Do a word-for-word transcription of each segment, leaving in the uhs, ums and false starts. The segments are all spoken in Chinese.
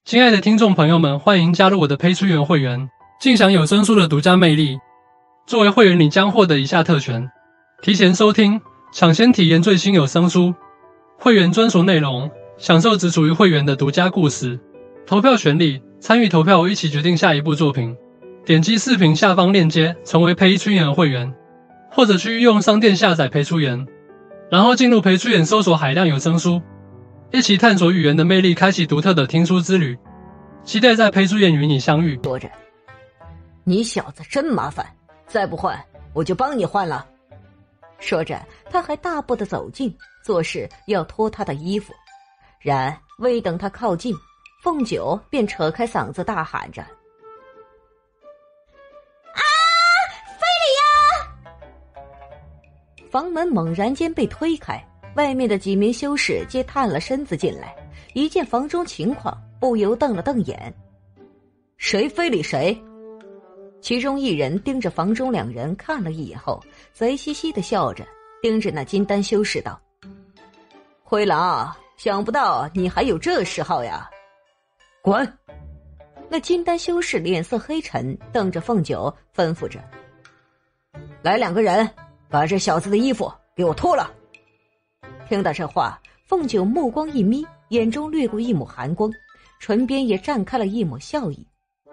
亲爱的听众朋友们，欢迎加入我的配书员会员，尽享有声书的独家魅力。作为会员，你将获得以下特权：提前收听，抢先体验最新有声书；会员专属内容，享受只属于会员的独家故事；投票权利，参与投票一起决定下一部作品。点击视频下方链接，成为陪书员会员，或者去御用商店下载陪书员，然后进入陪书员搜索海量有声书。一起探索语言的魅力，开启独特的听书之旅。期待在陪书员与你相遇。 说着，你小子真麻烦，再不换我就帮你换了。说着，他还大步的走近，做事要脱他的衣服。然未等他靠近，凤九便扯开嗓子大喊着：“啊，非礼呀！”房门猛然间被推开，外面的几名修士皆探了身子进来，一见房中情况，不由瞪了瞪眼。谁非礼谁？其中一人盯着房中两人看了一眼后，贼兮兮地笑着，盯着那金丹修士道：“灰狼，想不到你还有这嗜好呀！”滚！那金丹修士脸色黑沉，瞪着凤九吩咐着：“来两个人，把这小子的衣服给我脱了！”听到这话，凤九目光一眯，眼中掠过一抹寒光，唇边也绽开了一抹笑意。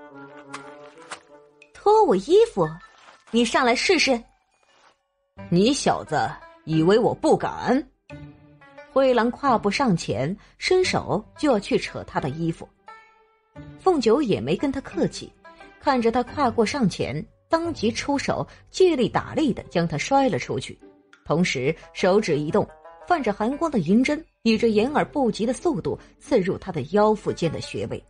脱我衣服？你上来试试。你小子以为我不敢？灰狼跨步上前，伸手就要去扯他的衣服。凤九也没跟他客气，看着他跨过上前，当即出手，借力打力地将他摔了出去，同时手指一动，泛着寒光的银针以着掩耳不及的速度刺入他的腰腹间的穴位。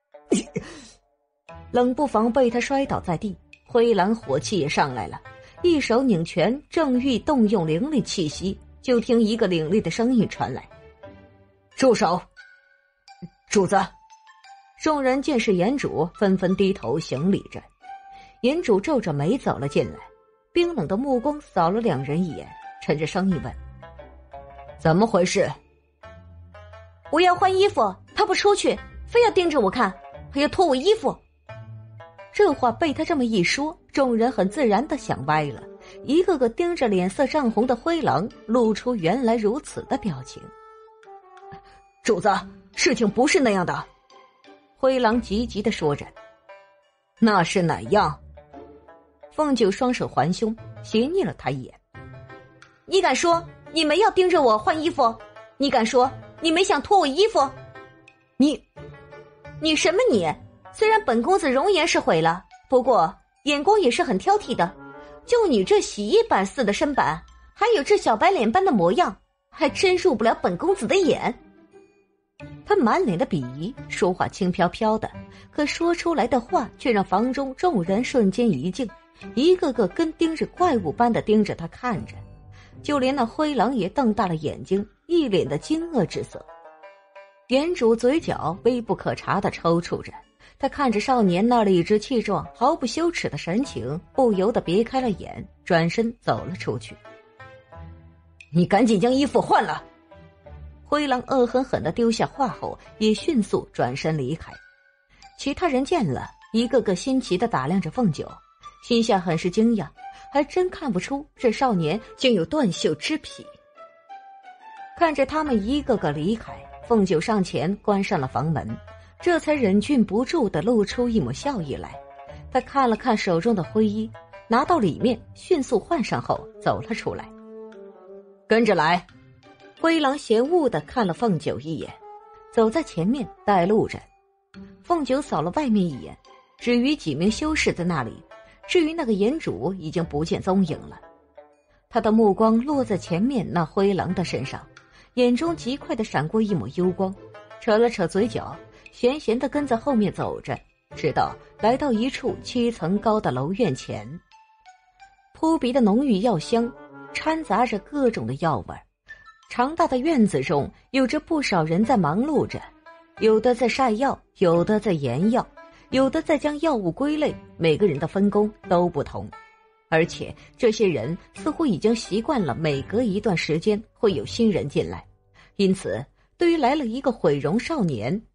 冷不防被他摔倒在地，灰狼火气也上来了，一手拧拳，正欲动用灵力气息，就听一个凌厉的声音传来：“住手！”主子。众人见是岩主，纷纷低头行礼着。岩主皱着眉走了进来，冰冷的目光扫了两人一眼，沉着声音问：“怎么回事？”“我要换衣服，他不出去，非要盯着我看，还要脱我衣服。”这话被他这么一说，众人很自然地想歪了，一个个盯着脸色涨红的灰狼，露出原来如此的表情。“主子，事情不是那样的。”灰狼急急地说着。“那是哪样？”凤九双手环胸，斜睨了他一眼。“你敢说你没要盯着我换衣服？你敢说你没想脱我衣服？你你什么你？虽然本公子容颜是毁了，不过眼光也是很挑剔的，就你这洗衣板似的身板，还有这小白脸般的模样，还真入不了本公子的眼。”他满脸的鄙夷，说话轻飘飘的，可说出来的话却让房中众人瞬间一静，一个个跟盯着怪物般的盯着他看着，就连那灰狼也瞪大了眼睛，一脸的惊愕之色。原主嘴角微不可察地抽搐着，他看着少年那理直气壮毫不羞耻的神情，不由得别开了眼，转身走了出去。“你赶紧将衣服换了！”灰狼恶狠狠地丢下话后，也迅速转身离开。其他人见了，一个个新奇地打量着凤九，心下很是惊讶，还真看不出这少年竟有断袖之癖。看着他们一个个离开，凤九上前关上了房门，这才忍俊不住地露出一抹笑意来。他看了看手中的灰衣，拿到里面迅速换上后走了出来。“跟着来。”灰狼嫌恶地看了凤九一眼，走在前面带路着。凤九扫了外面一眼，至于几名修士在那里，至于那个岩主已经不见踪影了。他的目光落在前面那灰狼的身上，眼中极快地闪过一抹幽光，扯了扯嘴角，闲闲地跟在后面走着，直到来到一处七层高的楼院前。扑鼻的浓郁药香掺杂着各种的药味，长大的院子中有着不少人在忙碌着，有的在晒药，有的在研药，有的在将药物归类，每个人的分工都不同。而且这些人似乎已经习惯了每隔一段时间会有新人进来，因此对于来了一个毁容少年，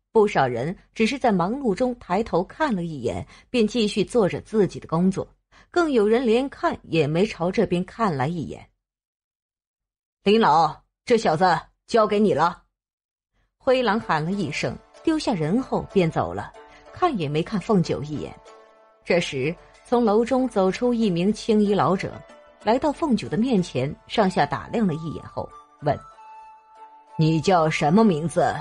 不少人只是在忙碌中抬头看了一眼，便继续做着自己的工作，更有人连看也没朝这边看来一眼。林老，这小子交给你了。灰狼喊了一声，丢下人后便走了，看也没看凤九一眼。这时从楼中走出一名青衣老者，来到凤九的面前，上下打量了一眼后问：你叫什么名字？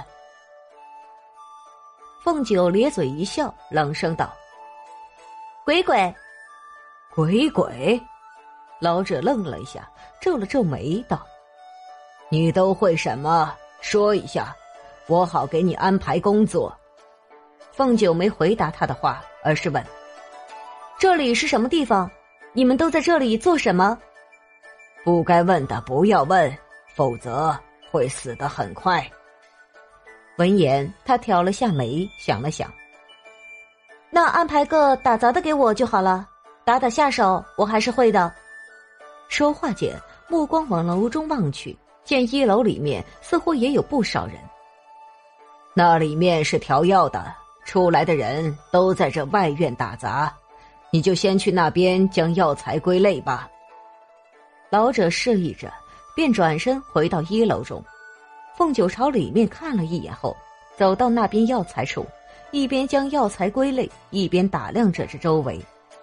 凤九咧嘴一笑，冷声道：鬼鬼。鬼鬼？老者愣了一下，皱了皱眉道：你都会什么？说一下，我好给你安排工作。凤九没回答他的话，而是问：这里是什么地方？你们都在这里做什么？不该问的不要问，否则会死得很快。闻言，他挑了下眉，想了想，那安排个打杂的给我就好了，打打下手我还是会的。说话间，目光往楼中望去，见一楼里面似乎也有不少人。那里面是调药的，出来的人都在这外院打杂，你就先去那边将药材归类吧。老者示意着，便转身回到一楼中。凤九朝里面看了一眼后，走到那边药材处，一边将药材归类，一边打量着这周围。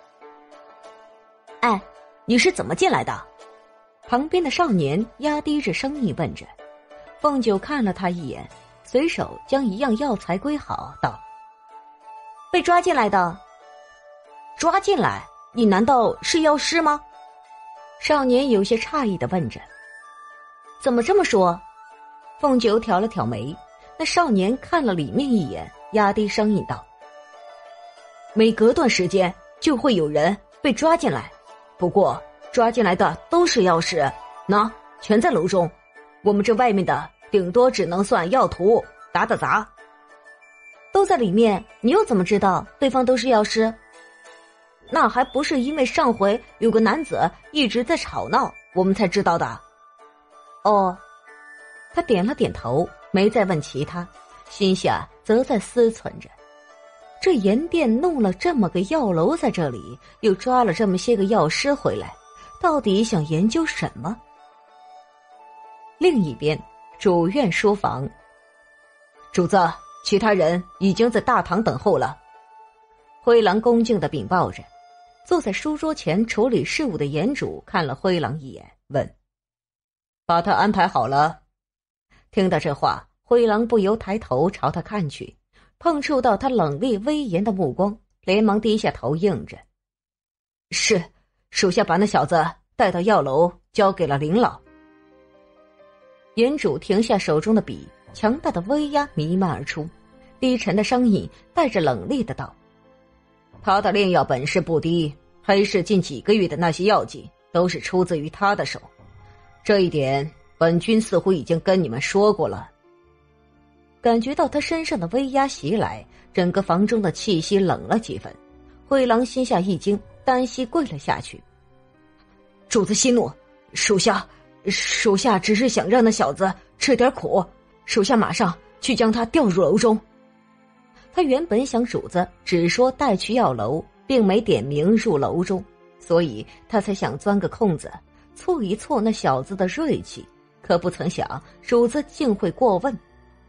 哎，你是怎么进来的？旁边的少年压低着声音问着。凤九看了他一眼，随手将一样药材归好，道：被抓进来的。抓进来？你难道是药师吗？少年有些诧异地问着。怎么这么说？凤九挑了挑眉，那少年看了里面一眼，压低声音道：每隔段时间就会有人被抓进来，不过抓进来的都是药师，那全在楼中，我们这外面的顶多只能算药徒，打打杂。都在里面，你又怎么知道对方都是药师？那还不是因为上回有个男子一直在吵闹，我们才知道的。哦，他点了点头，没再问其他，心下则在思忖着，这盐店弄了这么个药楼在这里，又抓了这么些个药师回来，到底想研究什么？另一边，主院书房，主子，其他人已经在大堂等候了。灰狼恭敬地禀报着。坐在书桌前处理事务的严主看了灰狼一眼，问：把他安排好了？听到这话，灰狼不由抬头朝他看去，碰触到他冷厉威严的目光，连忙低下头应着：是，属下把那小子带到药楼，交给了林老。严主停下手中的笔，强大的威压弥漫而出，低沉的声音带着冷厉的道：他的炼药本事不低，黑市近几个月的那些药剂都是出自于他的手，这一点本君似乎已经跟你们说过了。感觉到他身上的威压袭来，整个房中的气息冷了几分，灰狼心下一惊，单膝跪了下去。主子息怒，属下属下只是想让那小子吃点苦，属下马上去将他调入楼中。他原本想主子只说带去药楼，并没点名入楼中，所以他才想钻个空子，挫一挫那小子的锐气，可不曾想主子竟会过问。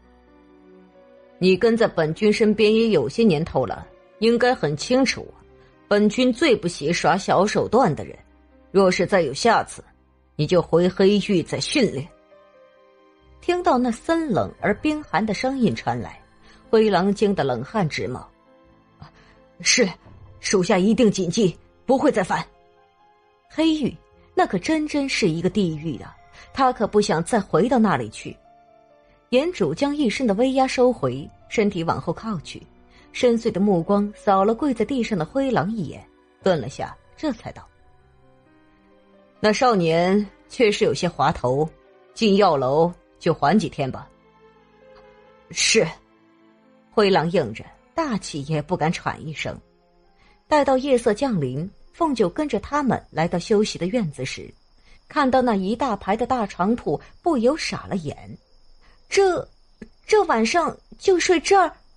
你跟在本君身边也有些年头了，应该很清楚，本君最不喜耍小手段的人，若是再有下次，你就回黑狱再训练。听到那森冷而冰寒的声音传来，灰狼惊得冷汗直冒。是，属下一定谨记，不会再犯。黑狱那可真真是一个地狱啊，他可不想再回到那里去。严主将一身的威压收回，身体往后靠去，深邃的目光扫了跪在地上的灰狼一眼，顿了下，这才道：那少年确实有些滑头，进药楼就缓几天吧。是。灰狼应着，大气也不敢喘一声。待到夜色降临，凤九跟着他们来到休息的院子时，看到那一大排的大床铺，不由傻了眼。这这晚上就睡这儿？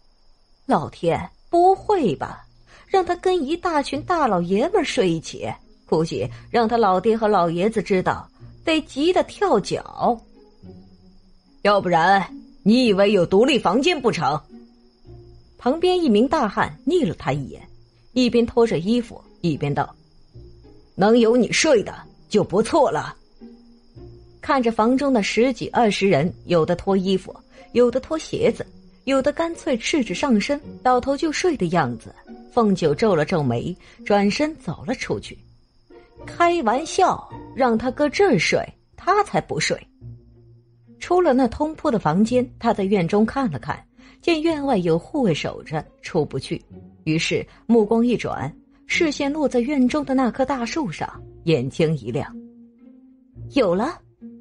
老天，不会吧？让他跟一大群大老爷们睡一起，估计让他老爹和老爷子知道，得急得跳脚。要不然，你以为有独立房间不成？旁边一名大汉睨了他一眼，一边脱着衣服，一边道：“能有你睡的就不错了。”看着房中的十几二十人，有的脱衣服，有的脱鞋子，有的干脆赤着上身，倒头就睡的样子，凤九皱了皱眉，转身走了出去。开玩笑，让他搁这儿睡，他才不睡。出了那通铺的房间，他在院中看了看，见院外有护卫守着，出不去，于是目光一转，视线落在院中的那棵大树上，眼睛一亮，有了。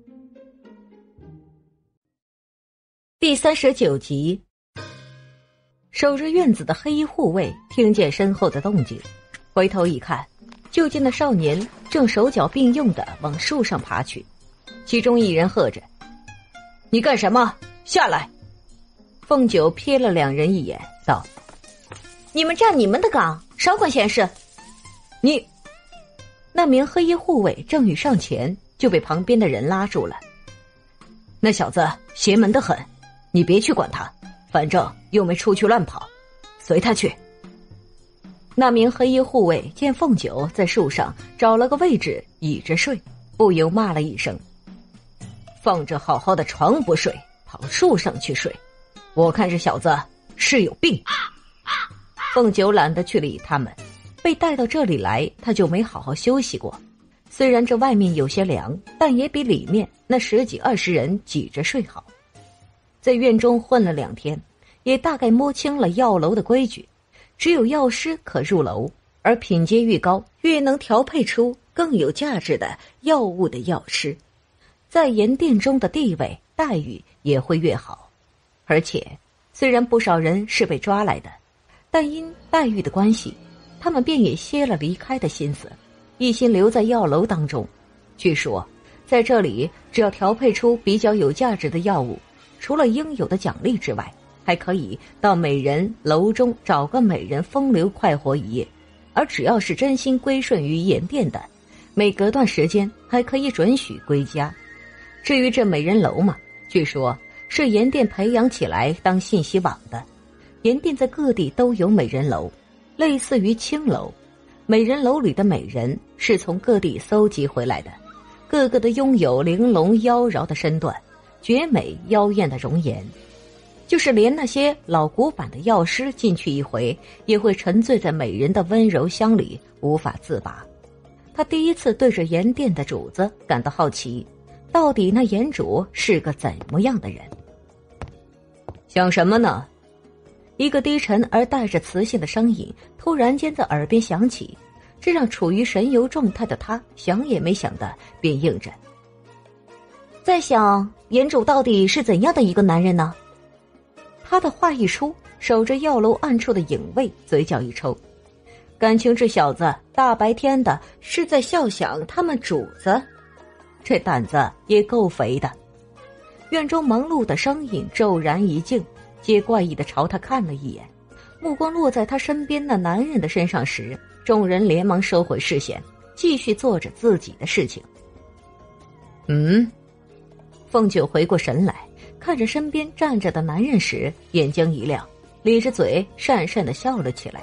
第三十九集，守着院子的黑衣护卫听见身后的动静，回头一看，就见那少年正手脚并用地往树上爬去，其中一人喝着：“你干什么？下来！”凤九瞥了两人一眼，道：“你们站你们的岗，少管闲事。”你……那名黑衣护卫正欲上前，就被旁边的人拉住了。那小子邪门得很，你别去管他，反正又没出去乱跑，随他去。那名黑衣护卫见凤九在树上找了个位置倚着睡，不由骂了一声：“放着好好的床不睡，跑树上去睡，我看这小子是有病。”凤九懒得去理他们，被带到这里来，他就没好好休息过。虽然这外面有些凉，但也比里面那十几二十人挤着睡好。在院中混了两天，也大概摸清了药楼的规矩，只有药师可入楼，而品阶愈高，越能调配出更有价值的药物的药师，在盐店中的地位待遇也会越好。而且虽然不少人是被抓来的，但因待遇的关系，他们便也歇了离开的心思，一心留在药楼当中。据说在这里只要调配出比较有价值的药物，除了应有的奖励之外，还可以到美人楼中找个美人风流快活一夜，而只要是真心归顺于盐店的，每隔段时间还可以准许归家。至于这美人楼嘛，据说是盐店培养起来当信息网的。盐店在各地都有美人楼，类似于青楼。美人楼里的美人是从各地搜集回来的，个个都拥有玲珑妖娆的身段，绝美妖艳的容颜，就是连那些老古板的药师进去一回，也会沉醉在美人的温柔乡里无法自拔。他第一次对着盐店的主子感到好奇，到底那盐主是个怎么样的人？想什么呢？一个低沉而带着磁性的声音突然间在耳边响起，这让处于神游状态的他想也没想的便应着。在想盐主到底是怎样的一个男人呢？他的话一出，守着药楼暗处的影卫嘴角一抽，感情这小子大白天的是在笑想他们主子，这胆子也够肥的。院中忙碌的声音骤然一静，皆怪异地朝他看了一眼，目光落在他身边那男人的身上时，众人连忙收回视线，继续做着自己的事情。嗯，凤九回过神来，看着身边站着的男人时，眼睛一亮，咧着嘴讪讪地笑了起来。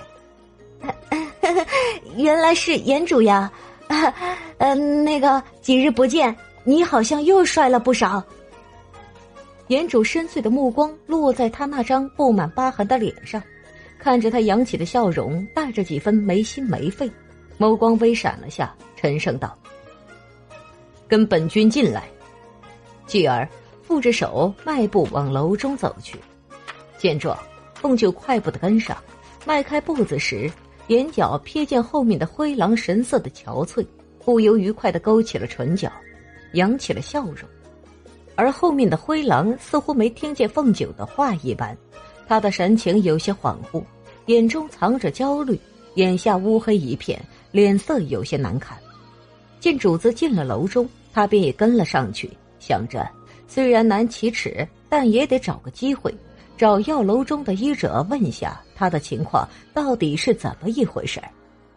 原来是盐主呀，啊呃，那个几日不见，你好像又帅了不少。盐主深邃的目光落在他那张布满疤痕的脸上，看着他扬起的笑容带着几分没心没肺，眸光微闪了下，沉声道：跟本君进来。继而负着手迈步往楼中走去。见状，凤九快步地跟上，迈开步子时，眼角瞥见后面的灰狼神色的憔悴，不由愉快地勾起了唇角，扬起了笑容。而后面的灰狼似乎没听见凤九的话一般，他的神情有些恍惚，眼中藏着焦虑，眼下乌黑一片，脸色有些难看。见主子进了楼中，他便也跟了上去，想着虽然难启齿，但也得找个机会找药楼中的医者问下他的情况到底是怎么一回事。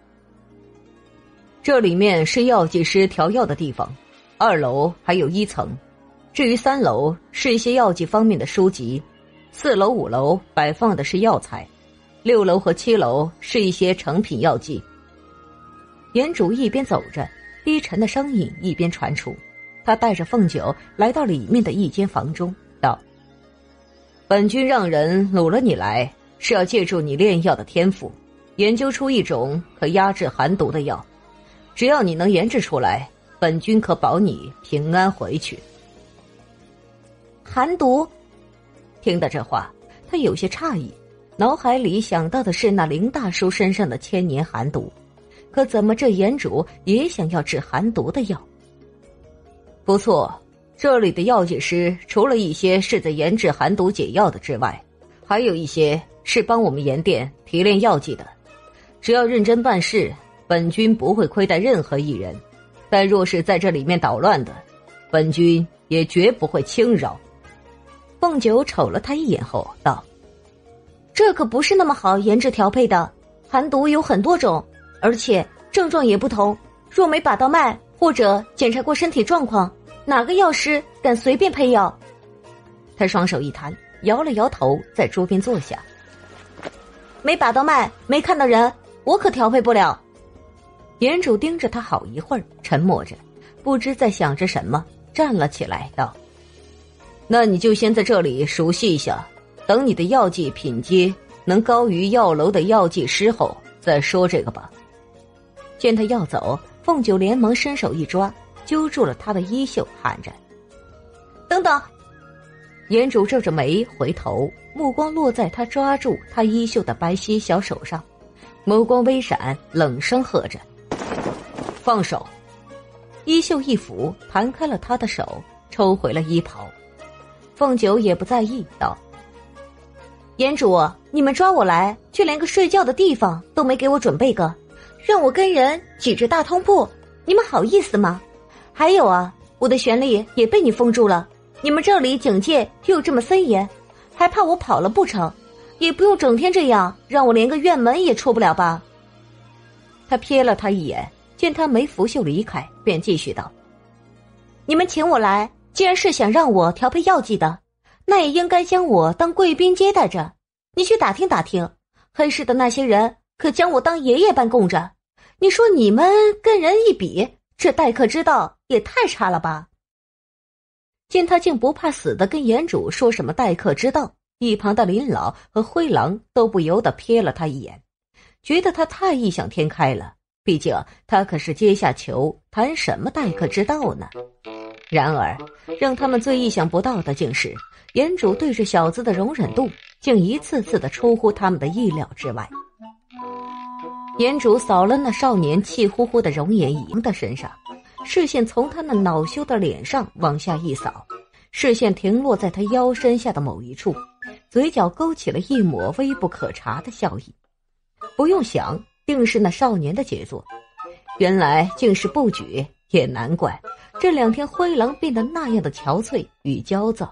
这里面是药剂师调药的地方，二楼还有一层，至于三楼是一些药剂方面的书籍，四楼五楼摆放的是药材，六楼和七楼是一些成品药剂。严主一边走着，低沉的声音一边传出，他带着凤九来到里面的一间房中，道：本君让人掳了你来，是要借助你炼药的天赋，研究出一种可压制寒毒的药，只要你能研制出来，本君可保你平安回去。寒毒？听到这话，他有些诧异，脑海里想到的是那林大叔身上的千年寒毒，可怎么这严主也想要治寒毒的药？不错，这里的药剂师除了一些是在研制寒毒解药的之外，还有一些是帮我们盐店提炼药剂的。只要认真办事，本君不会亏待任何一人，但若是在这里面捣乱的，本君也绝不会轻饶。凤九瞅了他一眼后道：这可不是那么好研制调配的，寒毒有很多种，而且症状也不同，若没把到脉或者检查过身体状况，哪个药师敢随便配药？他双手一摊，摇了摇头，在桌边坐下。没把到脉，没看到人，我可调配不了。严主盯着他好一会儿，沉默着，不知在想着什么，站了起来道：那你就先在这里熟悉一下，等你的药剂品阶能高于药楼的药剂师后再说这个吧。见他要走，凤九连忙伸手一抓，揪住了他的衣袖，喊着：等等！严主皱着眉回头，目光落在他抓住他衣袖的白皙小手上，眸光微闪，冷声喝着：放手！衣袖一拂，弹开了他的手，抽回了衣袍。凤九也不在意，道：严主，你们抓我来，却连个睡觉的地方都没给我准备个，让我跟人挤着大通铺，你们好意思吗？还有啊，我的玄力也被你封住了，你们这里警戒又这么森严，还怕我跑了不成？也不用整天这样，让我连个院门也出不了吧？他瞥了他一眼，见他没拂袖离开，便继续道：你们请我来，既然是想让我调配药剂的，那也应该将我当贵宾接待着。你去打听打听，黑市的那些人可将我当爷爷般供着。你说你们跟人一比，这待客之道也太差了吧？见他竟不怕死的跟严主说什么待客之道，一旁的林老和灰狼都不由得瞥了他一眼，觉得他太异想天开了，毕竟他可是阶下囚，谈什么待客之道呢？然而让他们最意想不到的竟是，严主对这小子的容忍度竟一次次的出乎他们的意料之外。严主扫了那少年气呼呼的容颜移的身上，视线从他那恼羞的脸上往下一扫，视线停落在他腰身下的某一处，嘴角勾起了一抹微不可察的笑意。不用想，定是那少年的杰作。原来竟是不举，也难怪这两天灰狼变得那样的憔悴与焦躁。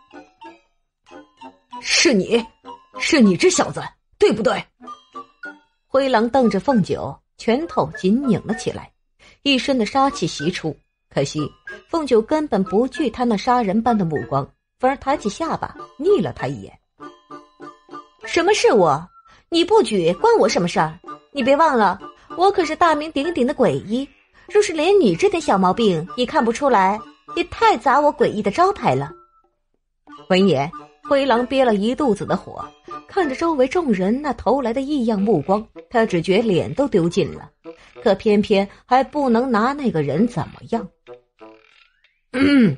是你，是你这小子，对不对？灰狼瞪着凤九，拳头紧拧了起来，一身的杀气袭出。可惜凤九根本不惧他那杀人般的目光，反而抬起下巴睨了他一眼。什么是我？你不举关我什么事儿？你别忘了，我可是大名鼎鼎的鬼医，若是连你这点小毛病也看不出来，也太砸我诡异的招牌了。闻言，灰狼憋了一肚子的火，看着周围众人那投来的异样目光，他只觉脸都丢尽了，可偏偏还不能拿那个人怎么样。嗯，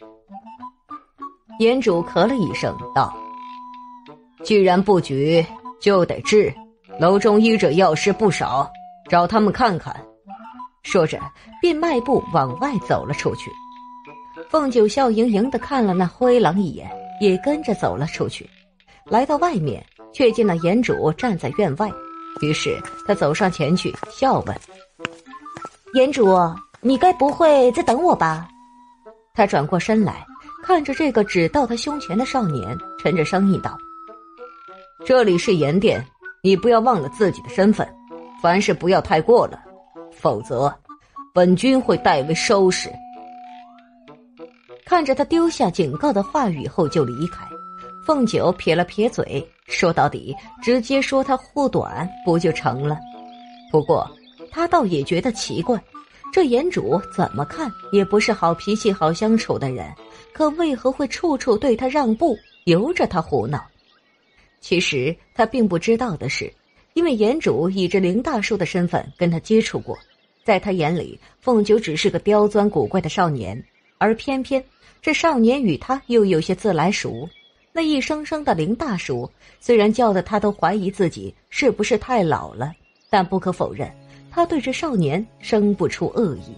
严主咳了一声道：既然不举就得治，楼中医者药师不少，找他们看看。说着便迈步往外走了出去。凤九笑盈盈地看了那灰狼一眼，也跟着走了出去。来到外面，却见那严主站在院外，于是他走上前去，笑问：严主，你该不会在等我吧？他转过身来，看着这个只到他胸前的少年，沉着声音道：这里是盐店， 你不要忘了自己的身份，凡事不要太过了，否则本君会代为收拾。看着他丢下警告的话语后就离开，凤九撇了撇嘴，说到底直接说他护短不就成了。不过他倒也觉得奇怪，这颜主怎么看也不是好脾气好相处的人，可为何会处处对他让步，由着他胡闹？其实他并不知道的是，因为颜主以这林大叔的身份跟他接触过，在他眼里凤九只是个刁钻古怪的少年，而偏偏这少年与他又有些自来熟。那一声声的林大叔虽然叫得他都怀疑自己是不是太老了，但不可否认他对这少年生不出恶意。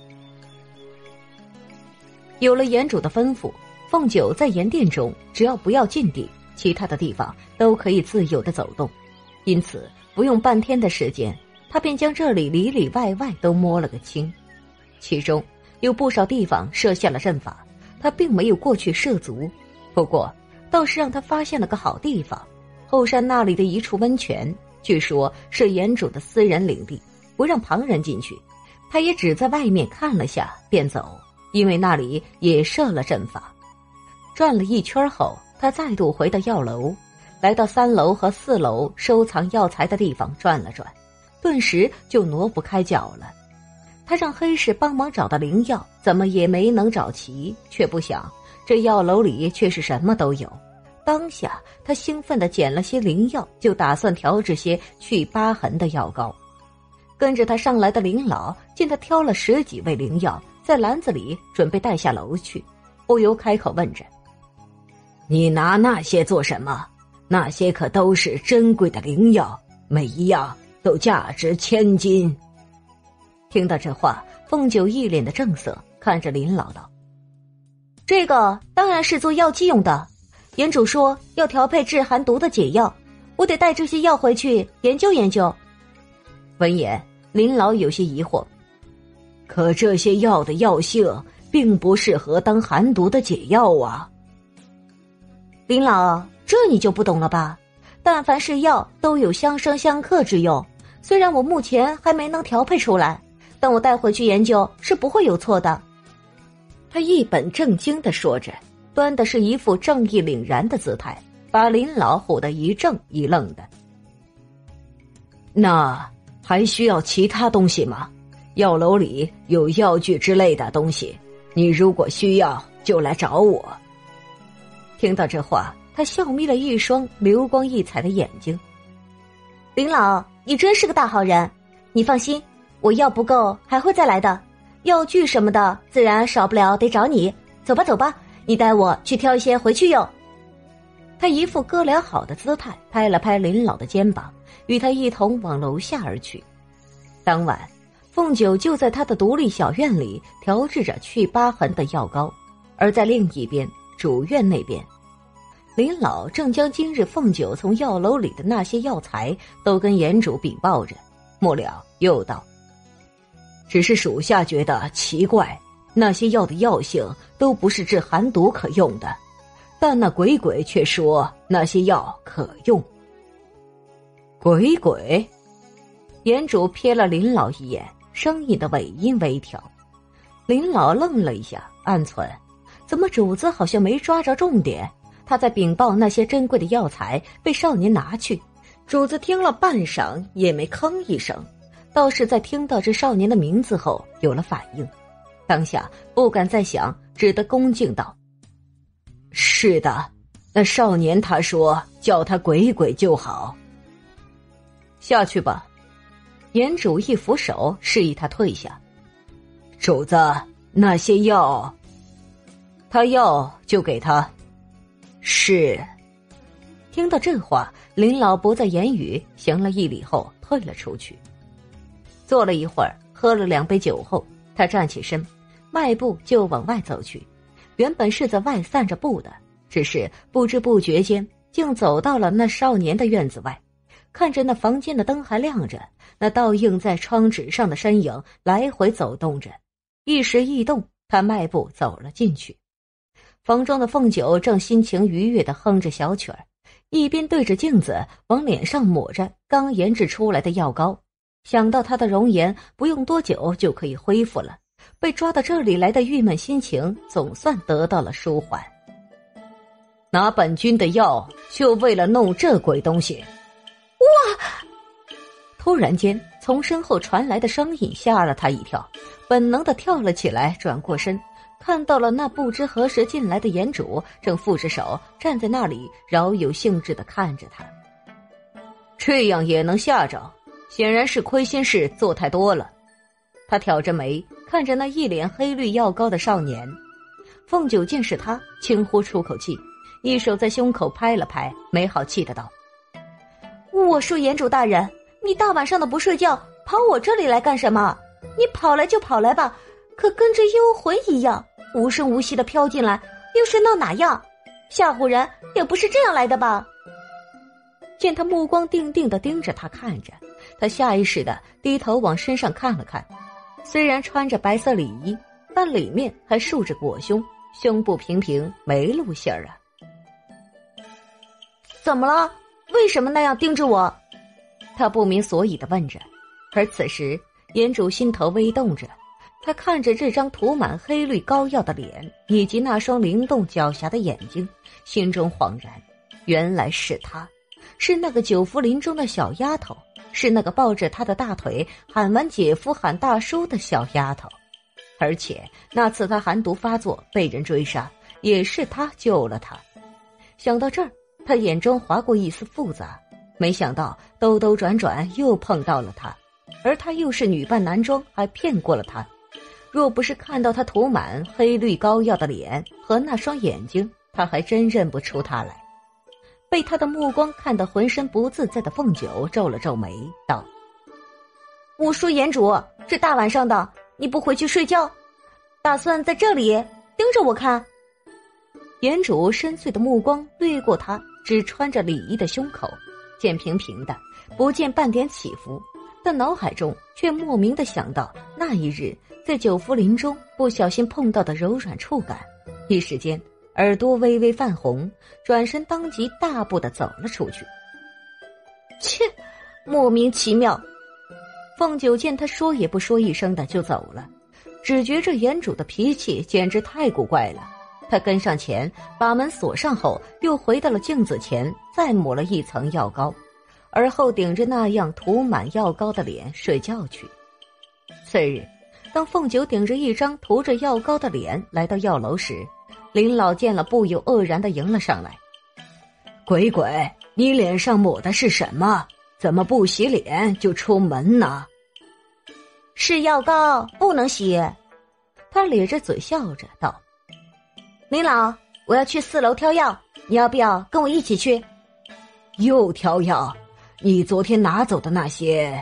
有了颜主的吩咐，凤九在盐店中只要不要禁地，其他的地方都可以自由地走动，因此不用半天的时间，他便将这里里里外外都摸了个清。其中有不少地方设下了阵法，他并没有过去涉足，不过倒是让他发现了个好地方，后山那里的一处温泉，据说是颜主的私人领地，不让旁人进去。他也只在外面看了下便走，因为那里也设了阵法。转了一圈后，他再度回到药楼，来到三楼和四楼收藏药材的地方转了转，顿时就挪不开脚了。他让黑市帮忙找到灵药，怎么也没能找齐，却不想这药楼里却是什么都有。当下他兴奋地捡了些灵药，就打算调制些去疤痕的药膏。跟着他上来的林老见他挑了十几味灵药在篮子里，准备带下楼去，不由开口问着：你拿那些做什么？那些可都是珍贵的灵药，每一样都价值千金。听到这话，凤九一脸的正色，看着林老道：这个当然是做药剂用的，颜主说要调配治寒毒的解药，我得带这些药回去研究研究。闻言，林老有些疑惑：可这些药的药性并不适合当寒毒的解药啊。林老，这你就不懂了吧？但凡是药都有相生相克之用，虽然我目前还没能调配出来，但我带回去研究是不会有错的。他一本正经地说着，端的是一副正义凛然的姿态，把林老唬得一怔一愣的。那还需要其他东西吗？药楼里有药具之类的东西，你如果需要就来找我。听到这话，他笑眯了一双流光溢彩的眼睛。林老，你真是个大好人，你放心，我药不够还会再来的，药具什么的自然少不了得找你。走吧走吧，你带我去挑一些回去用。他一副哥俩好的姿态，拍了拍林老的肩膀，与他一同往楼下而去。当晚，凤九就在他的独立小院里调制着去疤痕的药膏，而在另一边主院那边，林老正将今日凤九从药楼里的那些药材都跟颜主禀报着，末了又道：只是属下觉得奇怪，那些药的药性都不是治寒毒可用的，但那鬼鬼却说那些药可用。鬼鬼？颜主瞥了林老一眼，声音的尾音微调。林老愣了一下，暗忖：怎么主子好像没抓着重点？他在禀报那些珍贵的药材被少年拿去，主子听了半晌也没吭一声，倒是在听到这少年的名字后有了反应。当下不敢再想，只得恭敬道：是的，那少年他说叫他鬼鬼就好。下去吧。颜主一扶手，示意他退下。主子，那些药……他要就给他。是。听到这话，林老不再言语，行了一礼后退了出去。坐了一会儿，喝了两杯酒后，他站起身，迈步就往外走去。原本是在外散着步的，只是不知不觉间竟走到了那少年的院子外，看着那房间的灯还亮着，那倒映在窗纸上的身影来回走动着，一时一动，他迈步走了进去。房中的凤九正心情愉悦地哼着小曲儿， 一边对着镜子往脸上抹着刚研制出来的药膏，想到他的容颜不用多久就可以恢复了，被抓到这里来的郁闷心情总算得到了舒缓。拿本君的药就为了弄这鬼东西？哇！突然间从身后传来的声音吓了他一跳，本能地跳了起来，转过身看到了那不知何时进来的颜主正负着手站在那里饶有兴致地看着他。这样也能吓着，显然是亏心事做太多了。他挑着眉看着那一脸黑绿药膏的少年。凤九见是他，轻呼出口气，一手在胸口拍了拍，没好气的道：我说颜主大人，你大晚上的不睡觉跑我这里来干什么？你跑来就跑来吧，可跟着幽魂一样无声无息的飘进来，又是闹哪样？吓唬人也不是这样来的吧？见他目光定定地盯着他看着，他下意识地低头往身上看了看，虽然穿着白色里衣，但里面还竖着裹胸，胸部平平，没露馅儿啊。怎么了？为什么那样盯着我？他不明所以地问着。而此时颜主心头微动着，他看着这张涂满黑绿膏药的脸以及那双灵动狡黠的眼睛，心中恍然，原来是他，是那个九福林中的小丫头，是那个抱着他的大腿喊完姐夫喊大叔的小丫头。而且那次他寒毒发作被人追杀，也是他救了他。想到这儿，他眼中划过一丝复杂，没想到兜兜转转又碰到了他，而他又是女扮男装，还骗过了他。若不是看到他涂满黑绿膏药的脸和那双眼睛，他还真认不出他来。被他的目光看得浑身不自在的凤九皱了皱眉道：我说颜主，这大晚上的你不回去睡觉，打算在这里盯着我看？颜主深邃的目光掠过他只穿着里衣的胸口，见平平的，不见半点起伏，但脑海中却莫名地想到那一日在九福林中不小心碰到的柔软触感，一时间耳朵微微泛红，转身当即大步地走了出去。切，莫名其妙。凤九见他说也不说一声的就走了，只觉这颜主的脾气简直太古怪了。他跟上前把门锁上后，又回到了镜子前，再抹了一层药膏，而后顶着那样涂满药膏的脸睡觉去。次日，当凤九顶着一张涂着药膏的脸来到药楼时，林老见了不由愕然地迎了上来。鬼鬼，你脸上抹的是什么？怎么不洗脸就出门呢？是药膏，不能洗。他咧着嘴笑着道：林老，我要去四楼挑药，你要不要跟我一起去？又挑药？你昨天拿走的那些……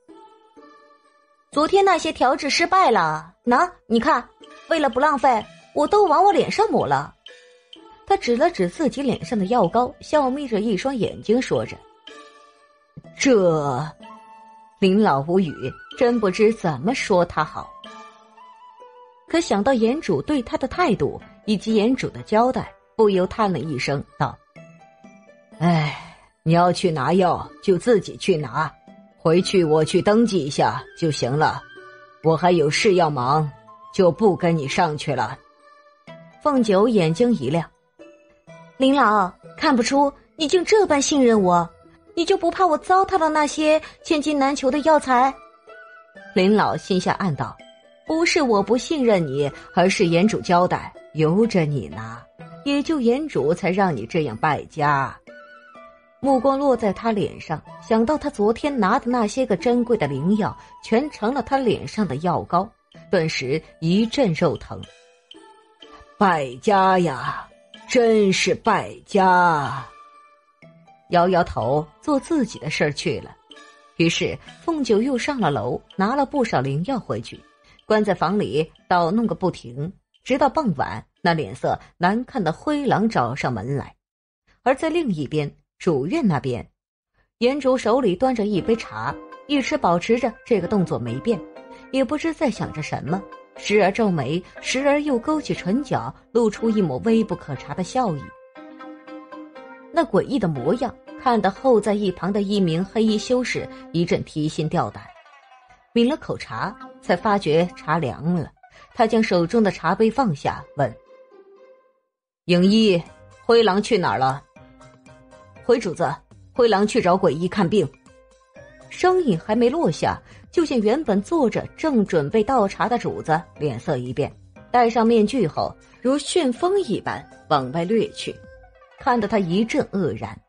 昨天那些调制失败了，喏，你看，为了不浪费，我都往我脸上抹了。他指了指自己脸上的药膏，笑眯着一双眼睛说着。这……林老无语，真不知怎么说他好。可想到颜主对他的态度以及颜主的交代，不由叹了一声道：哎，你要去拿药就自己去拿，回去我去登记一下就行了，我还有事要忙，就不跟你上去了。凤九眼睛一亮：林老，看不出你竟这般信任我，你就不怕我糟蹋了那些千金难求的药材？林老心下暗道：不是我不信任你，而是颜主交代由着你拿，也就颜主才让你这样败家。目光落在他脸上，想到他昨天拿的那些个珍贵的灵药全成了他脸上的药膏，顿时一阵肉疼。败家呀，真是败家。摇摇头，做自己的事儿去了。于是凤九又上了楼，拿了不少灵药回去，关在房里捣弄个不停，直到傍晚，那脸色难看的灰狼找上门来。而在另一边，主院那边，颜主手里端着一杯茶，一直保持着这个动作没变，也不知在想着什么，时而皱眉，时而又勾起唇角，露出一抹微不可察的笑意。 那诡异的模样，看得候在一旁的一名黑衣修士一阵提心吊胆。抿了口茶，才发觉茶凉了。他将手中的茶杯放下，问：影衣，灰狼去哪儿了？回主子，灰狼去找鬼医看病。声音还没落下，就见原本坐着正准备倒茶的主子脸色一变，戴上面具后如旋风一般往外掠去，看得他一阵愕然。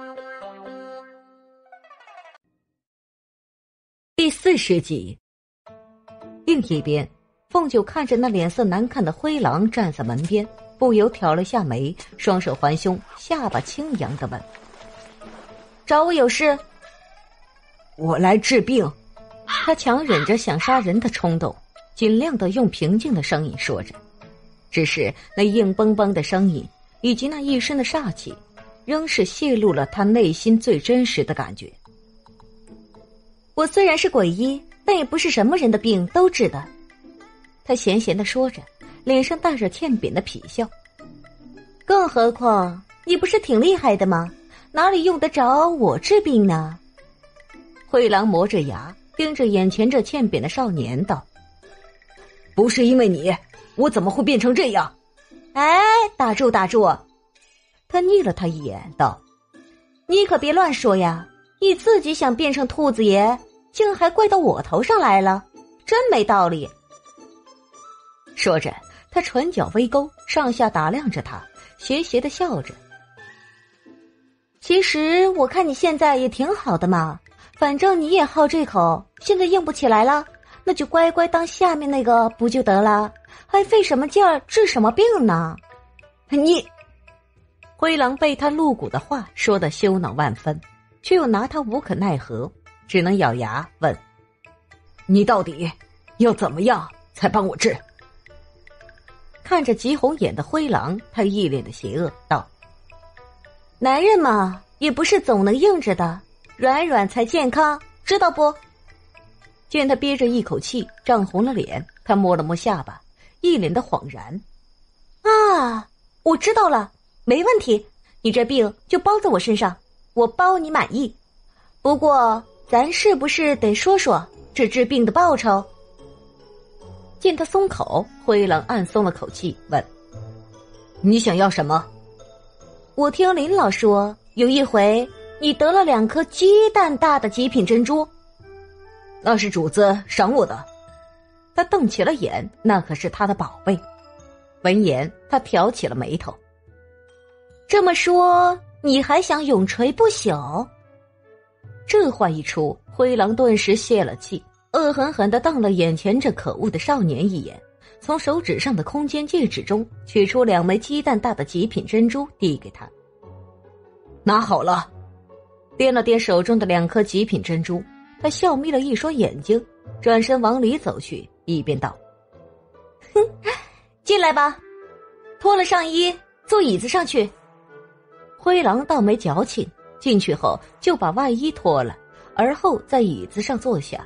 第四十集。另一边，凤九看着那脸色难看的灰狼站在门边，不由挑了下眉，双手环胸，下巴轻扬地问：找我有事？我来治病。他强忍着想杀人的冲动，尽量地用平静的声音说着，只是那硬邦邦的声音以及那一身的煞气，仍是泄露了他内心最真实的感觉。我虽然是鬼医，但也不是什么人的病都治的。他闲闲地说着，脸上带着欠扁的痞笑。更何况你不是挺厉害的吗？哪里用得着我治病呢？灰狼磨着牙盯着眼前这欠扁的少年道：不是因为你，我怎么会变成这样？哎，打住打住。他睨了他一眼道：你可别乱说呀，你自己想变成兔子爷，竟还怪到我头上来了，真没道理。说着，他唇角微勾，上下打量着他，邪邪地笑着。其实我看你现在也挺好的嘛，反正你也好这口，现在硬不起来了，那就乖乖当下面那个不就得了，还费什么劲儿治什么病呢？你……灰狼被他露骨的话说得羞恼万分，却又拿他无可奈何，只能咬牙问：你到底要怎么样才帮我治？看着急红眼的灰狼，他一脸的邪恶道：男人嘛，也不是总能硬着的，软软才健康，知道不？见他憋着一口气，涨红了脸，他摸了摸下巴，一脸的恍然。啊，我知道了，没问题，你这病就包在我身上，我包你满意。不过咱是不是得说说这治病的报酬？见他松口，灰狼暗松了口气，问：你想要什么？我听林老说，有一回你得了两颗鸡蛋大的极品珍珠。那是主子赏我的。他瞪起了眼，那可是他的宝贝。闻言，他挑起了眉头。这么说，你还想永垂不朽？这话一出，灰狼顿时泄了气，恶狠狠地瞪了眼前这可恶的少年一眼，从手指上的空间戒指中取出两枚鸡蛋大的极品珍珠递给他。拿好了。掂了掂手中的两颗极品珍珠，他笑眯了一双眼睛，转身往里走去，一边道：哼，进来吧，脱了上衣坐椅子上去。灰狼倒没矫情，进去后就把外衣脱了，而后在椅子上坐下。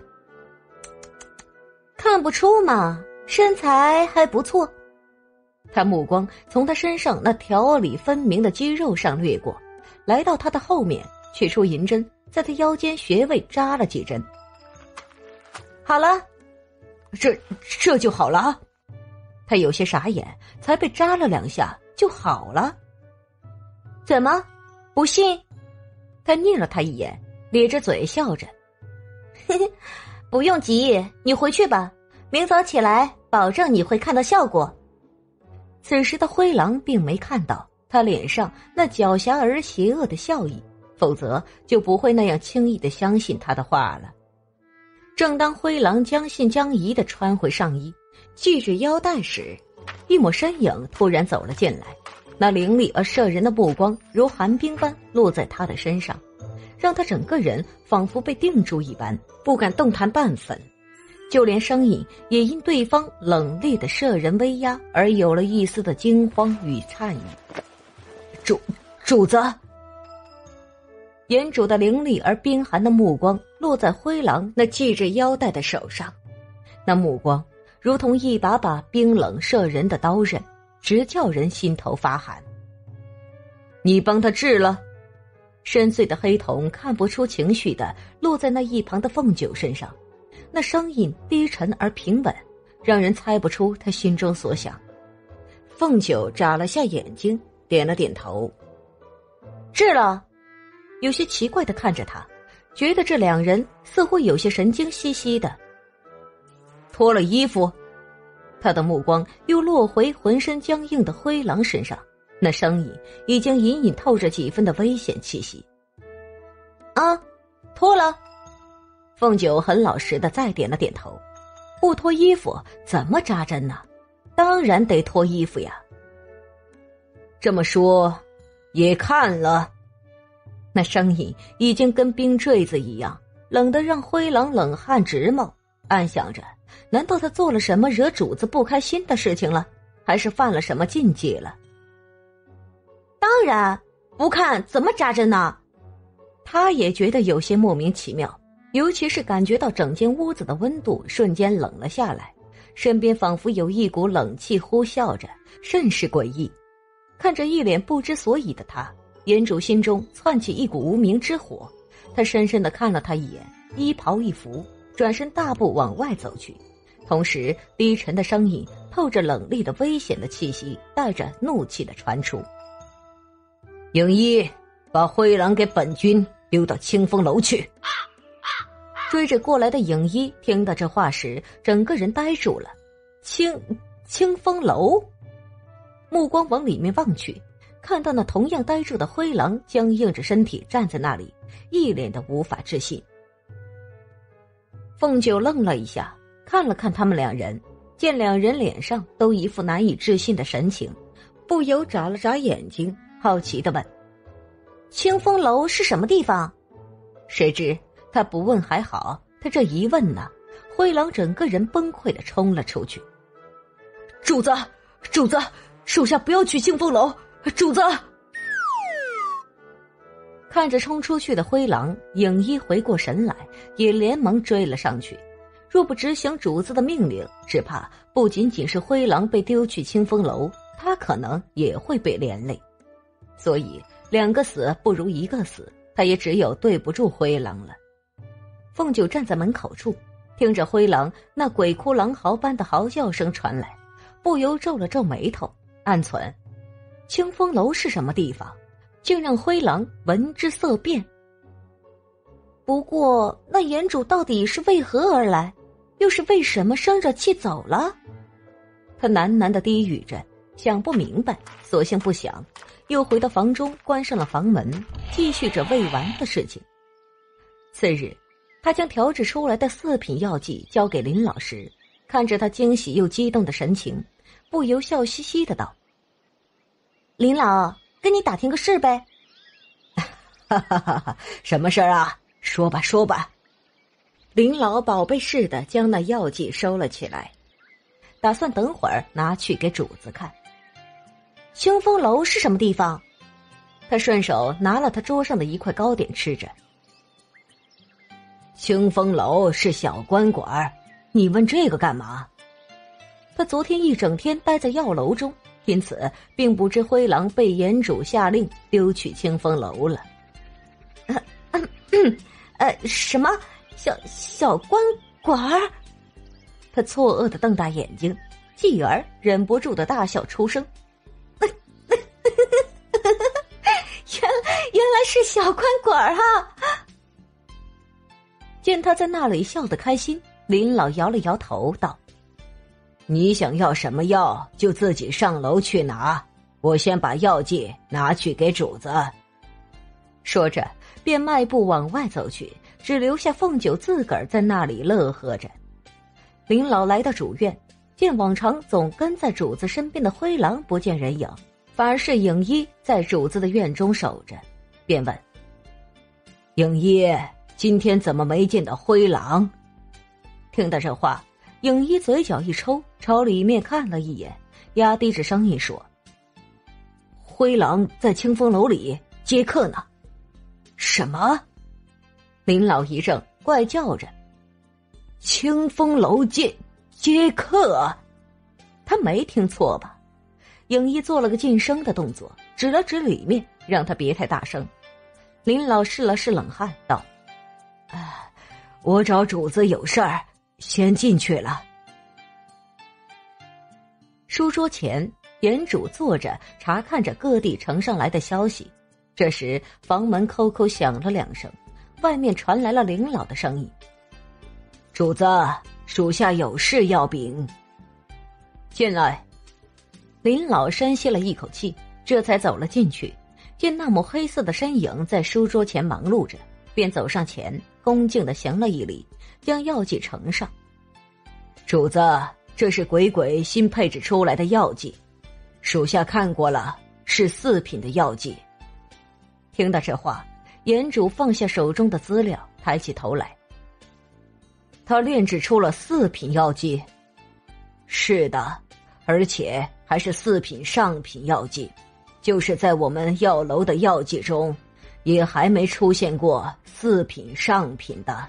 看不出嘛，身材还不错。他目光从他身上那条理分明的肌肉上掠过，来到他的后面，取出银针，在他腰间穴位扎了几针。好了，这这就好了。他有些傻眼，才被扎了两下就好了。怎么不信？他睨了他一眼，咧着嘴笑着。嘿嘿，不用急，你回去吧，明早起来保证你会看到效果。此时的灰狼并没看到他脸上那狡黠而邪恶的笑意，否则就不会那样轻易地相信他的话了。正当灰狼将信将疑地穿回上衣，系着腰带时，一抹身影突然走了进来，那凌厉而摄人的目光如寒冰般落在他的身上，让他整个人仿佛被定住一般，不敢动弹半分，就连声音也因对方冷冽的摄人威压而有了一丝的惊慌与颤意。主主子。眼主的凌厉而冰寒的目光落在灰狼那系着腰带的手上，那目光如同一把把冰冷摄人的刀刃，直叫人心头发寒。你帮他治了， 深邃的黑瞳看不出情绪的落在那一旁的凤九身上，那声音低沉而平稳，让人猜不出他心中所想。凤九眨了下眼睛，点了点头。治了。有些奇怪的看着他，觉得这两人似乎有些神经兮兮的。脱了衣服。他的目光又落回浑身僵硬的灰狼身上，那声音已经隐隐透着几分的危险气息。啊，脱了。凤九很老实的再点了点头。不脱衣服怎么扎针呢？当然得脱衣服呀。这么说也看了。那声音已经跟冰坠子一样，冷得让灰狼冷汗直冒，暗想着难道他做了什么惹主子不开心的事情了，还是犯了什么禁忌了？当然，不看怎么扎针呢？他也觉得有些莫名其妙，尤其是感觉到整间屋子的温度瞬间冷了下来，身边仿佛有一股冷气呼啸着，甚是诡异。看着一脸不知所以的他，严主心中窜起一股无名之火，他深深地看了他一眼，衣袍一拂，转身大步往外走去，同时低沉的声音透着冷厉的危险的气息，带着怒气的传出。影一，把灰狼给本君丢到清风楼去。追着过来的影一听到这话时，整个人呆住了。清清风楼？目光往里面望去，看到那同样呆住的灰狼僵硬着身体站在那里，一脸的无法置信。凤九愣了一下，看了看他们两人，见两人脸上都一副难以置信的神情，不由眨了眨眼睛，好奇地问：清风楼是什么地方？谁知他不问还好，他这一问呢，灰狼整个人崩溃地冲了出去。主子，主子，属下不要去清风楼，主子！看着冲出去的灰狼，影一回过神来，也连忙追了上去。若不执行主子的命令，只怕不仅仅是灰狼被丢去清风楼，他可能也会被连累。所以两个死不如一个死，他也只有对不住灰狼了。凤九站在门口处，听着灰狼那鬼哭狼嚎般的嚎叫声传来，不由皱了皱眉头，暗忖：清风楼是什么地方，竟让灰狼闻之色变。不过那岩主到底是为何而来，又是为什么生着气走了？他喃喃地低语着，想不明白，索性不想，又回到房中关上了房门，继续着未完的事情。次日，他将调制出来的四品药剂交给林老时，看着他惊喜又激动的神情，不由笑嘻嘻的道：林老，跟你打听个事呗。哈哈哈哈，什么事儿啊？说吧说吧。林老宝贝似的将那药剂收了起来，打算等会儿拿去给主子看。清风楼是什么地方？他顺手拿了他桌上的一块糕点吃着。清风楼是小官馆，你问这个干嘛？他昨天一整天待在药楼中，因此并不知灰狼被岩主下令丢去清风楼了。呃嗯嗯呃什么小小官馆？他错愕地瞪大眼睛，继而忍不住的大笑出声。原原来是小官馆啊！见他在那里笑得开心，林老摇了摇头道：你想要什么药就自己上楼去拿，我先把药剂拿去给主子。说着便迈步往外走去，只留下凤九自个儿在那里乐呵着。林老来到主院，见往常总跟在主子身边的灰狼不见人影，反而是影一在主子的院中守着，便问：影一，今天怎么没见到灰狼？听到这话，影一嘴角一抽，朝里面看了一眼，压低着声音说：灰狼在清风楼里接客呢。什么？林老一怔，怪叫着：清风楼接接客？他没听错吧？影一做了个噤声的动作，指了指里面，让他别太大声。 林老试了试冷汗，道：“啊，我找主子有事儿，先进去了。”书桌前，严主坐着查看着各地呈上来的消息。这时房门扣扣响了两声，外面传来了林老的声音：“主子，属下有事要禀。”进来。林老深吸了一口气，这才走了进去，见那抹黑色的身影在书桌前忙碌着，便走上前，恭敬地行了一礼，将药剂呈上。主子，这是鬼鬼新配置出来的药剂，属下看过了，是四品的药剂。听到这话，严主放下手中的资料，抬起头来。他炼制出了四品药剂。是的，而且还是四品上品药剂，就是在我们药楼的药剂中，也还没出现过四品上品的。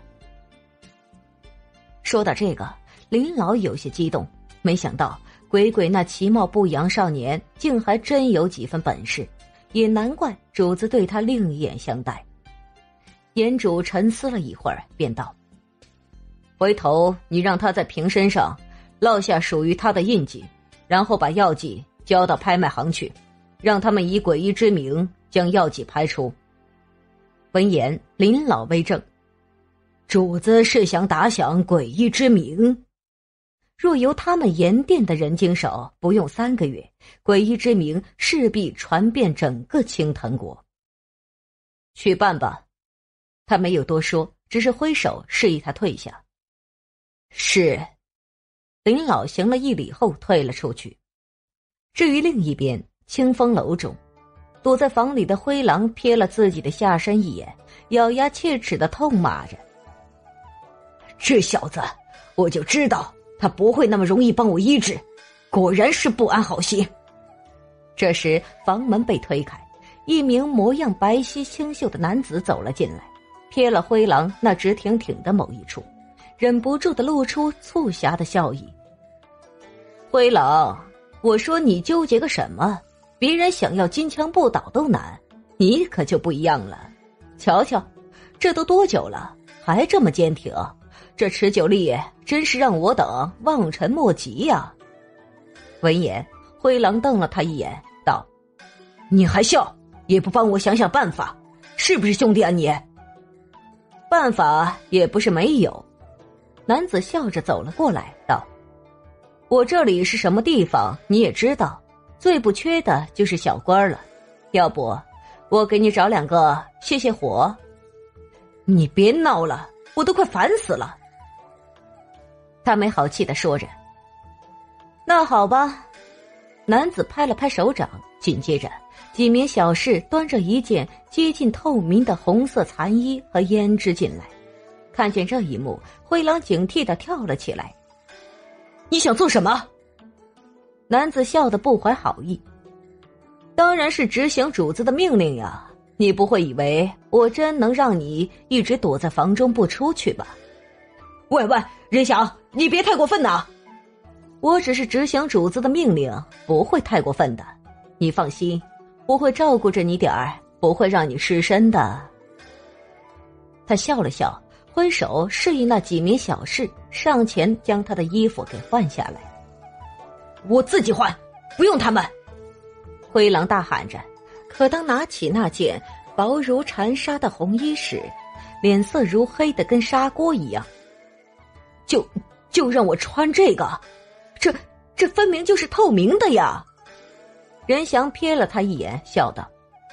说到这个，林老有些激动，没想到鬼鬼那其貌不扬少年竟还真有几分本事，也难怪主子对他另眼相待。严主沉思了一会儿，便道：“回头你让他在瓶身上烙下属于他的印记，然后把药剂交到拍卖行去，让他们以诡异之名将药剂拍出。”闻言，林老微怔：“主子是想打响诡异之名？若由他们盐店的人经手，不用三个月，诡异之名势必传遍整个青藤国。去办吧。”他没有多说，只是挥手示意他退下。是。林老行了一礼后退了出去。至于另一边，清风楼中，躲在房里的灰狼瞥了自己的下身一眼，咬牙切齿地痛骂着：“这小子，我就知道他不会那么容易帮我医治，果然是不安好心。”这时房门被推开，一名模样白皙清秀的男子走了进来，瞥了灰狼那直挺挺的某一处，忍不住地露出促狭的笑意。“灰狼，我说你纠结个什么？别人想要金枪不倒都难，你可就不一样了。瞧瞧，这都多久了，还这么坚挺，这持久力真是让我等望尘莫及呀。”闻言，灰狼瞪了他一眼，道：“你还笑，也不帮我想想办法，是不是兄弟啊你？”“办法也不是没有。”男子笑着走了过来，道：“我这里是什么地方你也知道，最不缺的就是小官了，要不我给你找两个泄泄火。”“你别闹了，我都快烦死了。”他没好气地说着。“那好吧。”男子拍了拍手掌，紧接着几名小士端着一件接近透明的红色残衣和胭脂进来。看见这一幕，灰狼警惕地跳了起来。“你想做什么？”男子笑得不怀好意。“当然是执行主子的命令呀，你不会以为我真能让你一直躲在房中不出去吧？”“喂喂，任翔，你别太过分呐！”“我只是执行主子的命令，不会太过分的。你放心，我会照顾着你点儿，不会让你失身的。”他笑了笑，挥手示意那几名小士上前将他的衣服给换下来。“我自己换，不用他们！”灰狼大喊着，可当拿起那件薄如蝉纱的红衣时，脸色如黑的跟砂锅一样。“就就让我穿这个？这这分明就是透明的呀！”任翔瞥了他一眼，笑道：“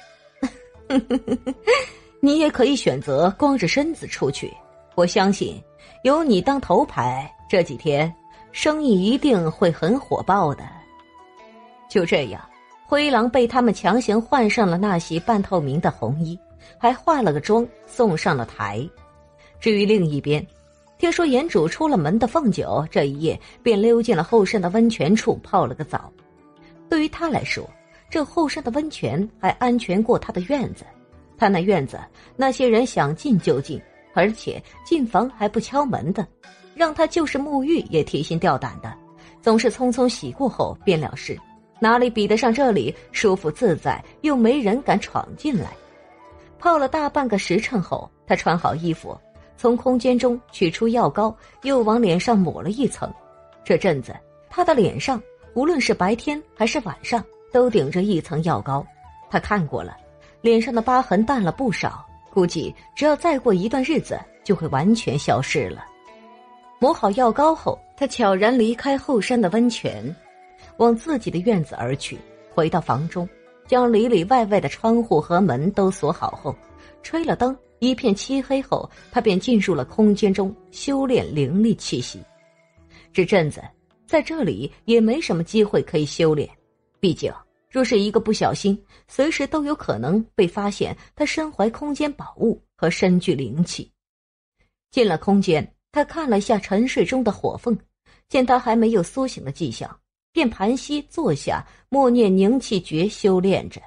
你也可以选择光着身子出去，我相信有你当头牌，这几天生意一定会很火爆的。”就这样，灰狼被他们强行换上了那袭半透明的红衣，还化了个妆，送上了台。至于另一边，听说严主出了门的凤九这一夜便溜进了后山的温泉处泡了个澡。对于他来说，这后山的温泉还安全过他的院子。他那院子那些人想进就进，而且进房还不敲门的，让他就是沐浴也提心吊胆的，总是匆匆洗过后便了事，哪里比得上这里舒服自在，又没人敢闯进来。 泡了大半个时辰后，他穿好衣服，从空间中取出药膏，又往脸上抹了一层。这阵子他的脸上无论是白天还是晚上都顶着一层药膏。他看过了，脸上的疤痕淡了不少，估计只要再过一段日子就会完全消失了。抹好药膏后，他悄然离开后山的温泉，往自己的院子而去。回到房中，将里里外外的窗户和门都锁好后，吹了灯，一片漆黑后，他便进入了空间中修炼灵力气息。这阵子在这里也没什么机会可以修炼，毕竟若是一个不小心，随时都有可能被发现他身怀空间宝物和身具灵气。进了空间，他看了下沉睡中的火凤，见他还没有苏醒的迹象，便盘膝坐下，默念凝气诀修炼着。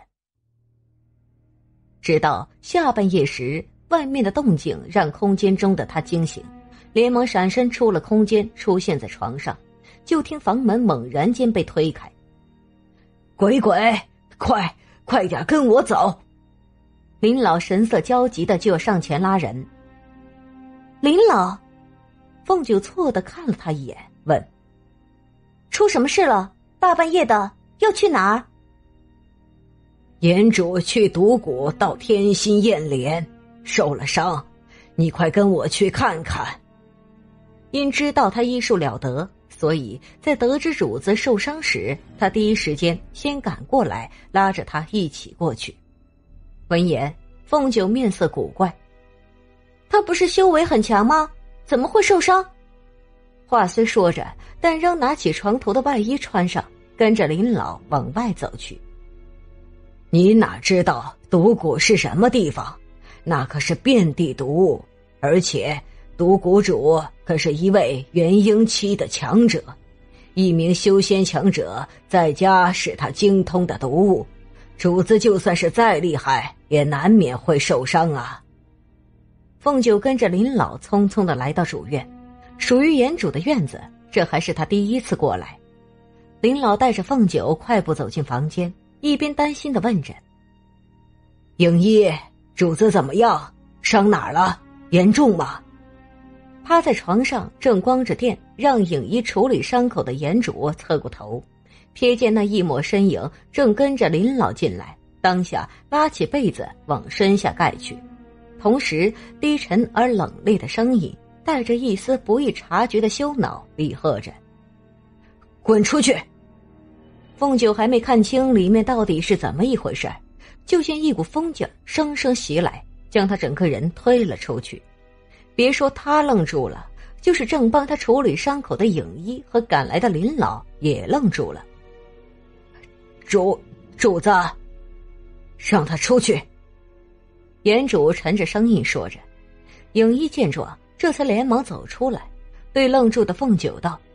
直到下半夜时，外面的动静让空间中的他惊醒，连忙闪身出了空间，出现在床上，就听房门猛然间被推开。鬼鬼，快快点跟我走！林老神色焦急的就要上前拉人。林老，凤九错的看了他一眼，问：出什么事了？大半夜的要去哪儿？岩主去独谷到天心燕莲，受了伤，你快跟我去看看。因知道他医术了得，所以在得知主子受伤时，他第一时间先赶过来，拉着他一起过去。闻言，凤九面色古怪：他不是修为很强吗？怎么会受伤？话虽说着，但仍拿起床头的外衣穿上，跟着林老往外走去。你哪知道毒谷是什么地方？那可是遍地毒物，而且毒谷主可是一位元婴期的强者，一名修仙强者，在家是他精通的毒物，主子就算是再厉害，也难免会受伤啊。凤九跟着林老匆匆地来到主院，属于岩主的院子，这还是他第一次过来。林老带着凤九快步走进房间，一边担心地问着：影一，主子怎么样？伤哪儿了？严重吗？趴在床上正光着电让影一处理伤口的岩主侧过头，瞥见那一抹身影正跟着林老进来，当下拉起被子往身下盖去，同时低沉而冷冽的声音带着一丝不易察觉的羞恼厉喝着：滚出去！凤九还没看清里面到底是怎么一回事，就见一股风劲生生袭来，将他整个人推了出去。别说他愣住了，就是正帮他处理伤口的影医和赶来的林老也愣住了。主主子，让他出去！岩主沉着声音说着。影医见状，这才连忙走出来，对愣住的凤九道：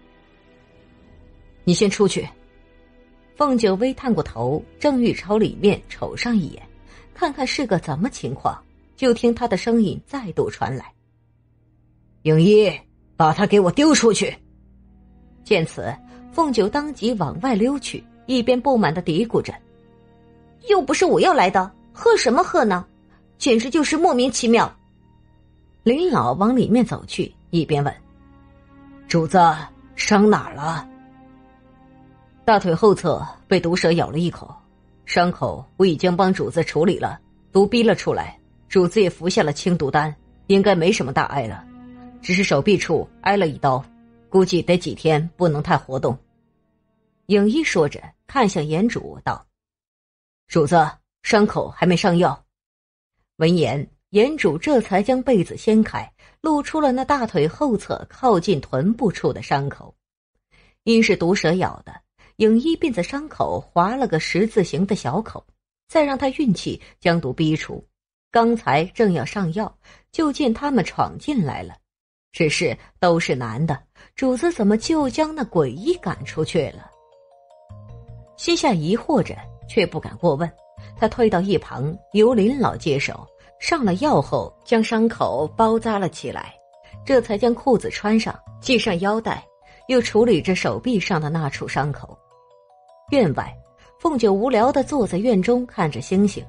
你先出去。凤九微探过头，正欲朝里面瞅上一眼，看看是个怎么情况，就听他的声音再度传来：影一，把他给我丢出去！见此，凤九当即往外溜去，一边不满地嘀咕着：又不是我要来的，喝什么喝呢？简直就是莫名其妙。林老往里面走去，一边问：主子伤哪儿了？大腿后侧被毒蛇咬了一口，伤口我已经帮主子处理了，毒逼了出来，主子也服下了清毒丹，应该没什么大碍了，只是手臂处挨了一刀，估计得几天不能太活动。影医说着看向岩主道：主子，伤口还没上药。闻言，岩主这才将被子掀开，露出了那大腿后侧靠近臀部处的伤口。因是毒蛇咬的，影医便在伤口划了个十字形的小口，再让他运气将毒逼出。刚才正要上药，就见他们闯进来了，只是都是男的，主子怎么就将那鬼医赶出去了？心下疑惑着，却不敢过问。他退到一旁，由林老接手，上了药后将伤口包扎了起来，这才将裤子穿上，系上腰带，又处理着手臂上的那处伤口。院外，凤九无聊地坐在院中看着星星，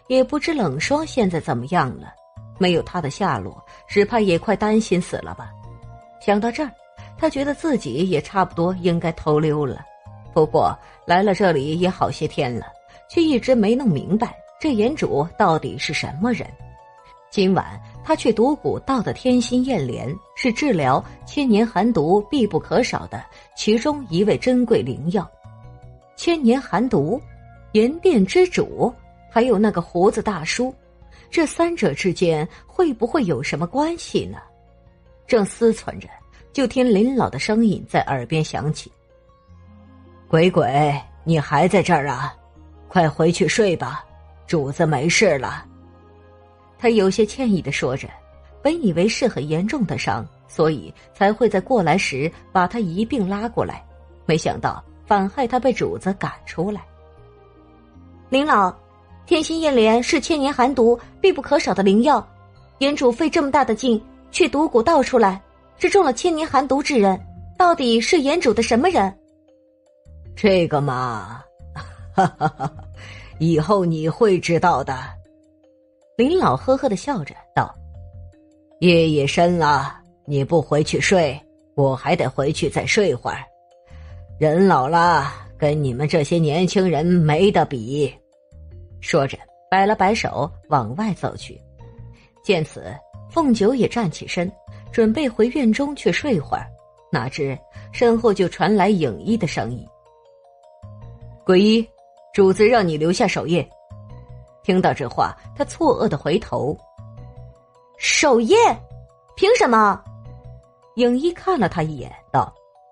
也不知冷霜现在怎么样了，没有他的下落，只怕也快担心死了吧。想到这儿，他觉得自己也差不多应该偷溜了。不过来了这里也好些天了，却一直没弄明白这岩主到底是什么人。今晚他去毒谷盗的天心燕莲，是治疗千年寒毒必不可少的其中一味珍贵灵药。千年寒毒、岩殿之主，还有那个胡子大叔，这三者之间会不会有什么关系呢？正思忖着，就听林老的声音在耳边响起：“鬼鬼，你还在这儿啊？快回去睡吧，主子没事了。”他有些歉意地说着，本以为是很严重的伤，所以才会在过来时把他一并拉过来，没想到反害他被主子赶出来。林老，天心燕莲是千年寒毒必不可少的灵药，岩主费这么大的劲去毒谷盗出来，是中了千年寒毒之人，到底是岩主的什么人？ 这个嘛，哈哈哈，以后你会知道的。 林老呵呵地笑着道：“ 夜也深了，你不回去睡，我还得回去再睡会儿。人老了，跟你们这些年轻人没得比。” 说着摆了摆手往外走去。见此，凤九也站起身，准备回院中去睡会儿，哪知身后就传来影衣的声音：“ 鬼医，主子让你留下守夜。” 听到这话，他错愕地回头：“守夜？凭什么？”影衣看了他一眼道：“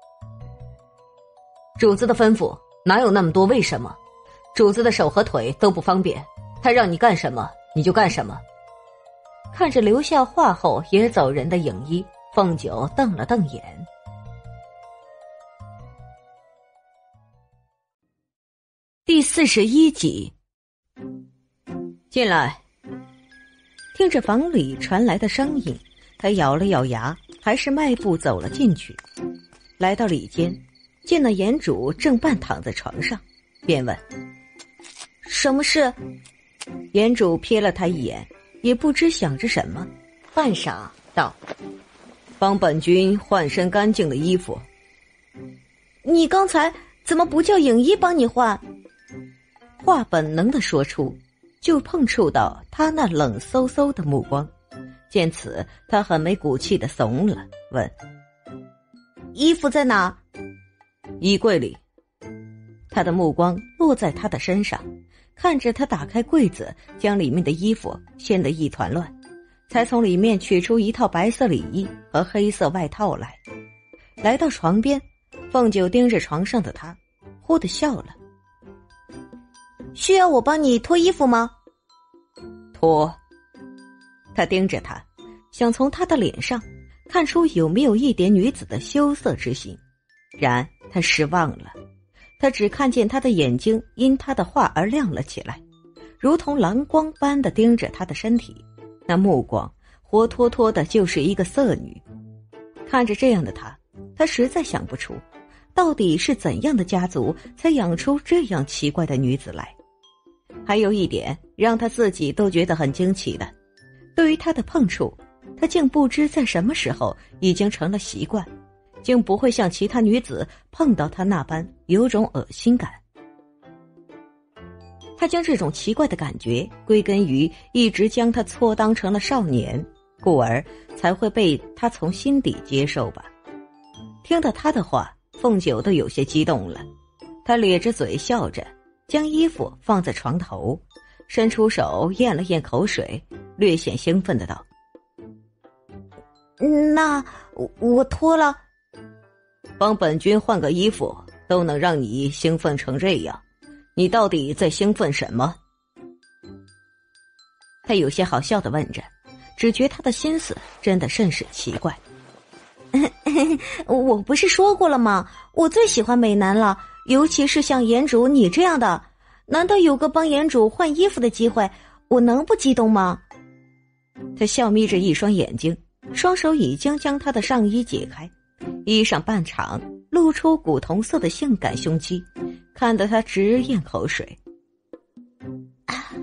主子的吩咐，哪有那么多为什么？主子的手和腿都不方便，他让你干什么你就干什么。” 看着留下话后也走人的影衣，凤九瞪了瞪眼。第四十一集。 进来。 听着房里传来的声音，他咬了咬牙，还是迈步走了进去。来到里间，见那岩主正半躺在床上，便问：“什么事？”岩主瞥了他一眼，也不知想着什么，半晌道：“ 帮本君换身干净的衣服。”“ 你刚才怎么不叫影衣帮你换？”话本能地说出，就碰触到他那冷飕飕的目光。见此，他很没骨气地怂了，问：“衣服在哪？”“ 衣柜里。” 他的目光落在他的身上，看着他打开柜子，将里面的衣服掀得一团乱，才从里面取出一套白色里衣和黑色外套来。来到床边，凤九盯着床上的他，忽地笑了：“需要我帮你脱衣服吗？”“ 脱。” 他盯着他，想从他的脸上看出有没有一点女子的羞涩之心，然他失望了。他只看见他的眼睛因他的话而亮了起来，如同蓝光般的盯着他的身体，那目光活脱脱的就是一个色女。看着这样的他，他实在想不出到底是怎样的家族才养出这样奇怪的女子来。还有一点让他自己都觉得很惊奇的，对于他的碰触，他竟不知在什么时候已经成了习惯，竟不会像其他女子碰到他那般有种恶心感。他将这种奇怪的感觉归根于一直将他错当成了少年，故而才会被他从心底接受吧。听到他的话，凤九都有些激动了，他咧着嘴笑着，将衣服放在床头，伸出手咽了咽口水，略显兴奋的道：“那我脱了。”“ 帮本君换个衣服都能让你兴奋成这样，你到底在兴奋什么？” 他有些好笑的问着，只觉他的心思真的甚是奇怪。我不是说过了吗？我最喜欢美男了，尤其是像岩主你这样的，难道有个帮岩主换衣服的机会，我能不激动吗？他笑眯着一双眼睛，双手已经将他的上衣解开，衣裳半敞，露出古铜色的性感胸肌，看得他直咽口水。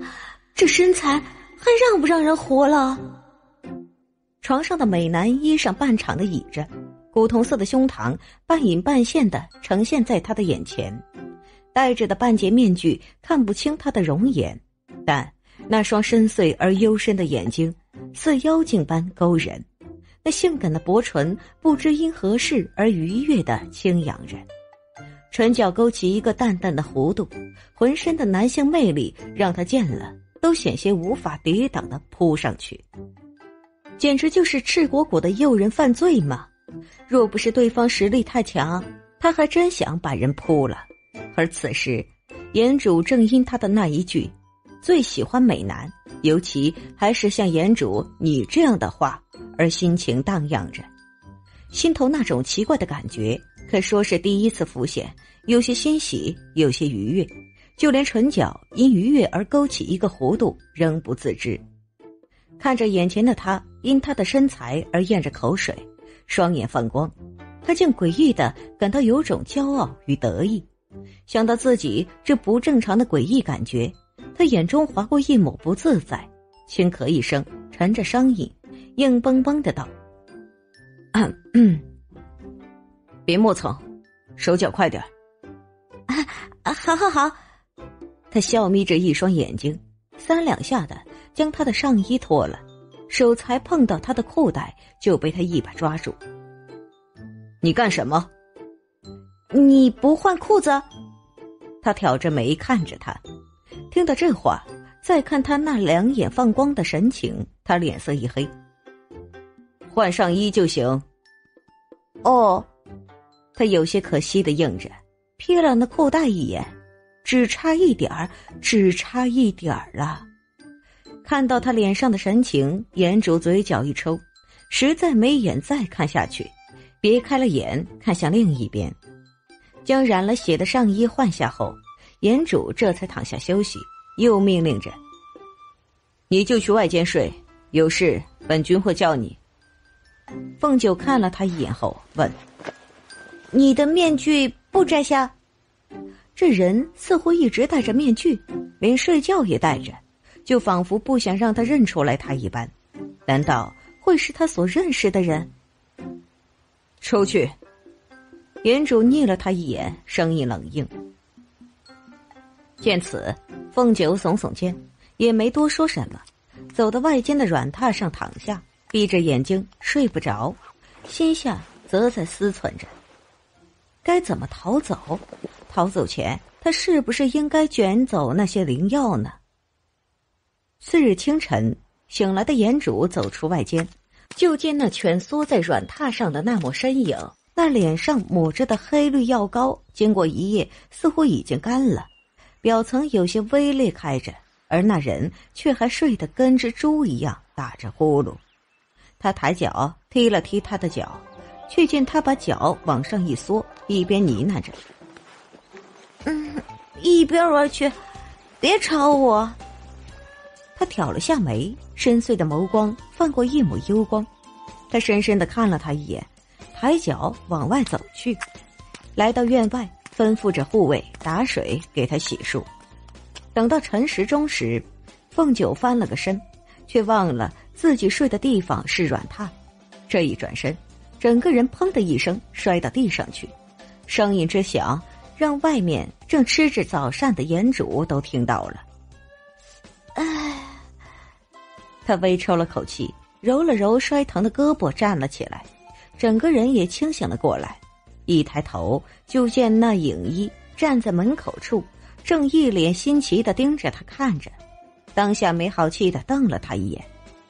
这身材还让不让人活了？床上的美男衣裳半敞的倚着，古铜色的胸膛半隐半现的呈现在他的眼前，戴着的半截面具看不清他的容颜，但那双深邃而幽深的眼睛似妖精般勾人，那性感的薄唇不知因何事而愉悦地轻扬着，唇角勾起一个淡淡的弧度，浑身的男性魅力让他见了都险些无法抵挡地扑上去，简直就是赤果果的诱人犯罪嘛！若不是对方实力太强，他还真想把人扑了。而此时颜主正因他的那一句最喜欢美男，尤其还是像颜主你这样的话而心情荡漾着，心头那种奇怪的感觉可说是第一次浮现，有些欣喜，有些愉悦，就连唇角因愉悦而勾起一个弧度仍不自知。看着眼前的他因他的身材而咽着口水，双眼放光，他竟诡异地感到有种骄傲与得意。想到自己这不正常的诡异感觉，他眼中划过一抹不自在，轻咳一声，沉着声音硬邦邦的道：嗯嗯，别磨蹭，手脚快点。啊啊，好好好。他笑眯着一双眼睛，三两下的将他的上衣脱了，手才碰到他的裤带就被他一把抓住。你干什么？你不换裤子？他挑着眉看着他，听到这话，再看他那两眼放光的神情，他脸色一黑。换上衣就行。哦，他有些可惜的应着，瞥了那裤带一眼，只差一点儿，只差一点儿了。看到他脸上的神情，颜主嘴角一抽，实在没眼再看下去，别开了眼，看向另一边。将染了血的上衣换下后，颜主这才躺下休息，又命令着：你就去外间睡，有事本君会叫你。凤九看了他一眼后问：你的面具不摘下？这人似乎一直戴着面具，连睡觉也戴着，就仿佛不想让他认出来他一般。难道会是他所认识的人？出去。颜主睨了他一眼，声音冷硬。见此，凤九耸耸肩，也没多说什么，走到外间的软榻上躺下，闭着眼睛睡不着，心下则在思忖着该怎么逃走。逃走前他是不是应该卷走那些灵药呢？次日清晨，醒来的颜主走出外间，就见那蜷缩在软榻上的那抹身影，那脸上抹着的黑绿药膏经过一夜似乎已经干了，表层有些微裂开着，而那人却还睡得跟只猪一样打着呼噜。他抬脚踢了踢他的脚，却见他把脚往上一缩，一边呢喃着：嗯，一边玩去，别吵我。他挑了下眉，深邃的眸光泛过一抹幽光。他深深地看了他一眼，抬脚往外走去，来到院外，吩咐着护卫打水给他洗漱。等到辰时钟时，凤九翻了个身，却忘了自己睡的地方是软榻。这一转身，整个人砰的一声摔到地上去，声音之响让外面正吃着早膳的颜主都听到了。唉，他微抽了口气，揉了揉摔疼的胳膊，站了起来，整个人也清醒了过来。一抬头就见那影衣站在门口处，正一脸新奇地盯着他看着，当下没好气地瞪了他一眼。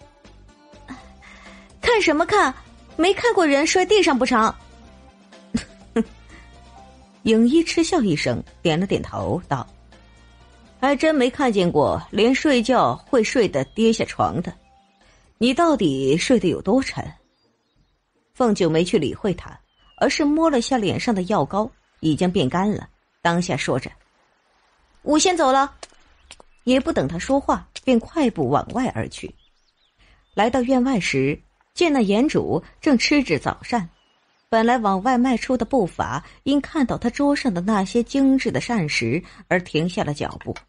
看什么看？没看过人摔地上不成？影衣嗤笑一声，点了点头道：还真没看见过连睡觉会睡得跌下床的，你到底睡得有多沉？凤九没去理会他，而是摸了下脸上的药膏，已经变干了，当下说着：我先走了。也不等他说话，便快步往外而去。来到院外时，见那颜主正吃着早膳，本来往外迈出的步伐因看到他桌上的那些精致的膳食而停下了脚步，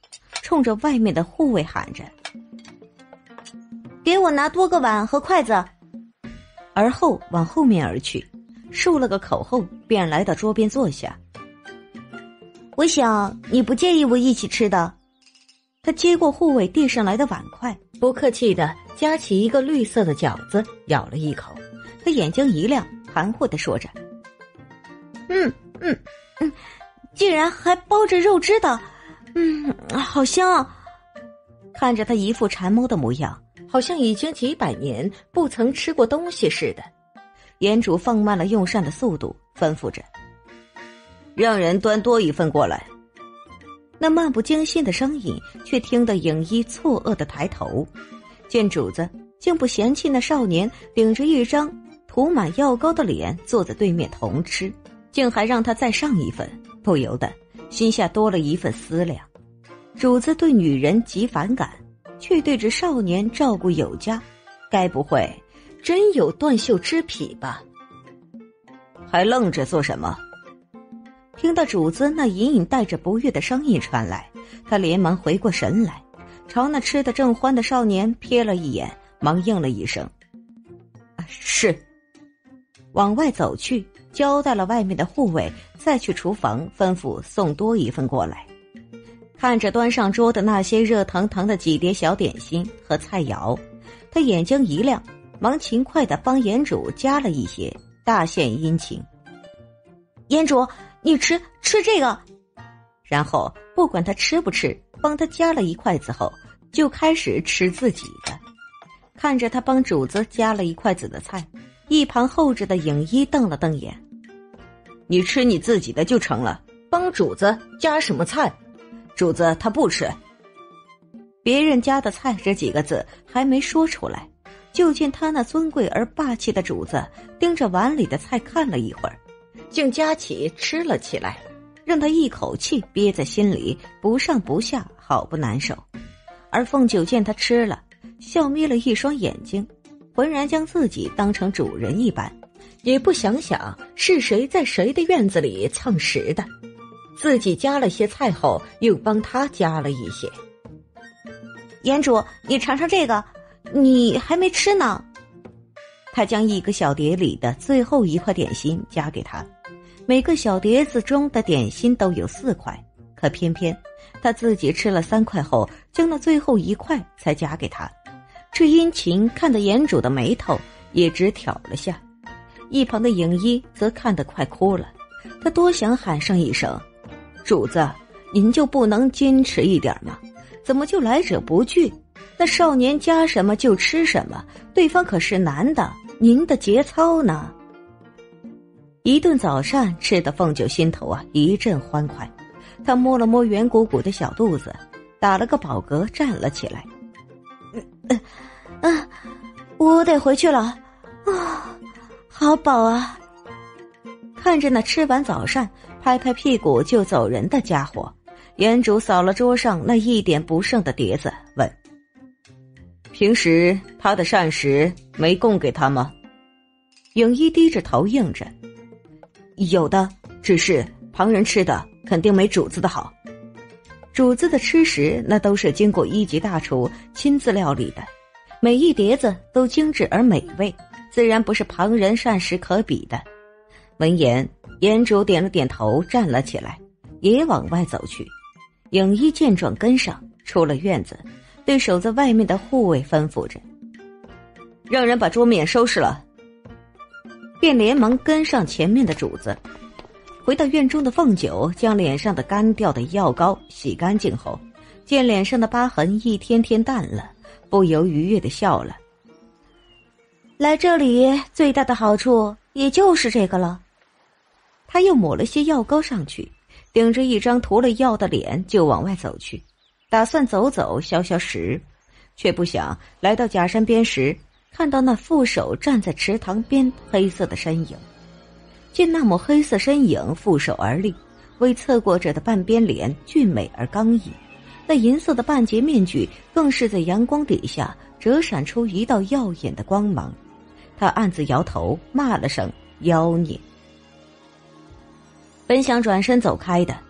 冲着外面的护卫喊着：“给我拿多个碗和筷子。”而后往后面而去，漱了个口后，便来到桌边坐下。我想你不介意我一起吃的。他接过护卫递上来的碗筷，不客气地夹起一个绿色的饺子，咬了一口。他眼睛一亮，含糊地说着：“嗯嗯嗯，竟然还包着肉汁的，嗯，好香啊！”看着他一副馋猫的模样，好像已经几百年不曾吃过东西似的。严主放慢了用膳的速度，吩咐着：“让人端多一份过来。”那漫不经心的声音却听得影衣错愕地抬头，见主子竟不嫌弃那少年顶着一张涂满药膏的脸坐在对面同吃，竟还让他再上一份，不由得心下多了一份思量。主子对女人极反感，却对这少年照顾有加，该不会真有断袖之癖吧？还愣着做什么？听到主子那隐隐带着不悦的声音传来，他连忙回过神来，朝那吃得正欢的少年瞥了一眼，忙应了一声：“是。”往外走去，交代了外面的护卫，再去厨房吩咐送多一份过来。看着端上桌的那些热腾腾的几碟小点心和菜肴，他眼睛一亮，忙勤快地帮严主加了一些，大献殷勤：“严主，你吃吃这个。”然后不管他吃不吃，帮他夹了一筷子后，就开始吃自己的。看着他帮主子夹了一筷子的菜，一旁候着的影衣瞪了瞪眼：“你吃你自己的就成了，帮主子夹什么菜？主子他不吃。”别人家的菜这几个字还没说出来，就见他那尊贵而霸气的主子盯着碗里的菜看了一会儿，竟夹起吃了起来，让他一口气憋在心里，不上不下，好不难受。而凤九见他吃了，笑眯了一双眼睛，浑然将自己当成主人一般，也不想想是谁在谁的院子里蹭食的，自己夹了些菜后又帮他夹了一些。严主，你尝尝这个，你还没吃呢。他将一个小碟里的最后一块点心夹给他，每个小碟子中的点心都有四块，可偏偏他自己吃了三块后，将那最后一块才夹给他。这殷勤看得严主的眉头也直挑了下，一旁的影衣则看得快哭了。他多想喊上一声：“主子，您就不能矜持一点吗？怎么就来者不拒？那少年夹什么就吃什么，对方可是男的，您的节操呢？”一顿早膳吃得凤九心头啊一阵欢快，他摸了摸圆鼓鼓的小肚子，打了个饱嗝，站了起来。嗯嗯，我得回去了啊，好饱啊！看着那吃完早膳拍拍屁股就走人的家伙，严主扫了桌上那一点不剩的碟子，问：“平时他的膳食没供给他吗？”影衣低着头应着：“有的，只是旁人吃的肯定没主子的好。主子的吃食那都是经过一级大厨亲自料理的，每一碟子都精致而美味，自然不是旁人膳食可比的。”闻言，严主点了点头，站了起来，也往外走去。影衣见状跟上，出了院子，对守在外面的护卫吩咐着：“让人把桌面收拾了。”便连忙跟上前面的主子。回到院中的凤九将脸上的干掉的药膏洗干净后，见脸上的疤痕一天天淡了，不由愉悦地笑了。来这里最大的好处也就是这个了。他又抹了些药膏上去，顶着一张涂了药的脸就往外走去，打算走走消消食，却不想来到假山边时，看到那副手站在池塘边黑色的身影。见那抹黑色身影负手而立，微侧过着的半边脸俊美而刚毅，那银色的半截面具更是在阳光底下折闪出一道耀眼的光芒。他暗自摇头，骂了声妖孽。本想转身走开的，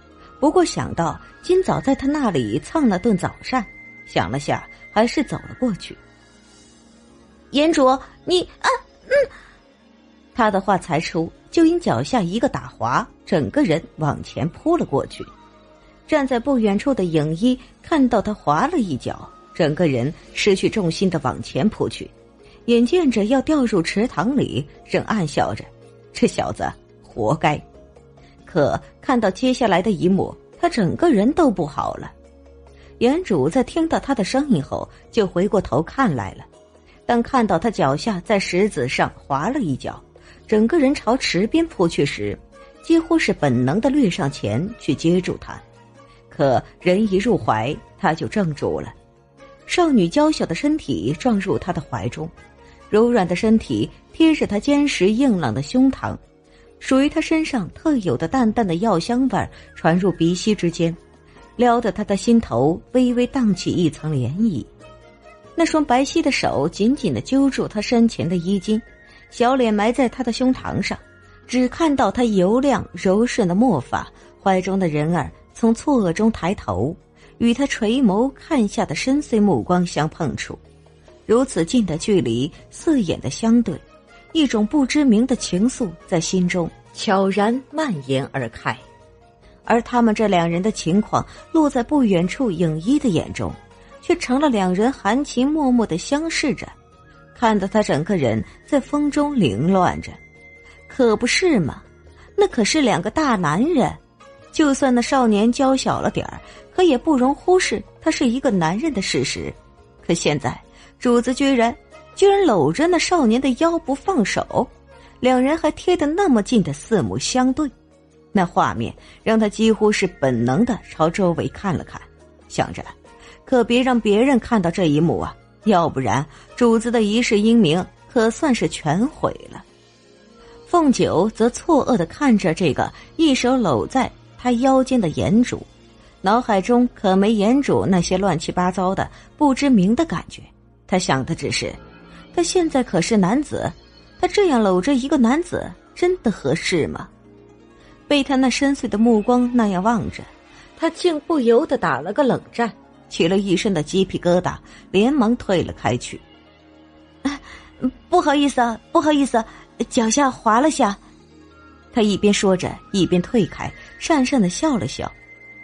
不过想到今早在他那里蹭了顿早膳，想了下，还是走了过去。严主，你啊，嗯。他的话才出，就因脚下一个打滑，整个人往前扑了过去。站在不远处的影一看到他滑了一脚，整个人失去重心的往前扑去，眼见着要掉入池塘里，正暗笑着，这小子活该。可看到接下来的一幕，他整个人都不好了。原主在听到他的声音后，就回过头看来了。当看到他脚下在石子上滑了一脚，整个人朝池边扑去时，几乎是本能地掠上前去接住他。可人一入怀，他就怔住了。少女娇小的身体撞入他的怀中，柔软的身体贴着他坚实硬朗的胸膛，属于他身上特有的淡淡的药香味传入鼻息之间，撩得他的心头微微荡起一层涟漪。那双白皙的手紧紧地揪住他身前的衣襟，小脸埋在他的胸膛上，只看到他油亮柔顺的墨发，怀中的人儿从错愕中抬头，与他垂眸看下的深邃目光相碰触，如此近的距离，四眼的相对，一种不知名的情愫在心中悄然蔓延而开。而他们这两人的情况落在不远处影一的眼中，却成了两人含情脉脉地相视着，看得他整个人在风中凌乱着。可不是嘛，那可是两个大男人，就算那少年娇小了点儿，可也不容忽视他是一个男人的事实。可现在主子居然居然搂着那少年的腰不放手，两人还贴得那么近的四目相对，那画面让他几乎是本能地朝周围看了看，想着可别让别人看到这一幕啊，要不然主子的一世英名可算是全毁了。凤九则错愕地看着这个一手搂在他腰间的颜主，脑海中可没颜主那些乱七八糟的不知名的感觉。他想的只是，他现在可是男子，他这样搂着一个男子真的合适吗？被他那深邃的目光那样望着，他竟不由得打了个冷战，起了一身的鸡皮疙瘩，连忙退了开去。啊，不好意思啊，不好意思，脚下滑了下。他一边说着，一边退开，讪讪地笑了笑。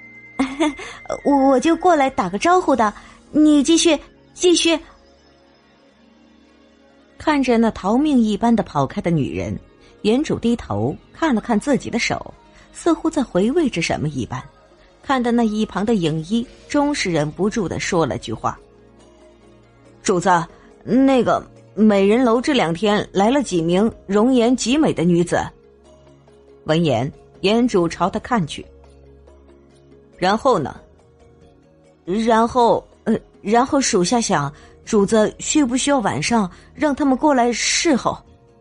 我就过来打个招呼的，你继续，继续。看着那逃命一般的跑开的女人，颜主低头看了看自己的手，似乎在回味着什么一般。看得那一旁的影一终是忍不住地说了句话：主子，那个美人楼这两天来了几名容颜极美的女子。闻言，颜主朝他看去。然后呢？然后呃，然后属下想，主子需不需要晚上让他们过来侍候？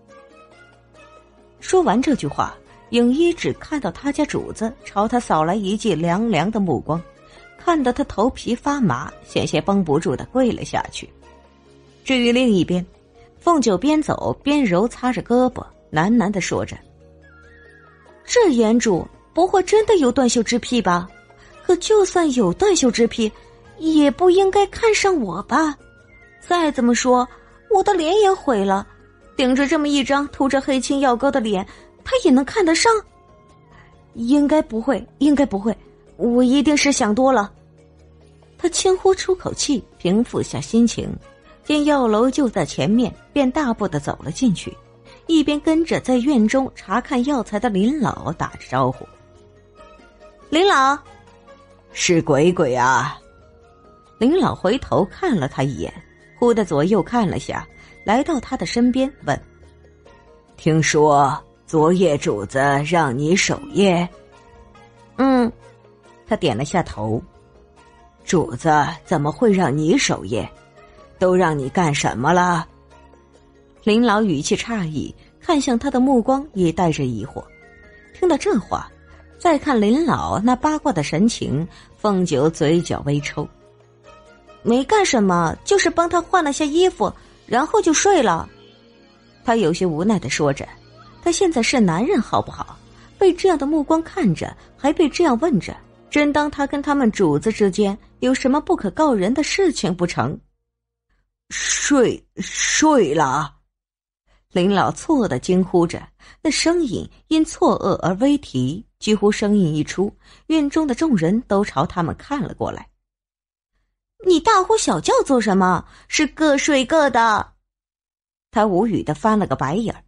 说完这句话，影一只看到他家主子朝他扫来一记凉凉的目光，看得他头皮发麻，险些绷不住的跪了下去。至于另一边，凤九边走边揉擦着胳膊，喃喃地说着：这颜主不会真的有断袖之癖吧？可就算有断袖之癖，也不应该看上我吧？再怎么说，我的脸也毁了，顶着这么一张涂着黑青药膏的脸，他也能看得上？应该不会，应该不会，我一定是想多了。他轻呼出口气，平复下心情，见药楼就在前面，便大步地走了进去，一边跟着在院中查看药材的林老打着招呼：林老。是鬼鬼啊！林老回头看了他一眼，忽地左右看了下，来到他的身边问：听说昨夜主子让你守夜？嗯，他点了下头。主子怎么会让你守夜？都让你干什么了？林老语气诧异，看向他的目光也带着疑惑。听到这话，再看林老那八卦的神情，凤九嘴角微抽。没干什么，就是帮他换了下衣服，然后就睡了。他有些无奈地说着，他现在是男人好不好？被这样的目光看着，还被这样问着， 真当他跟他们主子之间有什么不可告人的事情不成？ 睡睡了！ 林老错愕地惊呼着，那声音因错愕而微啼，几乎声音一出，院中的众人都朝他们看了过来。你大呼小叫做什么？是各睡各的。他无语地翻了个白眼儿。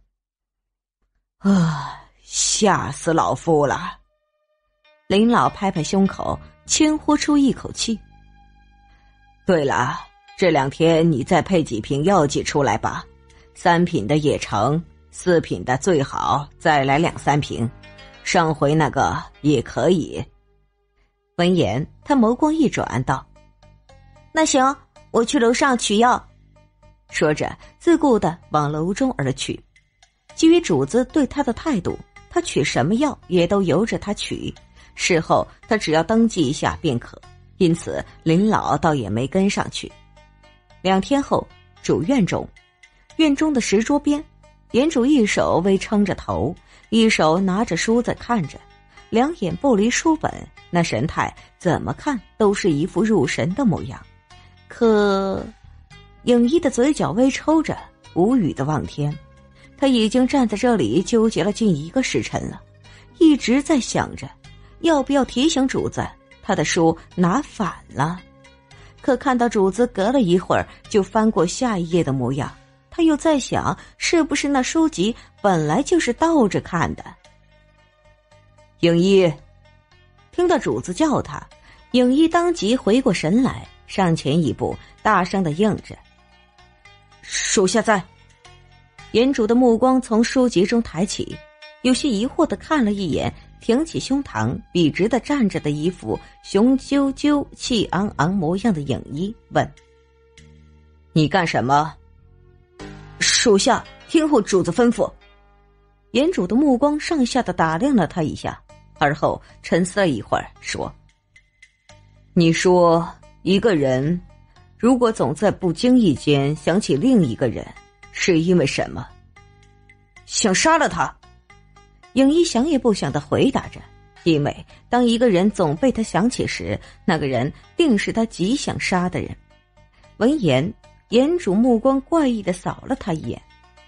啊，吓死老夫了！ 林老拍拍胸口，轻呼出一口气。 对了，这两天你再配几瓶药剂出来吧，三品的也成，四品的最好再来两三瓶，上回那个也可以。 闻言，他眸光一转，道：那行，我去楼上取药。说着自顾地往楼中而去。基于主子对他的态度，他取什么药也都由着他取，事后他只要登记一下便可，因此林老倒也没跟上去。两天后，主院中，院中的石桌边，严主一手微撑着头，一手拿着书在看着，两眼不离书本，那神态怎么看都是一副入神的模样。可影一的嘴角微抽着，无语的望天。他已经站在这里纠结了近一个时辰了，一直在想着要不要提醒主子他的书拿反了。可看到主子隔了一会儿就翻过下一页的模样，他又在想是不是那书籍本来就是倒着看的。 影一， 听到主子叫他，影一当即回过神来，上前一步，大声地应着： 属下在。 严主的目光从书籍中抬起，有些疑惑地看了一眼挺起胸膛笔直地站着的一副雄赳赳气昂昂模样的影一，问： 你干什么？ 属下听候主子吩咐。严主的目光上下地打量了他一下，而后沉思了一会儿，说： 你说一个人如果总在不经意间想起另一个人，是因为什么？ 想杀了他。影一想也不想地回答着，因为当一个人总被他想起时，那个人定是他极想杀的人。闻言，严主目光怪异地扫了他一眼。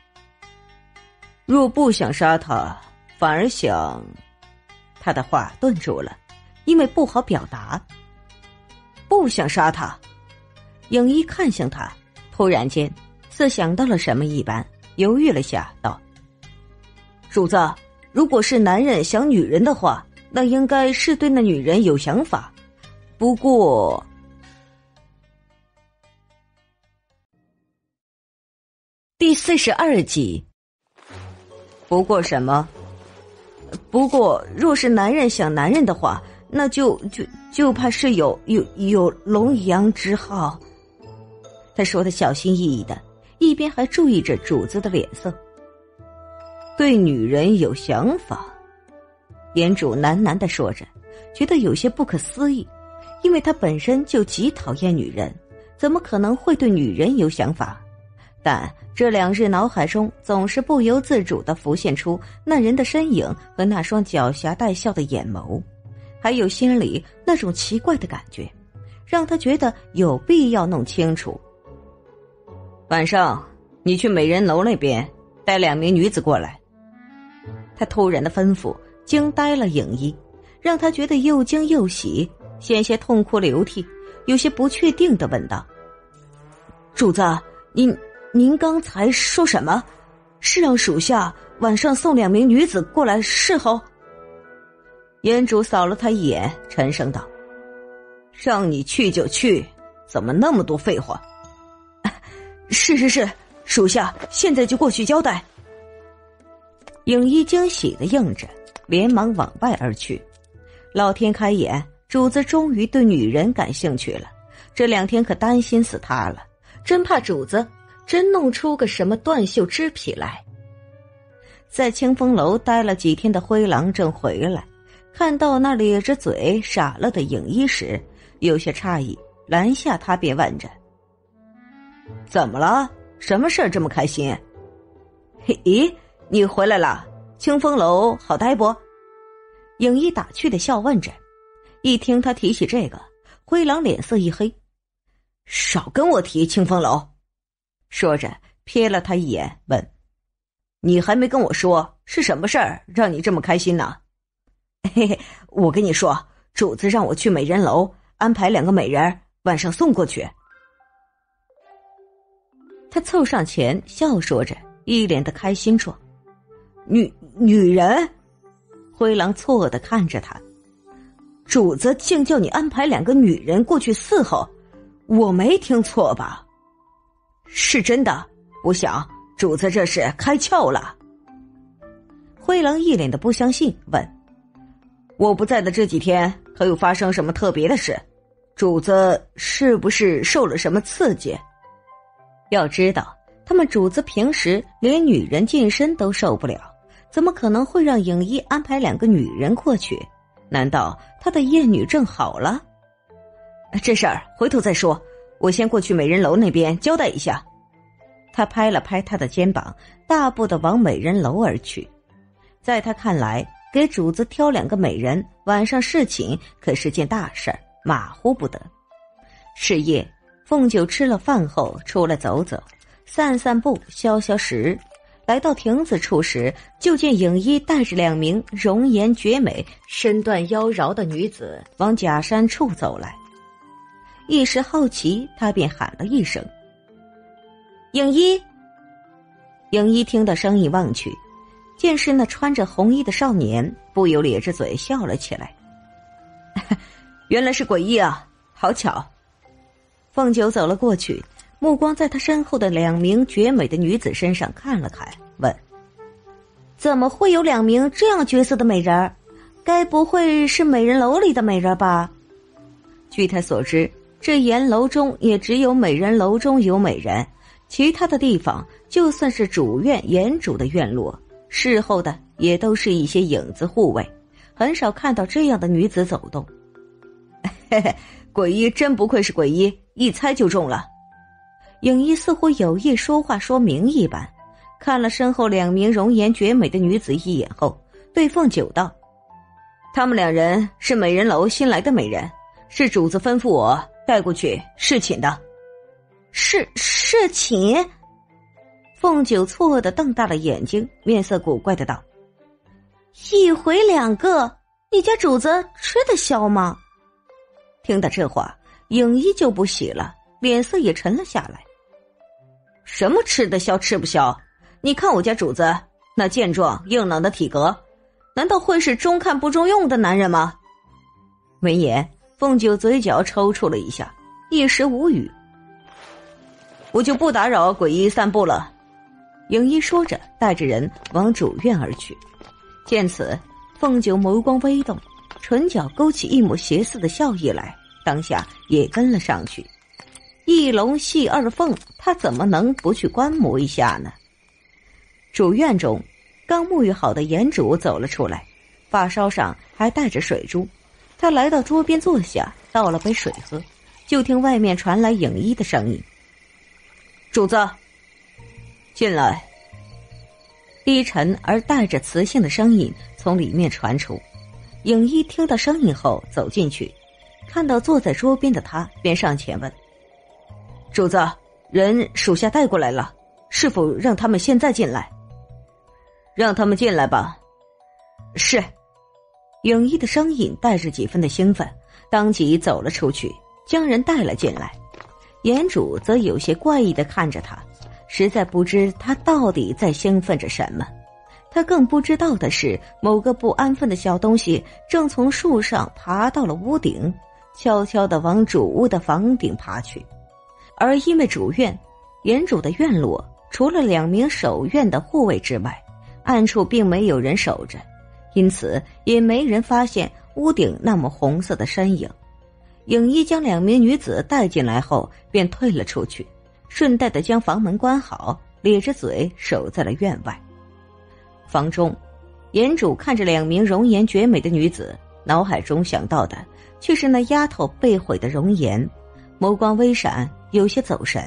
若不想杀他，反而想…… 他的话顿住了，因为不好表达。不想杀他。影一看向他，突然间似想到了什么一般，犹豫了下，道：主子，如果是男人想女人的话，那应该是对那女人有想法。不过……第四十二集。不过什么？不过若是男人想男人的话，那就就就怕是有有有龙阳之好。他说的小心翼翼的，一边还注意着主子的脸色。 对女人有想法， 严主喃喃地说着，觉得有些不可思议，因为他本身就极讨厌女人，怎么可能会对女人有想法？但这两日脑海中总是不由自主地浮现出那人的身影和那双狡黠带笑的眼眸，还有心里那种奇怪的感觉，让他觉得有必要弄清楚。 晚上你去美人楼那边带两名女子过来。 他突然的吩咐惊呆了影一，让他觉得又惊又喜，险些痛哭流涕，有些不确定地问道：主子，您您刚才说什么？是让属下晚上送两名女子过来侍候？ 严主扫了他一眼，沉声道：让你去就去，怎么那么多废话？ 是是是，属下现在就过去交代。影一惊喜地应着，连忙往外而去。老天开眼，主子终于对女人感兴趣了，这两天可担心死他了，真怕主子真弄出个什么断袖之癖来。在清风楼待了几天的灰狼正回来，看到那咧着嘴傻了的影一时，有些诧异，拦下他便问着： 怎么了？什么事儿这么开心？ 嘿，咦，你回来了？清风楼好待不？影一打趣的笑问着。 一听他提起这个，灰狼脸色一黑，少跟我提清风楼。说着瞥了他一眼，问：你还没跟我说是什么事儿让你这么开心呢？嘿嘿，我跟你说，主子让我去美人楼安排两个美人，晚上送过去。他凑上前笑说着，一脸的开心状。女女人？灰狼错愕地看着他。主子竟叫你安排两个女人过去伺候，我没听错吧？是真的，我想主子这是开窍了。灰狼一脸的不相信，问：我不在的这几天可有发生什么特别的事？主子是不是受了什么刺激？要知道他们主子平时连女人近身都受不了，怎么可能会让影衣安排两个女人过去？难道他的厌女症好了？这事儿回头再说，我先过去美人楼那边交代一下。他拍了拍他的肩膀，大步地往美人楼而去。在他看来，给主子挑两个美人，晚上侍寝可是件大事儿，马虎不得。是夜，凤九吃了饭后出来走走，散散步，消消食。来到亭子处时，就见影衣带着两名容颜绝美、身段妖娆的女子往假山处走来。一时好奇，他便喊了一声：影衣。影衣听到声音望去，见是那穿着红衣的少年，不由咧着嘴笑了起来。原来是鬼医啊，好巧。凤九走了过去，目光在他身后的两名绝美的女子身上看了看，问：怎么会有两名这样绝色的美人？该不会是美人楼里的美人吧？据他所知，这檐楼中也只有美人楼中有美人，其他的地方就算是主院檐主的院落，侍候的也都是一些影子护卫，很少看到这样的女子走动。嘿嘿，鬼医真不愧是鬼医，一猜就中了。影医似乎有意说话说明一般，看了身后两名容颜绝美的女子一眼后，对凤九道：他们两人是美人楼新来的美人，是主子吩咐我带过去侍寝的。是侍寝？凤九错愕地瞪大了眼睛，面色古怪的道：一回两个，你家主子吃得消吗？听到这话，影衣就不喜了，脸色也沉了下来。什么吃得消吃不消？你看我家主子那健壮硬朗的体格，难道会是中看不中用的男人吗？闻言，凤九嘴角抽搐了一下，一时无语。我就不打扰鬼医散步了。影衣说着，带着人往主院而去。见此，凤九眸光微动，唇角勾起一抹邪肆的笑意来，当下也跟了上去。一龙戏二凤，他怎么能不去观摩一下呢？主院中，刚沐浴好的颜主走了出来，发梢上还带着水珠。他来到桌边坐下，倒了杯水喝，就听外面传来影衣的声音：主子进来。低沉而带着磁性的声音从里面传出。影衣听到声音后走进去，看到坐在桌边的他，便上前问：主子，人属下带过来了，是否让他们现在进来？让他们进来吧。是。影衣的声音带着几分的兴奋，当即走了出去，将人带了进来。颜主则有些怪异地看着他，实在不知他到底在兴奋着什么。他更不知道的是，某个不安分的小东西正从树上爬到了屋顶，悄悄地往主屋的房顶爬去。而因为主院颜主的院落除了两名守院的护卫之外，暗处并没有人守着，因此也没人发现屋顶那么红色的身影。影衣将两名女子带进来后便退了出去，顺带地将房门关好，咧着嘴守在了院外。房中，颜主看着两名容颜绝美的女子，脑海中想到的却是那丫头被毁的容颜，眸光微闪，有些走神。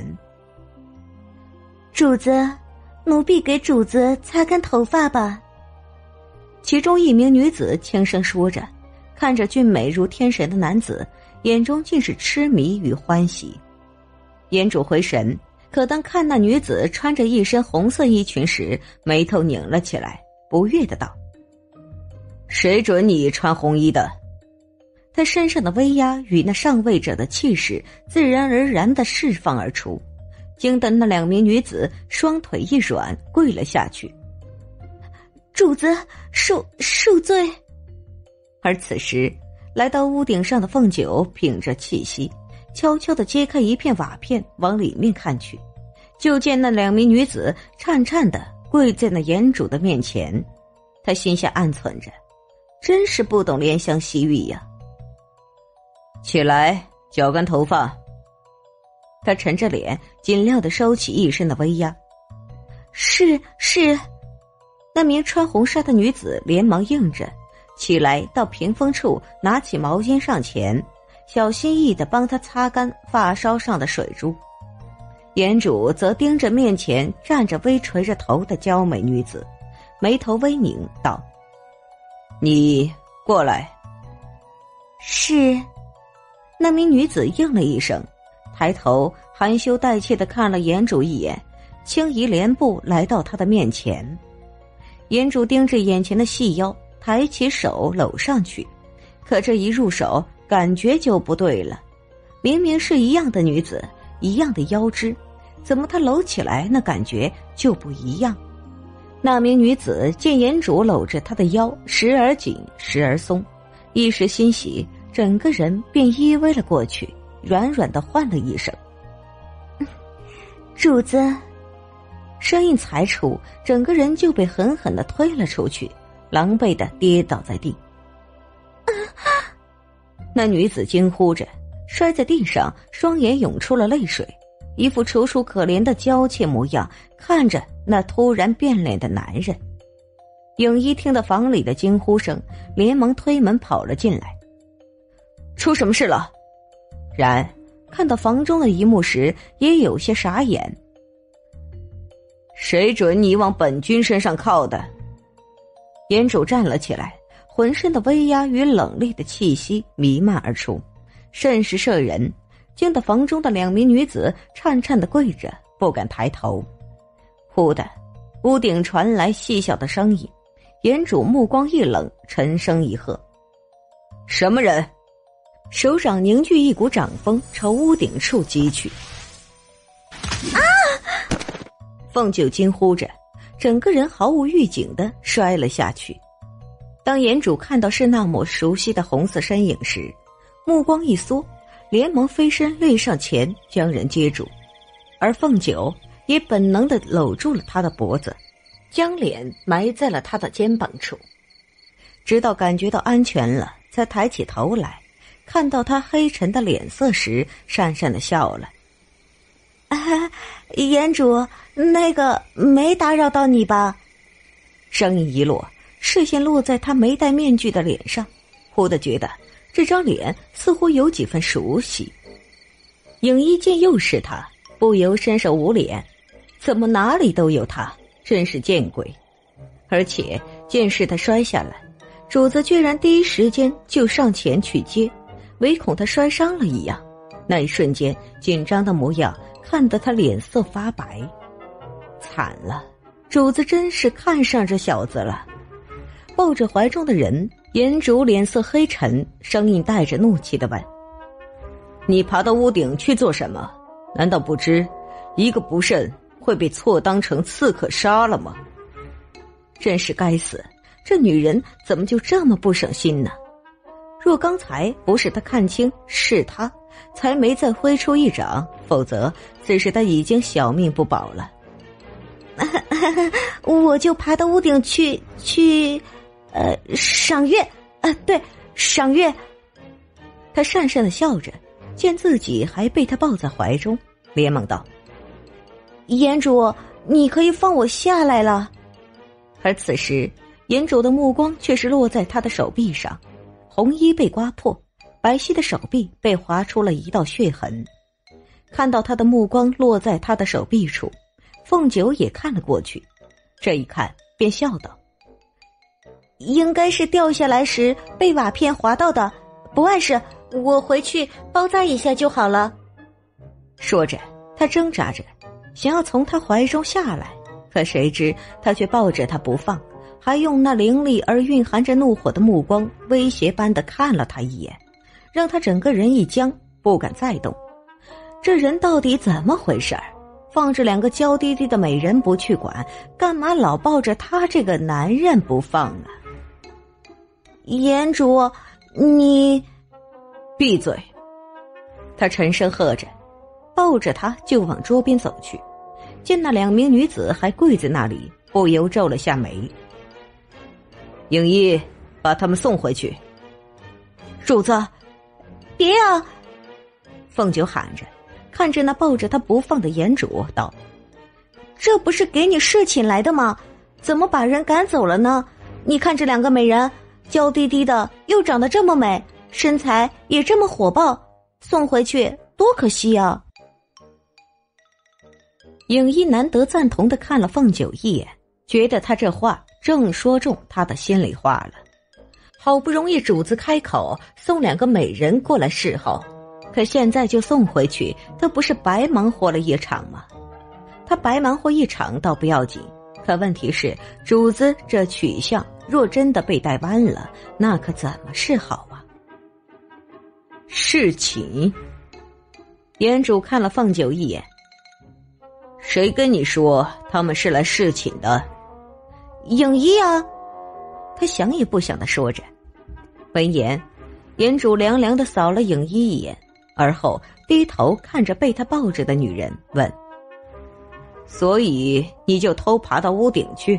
主子，奴婢给主子擦干头发吧。其中一名女子轻声说着， 看着俊美如天神的男子，眼中尽是痴迷与欢喜。颜主回神，可当看那女子穿着一身红色衣裙时，眉头拧了起来，不悦的道：谁准你穿红衣的？他身上的威压与那上位者的气势自然而然地释放而出，惊得那两名女子双腿一软，跪了下去。主子，恕恕罪。而此时来到屋顶上的凤九屏着气息，悄悄地揭开一片瓦片，往里面看去，就见那两名女子颤颤地跪在那颜主的面前。他心下暗忖着，真是不懂怜香惜玉呀。起来，绞干头发。他沉着脸，尽量地收起一身的威压。是是。那名穿红纱的女子连忙应着，起来到屏风处，拿起毛巾上前，小心翼翼地帮他擦干发梢上的水珠。颜主则盯着面前站着微垂着头的娇美女子，眉头微拧道：你过来。是。那名女子应了一声，抬头含羞带怯地看了颜主一眼，轻移莲步来到他的面前。颜主盯着眼前的细腰，抬起手搂上去，可这一入手感觉就不对了，明明是一样的女子，一样的腰肢，怎么他搂起来那感觉就不一样？那名女子见颜主搂着她的腰，时而紧时而松，一时欣喜，整个人便依偎了过去，软软地唤了一声：主子。声音才出，整个人就被狠狠地推了出去，狼狈地跌倒在地。啊、那女子惊呼着，摔在地上，双眼涌出了泪水，一副楚楚可怜的娇怯模样，看着那突然变脸的男人。影一听到房里的惊呼声，连忙推门跑了进来。出什么事了？然看到房中的一幕时，也有些傻眼。谁准你往本君身上靠的？颜主站了起来，浑身的威压与冷冽的气息弥漫而出，甚是摄人，惊得房中的两名女子颤颤地跪着，不敢抬头。忽的，屋顶传来细小的声音，颜主目光一冷，沉声一喝：什么人？手掌凝聚一股掌风，朝屋顶处击去。啊！凤九惊呼着，整个人毫无预警地摔了下去。当颜主看到是那抹熟悉的红色身影时，目光一缩，连忙飞身掠上前将人接住，而凤九也本能地搂住了他的脖子，将脸埋在了他的肩膀处，直到感觉到安全了，才抬起头来，看到他黑沉的脸色时，讪讪地笑了。啊，颜主，那个没打扰到你吧？声音一落，视线落在他没戴面具的脸上，忽地觉得这张脸似乎有几分熟悉。影一见又是他，不由伸手捂脸，怎么哪里都有他，真是见鬼！而且见是他摔下来，主子居然第一时间就上前去接，唯恐他摔伤了一样。那一瞬间紧张的模样看得他脸色发白。惨了，主子真是看上这小子了。抱着怀中的人，颜主脸色黑沉，声音带着怒气地问：你爬到屋顶去做什么？难道不知一个不慎会被错当成刺客杀了吗？真是该死，这女人怎么就这么不省心呢？若刚才不是他看清是他，才没再挥出一掌，否则此时他已经小命不保了。我就爬到屋顶去去呃赏月啊、呃、对赏月。他讪讪地笑着，见自己还被他抱在怀中，连忙道：颜主，你可以放我下来了。而此时颜主的目光却是落在他的手臂上，红衣被刮破，白皙的手臂被划出了一道血痕。看到他的目光落在他的手臂处，凤九也看了过去，这一看便笑道： 应该是掉下来时被瓦片划到的，不碍事，我回去包扎一下就好了。 说着，他挣扎着想要从他怀中下来，可谁知他却抱着他不放，还用那凌厉而蕴含着怒火的目光威胁般地看了他一眼，让他整个人一僵，不敢再动。这人到底怎么回事儿？放着两个娇滴滴的美人不去管，干嘛老抱着他这个男人不放啊？ 言主，你闭嘴！他沉声喝着，抱着他就往桌边走去。见那两名女子还跪在那里，不由皱了下眉。影一，把他们送回去。 主子，别啊！ 凤九喊着，看着那抱着他不放的言主道： 这不是给你侍寝来的吗？怎么把人赶走了呢？你看这两个美人，娇滴滴的，又长得这么美，身材也这么火爆，送回去多可惜啊！ 影一难得赞同地看了凤九一眼，觉得他这话正说中他的心里话了。好不容易主子开口送两个美人过来侍候，可现在就送回去，他不是白忙活了一场吗？他白忙活一场倒不要紧，可问题是主子这取向若真的被带弯了，那可怎么是好啊？侍寝。言主看了凤九一眼，谁跟你说他们是来侍寝的？ 影一啊！ 他想也不想地说着。闻言，言主凉凉地扫了影一一眼，而后低头看着被他抱着的女人，问：所以你就偷爬到屋顶去？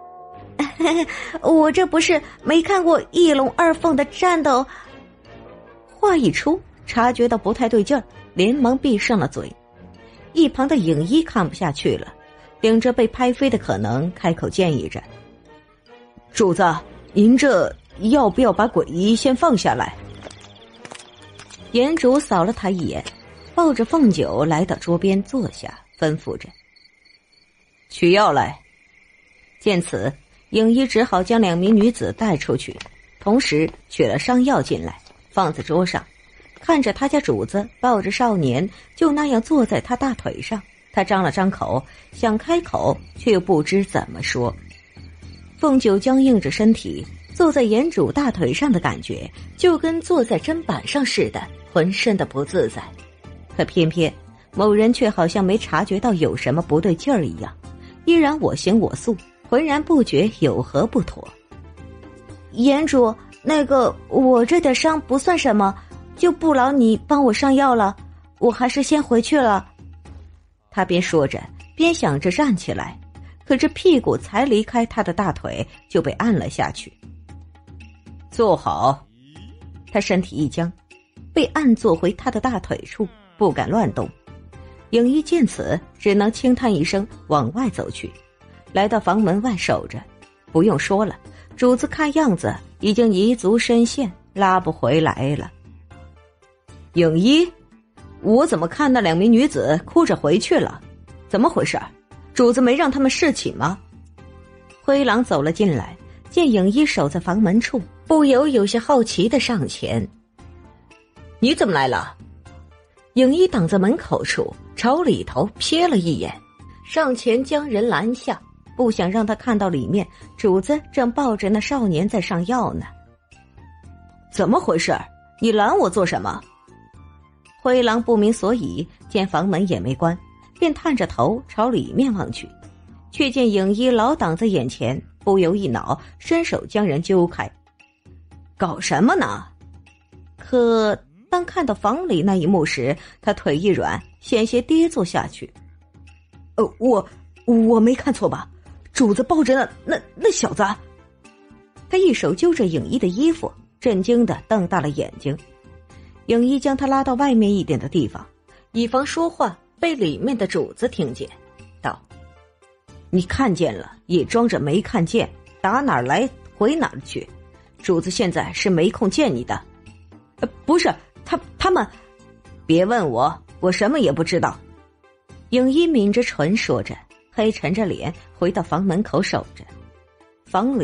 我这不是没看过一龙二凤的战斗。 话一出，察觉到不太对劲儿，连忙闭上了嘴。一旁的影一看不下去了，顶着被拍飞的可能，开口建议着：主子，您这要不要把鬼医先放下来？言主扫了他一眼，抱着凤九来到桌边坐下，吩咐着：取药来。见此，影一只好将两名女子带出去，同时取了伤药进来，放在桌上，看着他家主子抱着少年就那样坐在他大腿上，他张了张口，想开口却又不知怎么说。凤九僵硬着身体，坐在言主大腿上的感觉就跟坐在砧板上似的，浑身的不自在。可偏偏某人却好像没察觉到有什么不对劲儿一样，依然我行我素，浑然不觉有何不妥。 言主，那个我这点伤不算什么，就不劳你帮我上药了，我还是先回去了。 他边说着边想着站起来，可这屁股才离开他的大腿就被按了下去。坐好。他身体一僵，被按坐回他的大腿处，不敢乱动。影一见此，只能轻叹一声，往外走去，来到房门外守着。不用说了，主子看样子已经一足深陷，拉不回来了。影一，我怎么看那两名女子哭着回去了？怎么回事？主子没让他们侍寝吗？灰狼走了进来，见影一守在房门处，不由有些好奇地上前：你怎么来了？影一挡在门口处，朝里头瞥了一眼，上前将人拦下，不想让他看到里面主子正抱着那少年在上药呢。怎么回事？你拦我做什么？灰狼不明所以，见房门也没关，便探着头朝里面望去，却见影一老挡在眼前，不由一恼，伸手将人揪开。搞什么呢？可当看到房里那一幕时，他腿一软，险些跌坐下去。呃，我我没看错吧？主子抱着那那那小子。他一手揪着影一的衣服，震惊地瞪大了眼睛。影一将他拉到外面一点的地方，以防说话被里面的主子听见，道：你看见了也装着没看见，打哪儿来回哪儿去，主子现在是没空见你的。呃，不是，他他们，别问我，我什么也不知道。影一抿着唇说着，黑沉着脸回到房门口守着。房里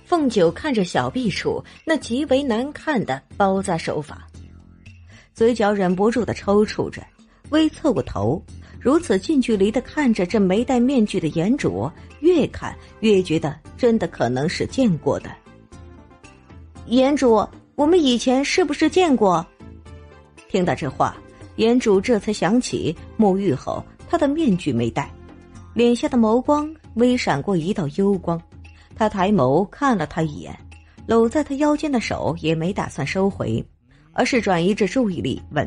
凤九看着小臂处那极为难看的包扎手法，嘴角忍不住的抽搐着，微侧过头，如此近距离的看着这没戴面具的颜主，越看越觉得真的可能是见过的。颜主，我们以前是不是见过？听到这话，颜主这才想起沐浴后他的面具没戴，脸下的眸光微闪过一道幽光。他抬眸看了他一眼，搂在他腰间的手也没打算收回，而是转移着注意力问：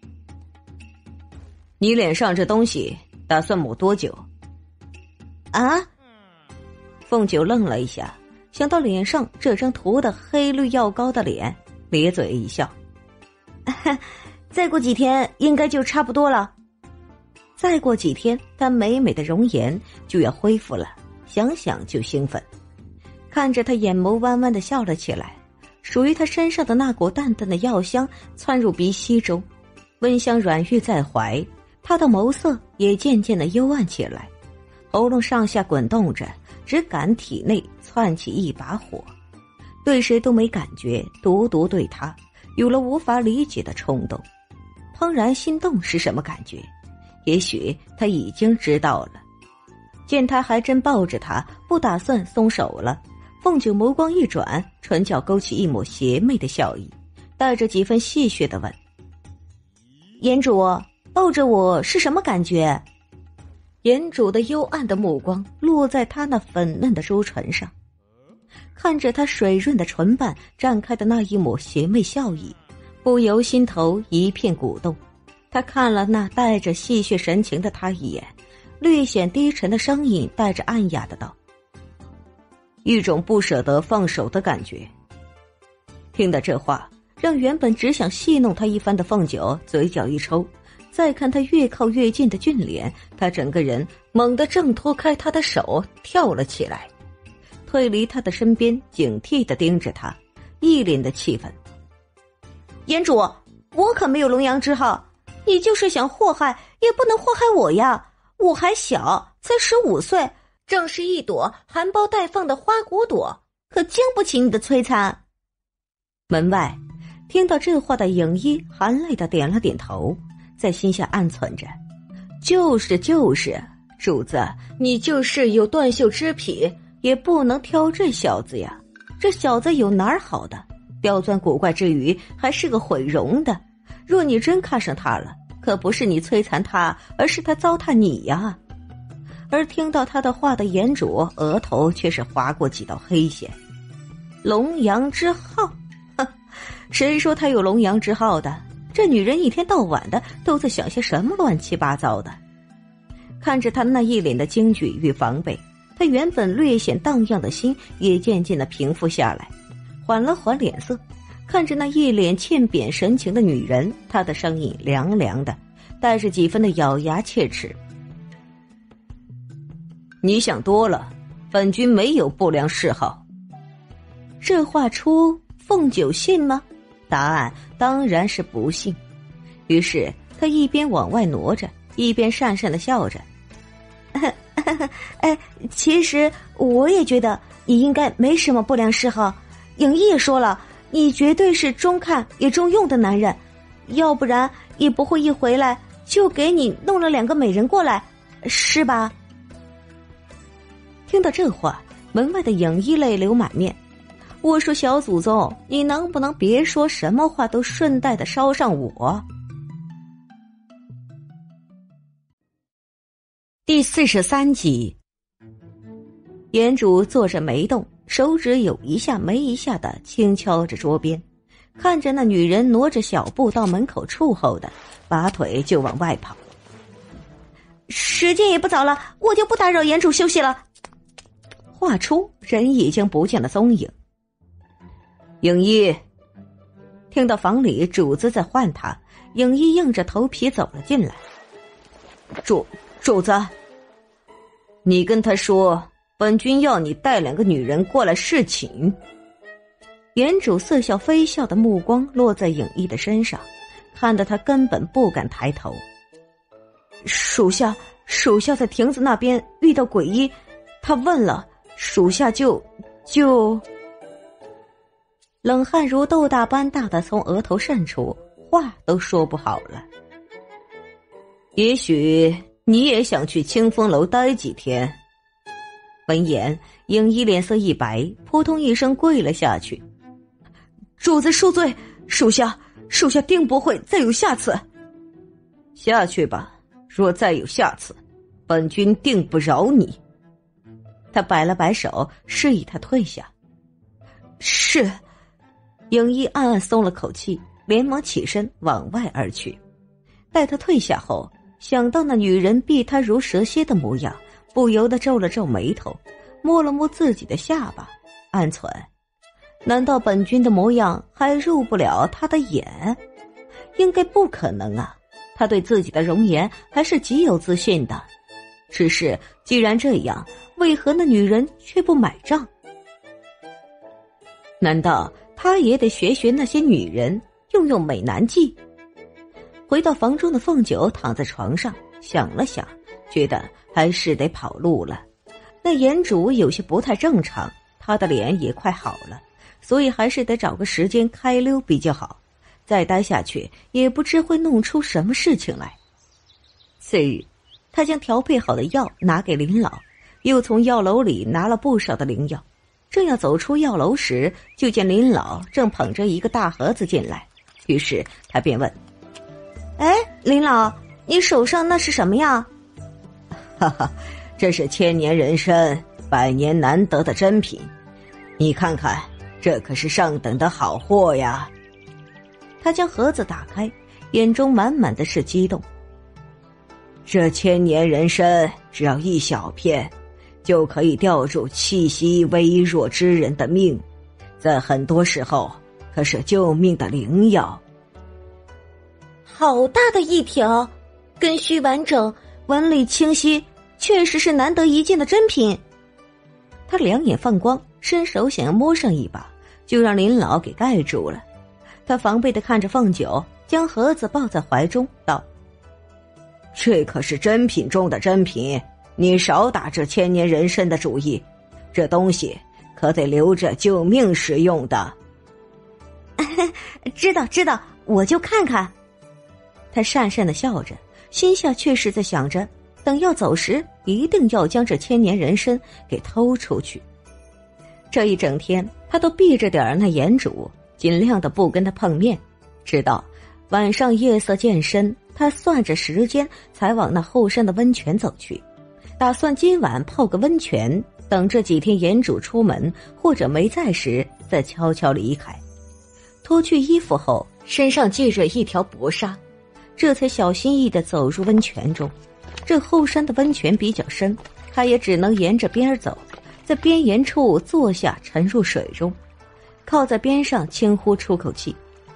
你脸上这东西打算抹多久？啊？凤九愣了一下，想到脸上这张涂的黑绿药膏的脸，咧嘴一笑：再过几天应该就差不多了。再过几天她美美的容颜就要恢复了，想想就兴奋。看着她眼眸弯弯的笑了起来，属于她身上的那股淡淡的药香窜入鼻息中，温香软玉在怀，她的眸色也渐渐的幽暗起来，喉咙上下滚动着，只感体内窜起一把火，对谁都没感觉，独独对她有了无法理解的冲动。怦然心动是什么感觉？也许他已经知道了。见他还真抱着他，不打算松手了，凤九眸光一转，唇角勾起一抹邪魅的笑意，带着几分戏谑地问：颜主，抱着我是什么感觉？颜主的幽暗的目光落在他那粉嫩的朱唇上，看着他水润的唇瓣绽开的那一抹邪魅笑意，不由心头一片鼓动。他看了那带着戏谑神情的他一眼，略显低沉的声音带着暗哑的道：一种不舍得放手的感觉。听到这话，让原本只想戏弄他一番的凤九嘴角一抽，再看他越靠越近的俊脸，他整个人猛地挣脱开他的手，跳了起来，退离他的身边，警惕地盯着他，一脸的气愤：颜主，我可没有龙阳之好，你就是想祸害也不能祸害我呀，我还小，才十五岁，正是一朵含苞待放的花骨朵，可经不起你的摧残。门外听到这话的影衣含泪的点了点头，在心下暗忖着：就是就是主子，你就是有断袖之癖，也不能挑这小子呀，这小子有哪儿好的？刁钻古怪之余还是个毁容的，若你真看上他了，可不是你摧残他，而是他糟蹋你呀。而听到他的话的颜主额头却是划过几道黑线。龙阳之好，哼，谁说他有龙阳之好的？这女人一天到晚的都在想些什么乱七八糟的。看着他那一脸的惊惧与防备，他原本略显荡漾的心也渐渐的平复下来，缓了缓脸色，看着那一脸欠扁神情的女人，他的声音凉凉的，带着几分的咬牙切齿：你想多了，本君没有不良嗜好。这话出，凤九信吗？答案当然是不信。于是他一边往外挪着，一边讪讪的笑着：哎，其实我也觉得你应该没什么不良嗜好，影衣也说了，你绝对是中看也中用的男人，要不然也不会一回来就给你弄了两个美人过来，是吧？听到这话，门外的影衣泪流满面。我说小祖宗，你能不能别说什么话都顺带的捎上我？第四十三集，颜主坐着没动，手指有一下没一下的轻敲着桌边，看着那女人挪着小步到门口处后的，拔腿就往外跑。时间也不早了，我就不打扰颜主休息了。话出，人已经不见了踪影。影衣听到房里主子在唤他，影衣硬着头皮走了进来。主主子，你跟他说本君要你带两个女人过来侍寝。颜主似笑非笑的目光落在影衣的身上，看得他根本不敢抬头。属下属下在亭子那边遇到鬼医，他问了，属下就就冷汗如豆大般大的从额头渗出，话都说不好了。 也许你也想去清风楼待几天。 闻言，影衣脸色一白，扑通一声跪了下去。 主子恕罪，属下属下定不会再有下次。下去吧，若再有下次，本君定不饶你。 他摆了摆手，示意他退下。 是。 影衣暗暗松了口气，连忙起身往外而去。待他退下后，想到那女人避他如蛇蝎的模样，不由得皱了皱眉头，摸了摸自己的下巴，暗忖：难道本君的模样还入不了他的眼？应该不可能啊，他对自己的容颜还是极有自信的。只是既然这样，为何那女人却不买账？难道他也得学学那些女人，用用美男计？回到房中的凤九躺在床上，想了想，觉得还是得跑路了。那颜主有些不太正常，他的脸也快好了，所以还是得找个时间开溜比较好。再待下去，也不知会弄出什么事情来。次日，他将调配好的药拿给林老，又从药楼里拿了不少的灵药。正要走出药楼时，就见林老正捧着一个大盒子进来，于是他便问：哎，林老，你手上那是什么呀？ 哈哈，这是千年人参，百年难得的珍品，你看看，这可是上等的好货呀。 他将盒子打开，眼中满满的是激动。 这千年人参只要一小片，就可以吊住气息微弱之人的命，在很多时候可是救命的灵药。 好大的一条，根须完整，纹理清晰，确实是难得一见的珍品。他两眼放光，伸手想要摸上一把，就让林老给盖住了。他防备地看着凤九，将盒子抱在怀中，道： 这可是珍品中的珍品，你少打这千年人参的主意，这东西可得留着救命使用的。 知道知道，我就看看。他讪讪地笑着，心下却是在想着，等要走时一定要将这千年人参给偷出去。这一整天他都避着点儿那颜主，尽量的不跟他碰面，直到晚上夜色渐深，他算着时间才往那后山的温泉走去，打算今晚泡个温泉，等这几天颜主出门或者没在时再悄悄离开。脱去衣服后，身上系着一条薄纱，这才小心翼翼地走入温泉中。这后山的温泉比较深，他也只能沿着边儿走，在边沿处坐下沉入水中，靠在边上轻呼出口气。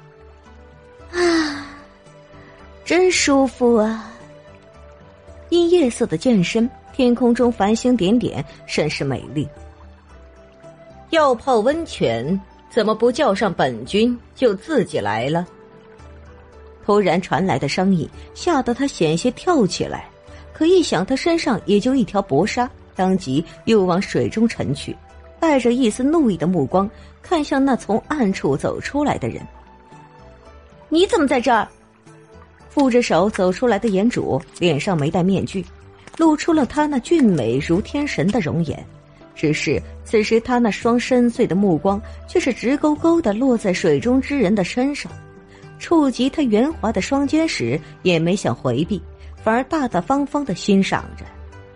啊，真舒服啊！因夜色的渐深，天空中繁星点点，甚是美丽。要泡温泉，怎么不叫上本君就自己来了？突然传来的声音吓得他险些跳起来，可一想他身上也就一条薄纱，当即又往水中沉去，带着一丝怒意的目光看向那从暗处走出来的人。你怎么在这儿？扶着手走出来的颜主脸上没戴面具，露出了他那俊美如天神的容颜，只是此时他那双深邃的目光却是直勾勾地落在水中之人的身上，触及他圆滑的双肩时也没想回避，反而大大方方地欣赏着。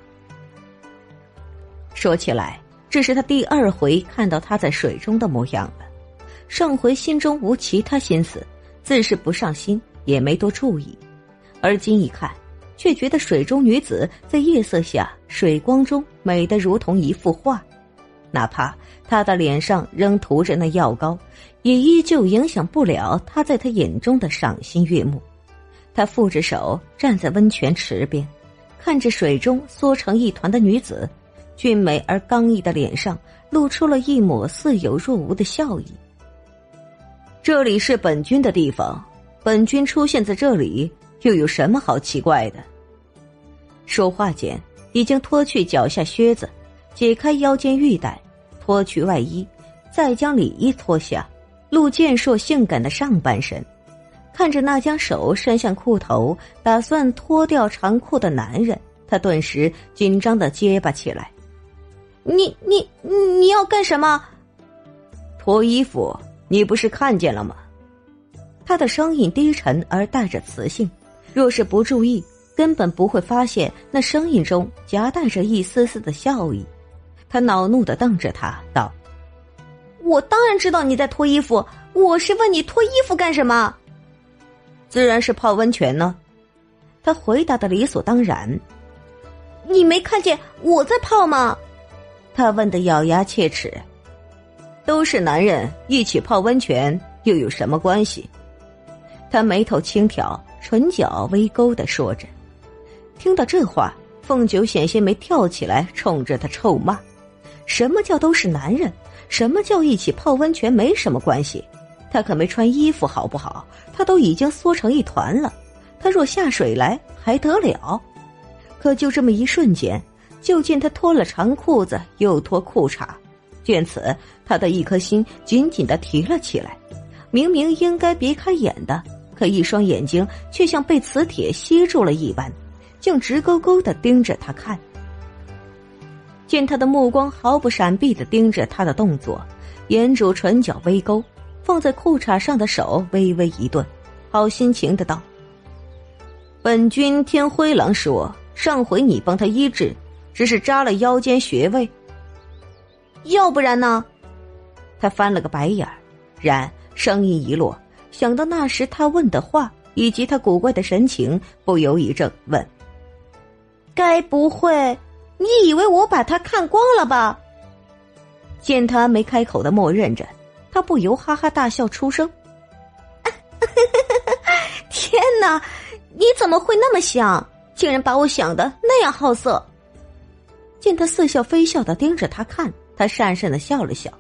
说起来，这是他第二回看到他在水中的模样了，上回心中无其他心思，自是不上心，也没多注意，而今一看，却觉得水中女子在夜色下水光中美得如同一幅画，哪怕她的脸上仍涂着那药膏，也依旧影响不了她在他眼中的赏心悦目。他负着手站在温泉池边，看着水中缩成一团的女子，俊美而刚毅的脸上露出了一抹似有若无的笑意。这里是本君的地方，本君出现在这里又有什么好奇怪的？说话间，已经脱去脚下靴子，解开腰间玉带，脱去外衣，再将里衣脱下， 露健硕性感的上半身。看着那将手伸向裤头打算脱掉长裤的男人，他顿时紧张地结巴起来。你你你要干什么？ 脱衣服，你不是看见了吗？ 他的声音低沉而带着磁性，若是不注意根本不会发现那声音中夹带着一丝丝的笑意。他恼怒地瞪着他道：我当然知道你在脱衣服，我是问你脱衣服干什么？ 自然是泡温泉呢。 他回答的理所当然。你没看见我在泡吗？他问得咬牙切齿。 都是男人，一起泡温泉又有什么关系？ 他眉头轻挑，唇角微勾地说着。听到这话，凤九险些没跳起来冲着他臭骂。什么叫都是男人？什么叫一起泡温泉没什么关系？他可没穿衣服好不好？他都已经缩成一团了，他若下水来还得了？可就这么一瞬间，就见他脱了长裤子又脱裤衩，见此他的一颗心紧紧地提了起来。明明应该别开眼的，可一双眼睛却像被磁铁吸住了一般，竟直勾勾地盯着他看。见他的目光毫不闪避地盯着他的动作，眼主唇角微勾，放在裤衩上的手微微一顿，好心情的道：本君听灰狼说，上回你帮他医治，只是扎了腰间穴位，要不然呢？他翻了个白眼儿，然声音一落，想到那时他问的话以及他古怪的神情，不由一怔，问：该不会你以为我把他看光了吧？见他没开口的默认着，他不由哈哈大笑出声。天哪，你怎么会那么想？竟然把我想得那样好色。见他似笑非笑地盯着他看，他讪讪地笑了笑。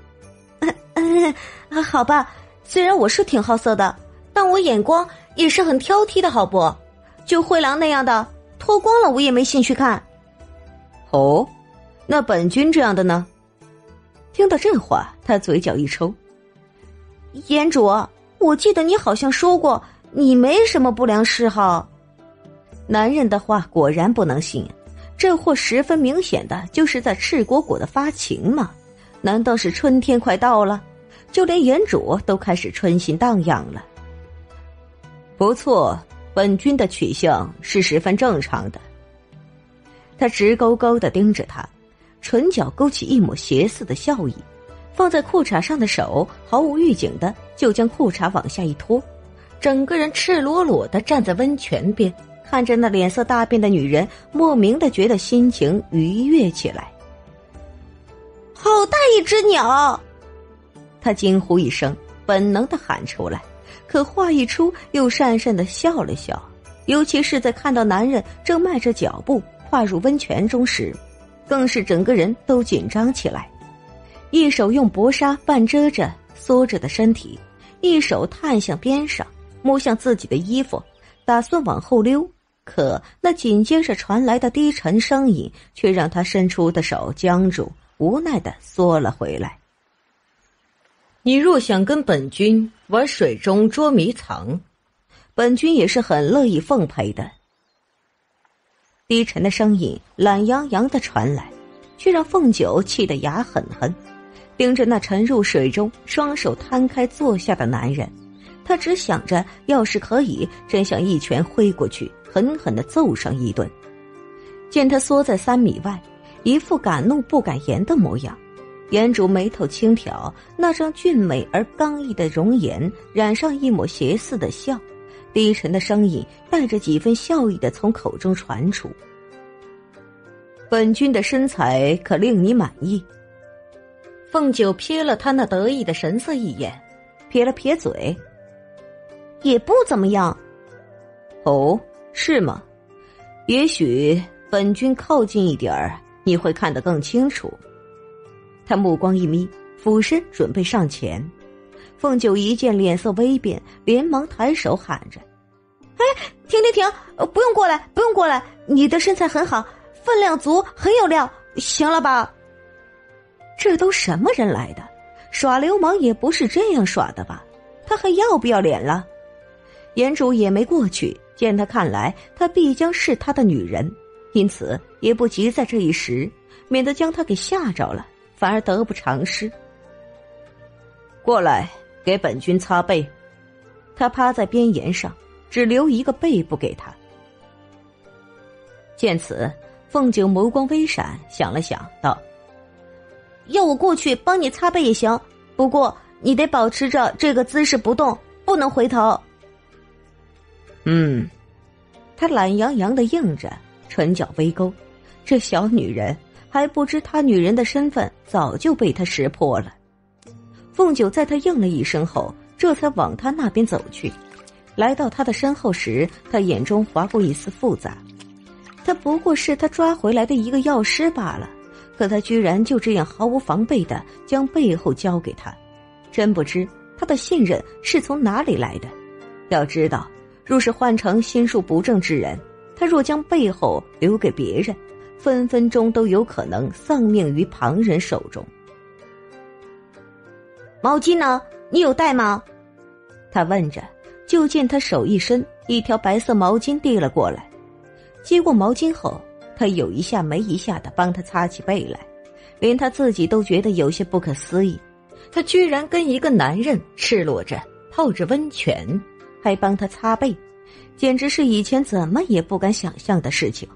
好吧，虽然我是挺好色的，但我眼光也是很挑剔的好不？就灰狼那样的脱光了我也没兴趣看。 哦，那本君这样的呢？ 听到这话，他嘴角一抽。言主，我记得你好像说过你没什么不良嗜好。男人的话果然不能信，这货十分明显的就是在赤果果的发情嘛。难道是春天快到了？就连言主都开始春心荡漾了。 不错，本君的取向是十分正常的。 他直勾勾地盯着他，唇角勾起一抹邪似的笑意，放在裤衩上的手毫无预警的就将裤衩往下一拖，整个人赤裸裸地站在温泉边，看着那脸色大变的女人，莫名的觉得心情愉悦起来。好大一只鸟！他惊呼一声，本能地喊出来，可话一出又讪讪地笑了笑，尤其是在看到男人正迈着脚步跨入温泉中时，更是整个人都紧张起来。一手用薄纱半遮着缩着的身体，一手探向边上摸向自己的衣服，打算往后溜，可那紧接着传来的低沉声音却让他伸出的手僵住，无奈地缩了回来。你若想跟本君玩水中捉迷藏，本君也是很乐意奉陪的。低沉的声音懒洋洋地传来，却让凤九气得牙狠狠，盯着那沉入水中双手摊开坐下的男人，他只想着要是可以，真想一拳挥过去，狠狠地揍上一顿。见他缩在三米外，一副敢怒不敢言的模样，颜主眉头轻挑，那张俊美而刚毅的容颜染上一抹邪似的笑，低沉的声音带着几分笑意的从口中传出：本君的身材可令你满意？凤九瞥了他那得意的神色一眼，撇了撇嘴：也不怎么样。 哦，是吗？也许本君靠近一点儿，你会看得更清楚。 他目光一眯，俯身准备上前。凤九一见脸色微变，连忙抬手喊着：哎，停停停，不用过来，不用过来，你的身材很好，分量足，很有料，行了吧？这都什么人来的？ 耍流氓也不是这样耍的吧？他还要不要脸了？严主也没过去，见他看来他必将是他的女人，因此也不急在这一时，免得将他给吓着了，反而得不偿失。过来，给本君擦背。他趴在边沿上，只留一个背部给他。见此，凤九眸光微闪，想了想道：要我过去帮你擦背也行，不过你得保持着这个姿势不动，不能回头。嗯，他懒洋洋地应着，唇角微勾。这小女人还不知他女人的身份早就被他识破了。凤九在他应了一声后，这才往他那边走去。来到他的身后时，他眼中划过一丝复杂。他不过是他抓回来的一个药师罢了，可他居然就这样毫无防备地将背后交给他，真不知他的信任是从哪里来的。要知道，若是换成心术不正之人，他若将背后留给别人，分分钟都有可能丧命于旁人手中。毛巾呢？你有带吗？他问着，就见他手一伸，一条白色毛巾递了过来。接过毛巾后，他有一下没一下地帮他擦起背来，连他自己都觉得有些不可思议。他居然跟一个男人赤裸着泡着温泉，还帮他擦背，简直是以前怎么也不敢想象的事情。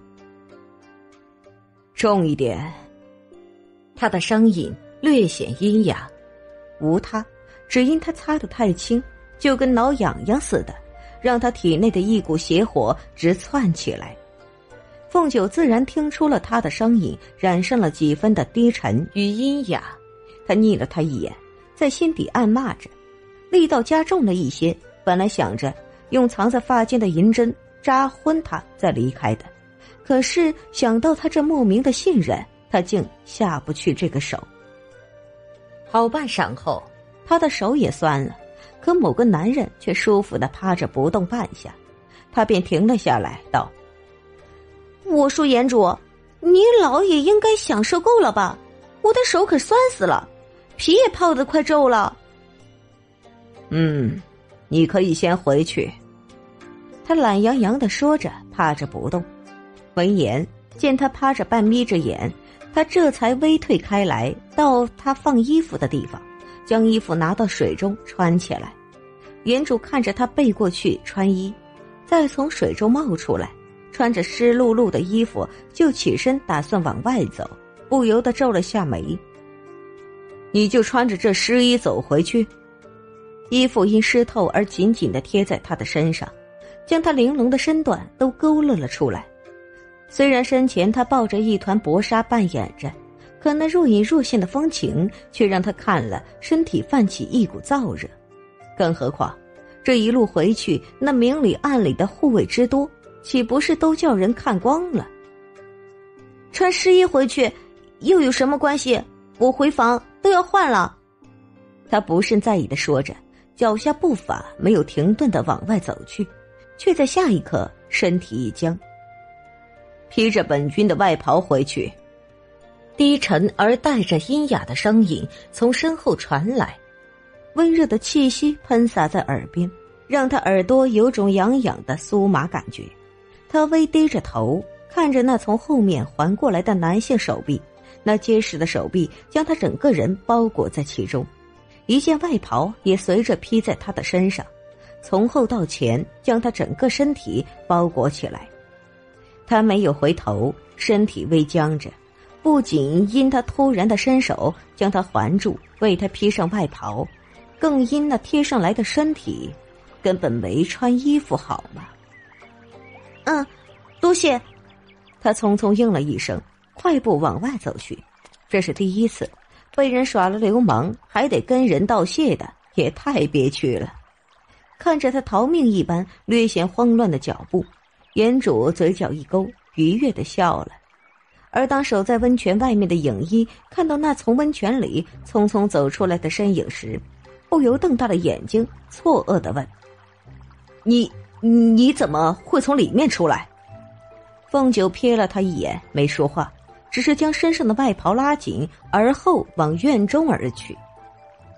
重一点。他的声音略显阴哑，无他，只因他擦得太轻，就跟挠痒痒似的，让他体内的一股邪火直窜起来。凤九自然听出了他的声音染上了几分的低沉与阴哑，他睨了他一眼，在心底暗骂着，力道加重了一些。本来想着用藏在发间的银针扎昏他再离开的，可是想到他这莫名的信任，他竟下不去这个手。好半晌后，他的手也酸了，可某个男人却舒服地趴着不动半下，他便停了下来道：我说严主，你老也应该享受够了吧，我的手可酸死了，皮也泡得快皱了。嗯，你可以先回去。他懒洋洋地说着，趴着不动。闻言，见他趴着半眯着眼，他这才微退开来，到他放衣服的地方，将衣服拿到水中穿起来。严主看着他背过去穿衣，再从水中冒出来，穿着湿漉漉的衣服就起身打算往外走，不由得皱了下眉。你就穿着这湿衣走回去？衣服因湿透而紧紧地贴在他的身上，将他玲珑的身段都勾勒了出来。虽然身前他抱着一团薄纱扮演着，可那若隐若现的风情却让他看了身体泛起一股燥热。更何况这一路回去，那明里暗里的护卫之多，岂不是都叫人看光了？穿湿衣回去又有什么关系？我回房都要换了。他不甚在意地说着，脚下步伐没有停顿地往外走去，却在下一刻身体一僵。披着本君的外袍回去。低沉而带着阴哑的声音从身后传来，温热的气息喷洒在耳边，让他耳朵有种痒痒的酥麻感觉。他微低着头，看着那从后面环过来的男性手臂，那结实的手臂将他整个人包裹在其中，一件外袍也随着披在他的身上，从后到前将他整个身体包裹起来。他没有回头，身体微僵着，不仅因他突然的伸手将他环住，为他披上外袍，更因那贴上来的身体根本没穿衣服好吗？嗯，多谢。他匆匆应了一声，快步往外走去。这是第一次被人耍了流氓还得跟人道谢的，也太憋屈了。看着他逃命一般略显慌乱的脚步，严主嘴角一勾，愉悦地笑了。而当守在温泉外面的影衣看到那从温泉里匆匆走出来的身影时，不由瞪大了眼睛，错愕地问：你你怎么会从里面出来？凤九瞥了他一眼，没说话，只是将身上的外袍拉紧，而后往院中而去。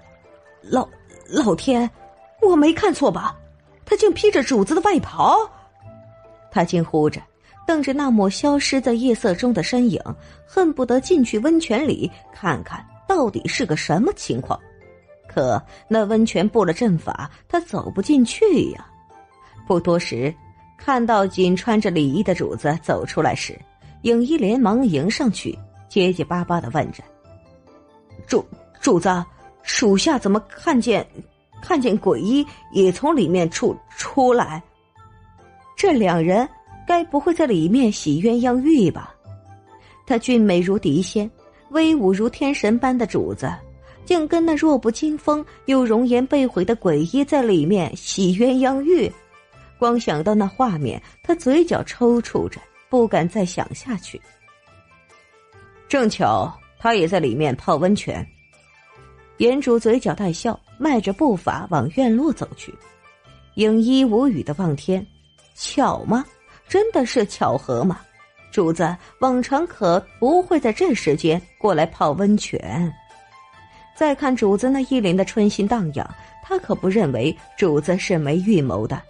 老老天，我没看错吧？他竟披着主子的外袍！他惊呼着，瞪着那抹消失在夜色中的身影，恨不得进去温泉里看看到底是个什么情况。可那温泉布了阵法，他走不进去呀。不多时，看到仅穿着礼衣的主子走出来时，影衣连忙迎上去，结结巴巴地问着：“主主子，属下怎么看见看见鬼医也从里面出出来？这两人该不会在里面洗鸳鸯浴吧？”他俊美如狄仙，威武如天神般的主子，竟跟那弱不禁风又容颜被毁的鬼医在里面洗鸳鸯浴。光想到那画面，他嘴角抽搐着，不敢再想下去。正巧他也在里面泡温泉。岩主嘴角带笑，迈着步伐往院落走去。影衣无语的望天，巧吗？真的是巧合吗？主子往常可不会在这时间过来泡温泉。再看主子那一脸的春心荡漾，他可不认为主子是没预谋的。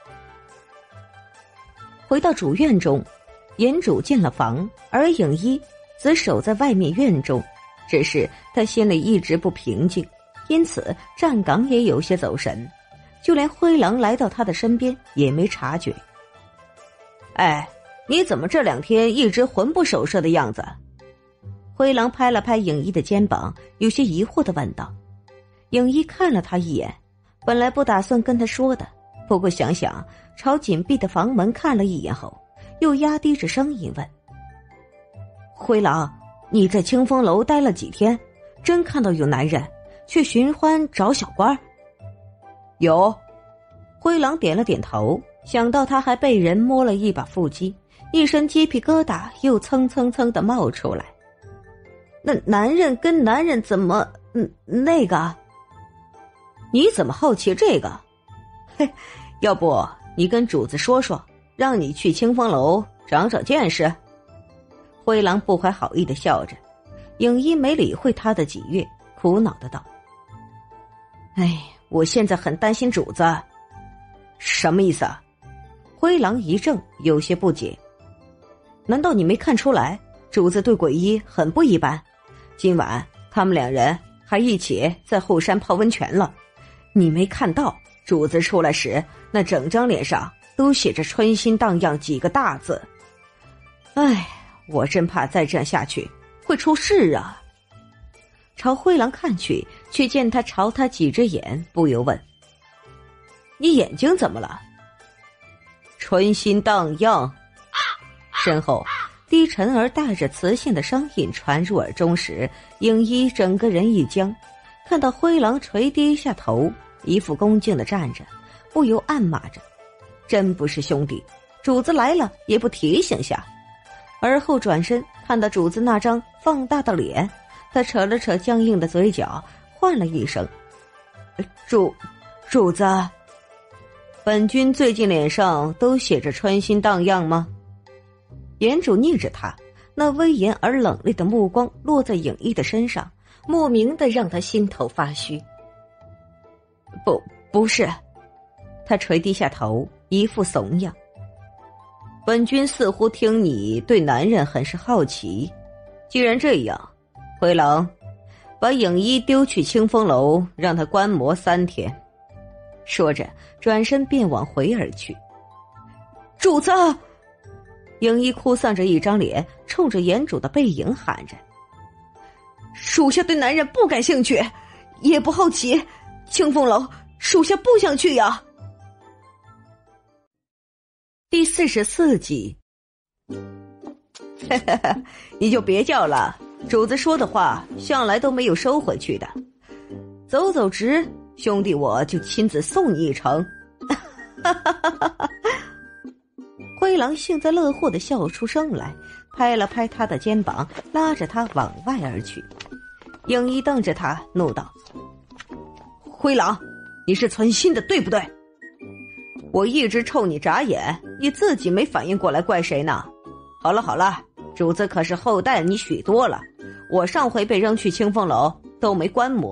回到主院中，岩主进了房，而影衣则守在外面院中。只是他心里一直不平静，因此站岗也有些走神，就连灰狼来到他的身边也没察觉。哎，你怎么这两天一直魂不守舍的样子？灰狼拍了拍影衣的肩膀，有些疑惑地问道。影衣看了他一眼，本来不打算跟他说的，不过想想朝紧闭的房门看了一眼后，又压低着声音问：灰狼，你在清风楼待了几天？真看到有男人去寻欢找小官？有。灰狼点了点头，想到他还被人摸了一把腹肌，一身鸡皮疙瘩又蹭蹭蹭地冒出来。那男人跟男人怎么嗯那个？你怎么好奇这个？嘿，要不你跟主子说说，让你去清风楼长长见识。灰狼不怀好意地笑着，影衣没理会他的几月，苦恼的道：哎，我现在很担心主子。什么意思啊？灰狼一怔，有些不解。难道你没看出来主子对鬼医很不一般？今晚他们两人还一起在后山泡温泉了，你没看到主子出来时那整张脸上都写着春心荡漾几个大字。哎，我真怕再这样下去会出事啊。朝灰狼看去，却见他朝他挤着眼，不由问：你眼睛怎么了？春心荡漾。身后低沉而带着磁性的声音传入耳中时，影衣整个人一僵，看到灰狼垂低下头，一副恭敬地站着，不由暗骂着：真不是兄弟，主子来了也不提醒下。而后转身看到主子那张放大的脸，他扯了扯僵硬的嘴角，唤了一声：主主子。本君最近脸上都写着春心荡漾吗？岩主逆着他，那威严而冷厉的目光落在影衣的身上，莫名的让他心头发虚。不不是。他垂低下头，一副怂样。本君似乎听你对男人很是好奇，既然这样，灰狼，把影衣丢去清风楼，让他观摩三天。说着转身便往回而去。主子！影衣哭丧着一张脸，冲着岩主的背影喊着：属下对男人不感兴趣，也不好奇，清风楼属下不想去呀。第四十四集。你就别叫了，主子说的话向来都没有收回去的。走走直，兄弟我就亲自送你一程。灰狼幸灾乐祸地笑出声来，拍了拍他的肩膀，拉着他往外而去。影衣瞪着他怒道：灰狼，你是存心的对不对？我一直冲你眨眼，你自己没反应过来，怪谁呢？好了好了，主子可是厚待你许多了，我上回被扔去清风楼都没观摩，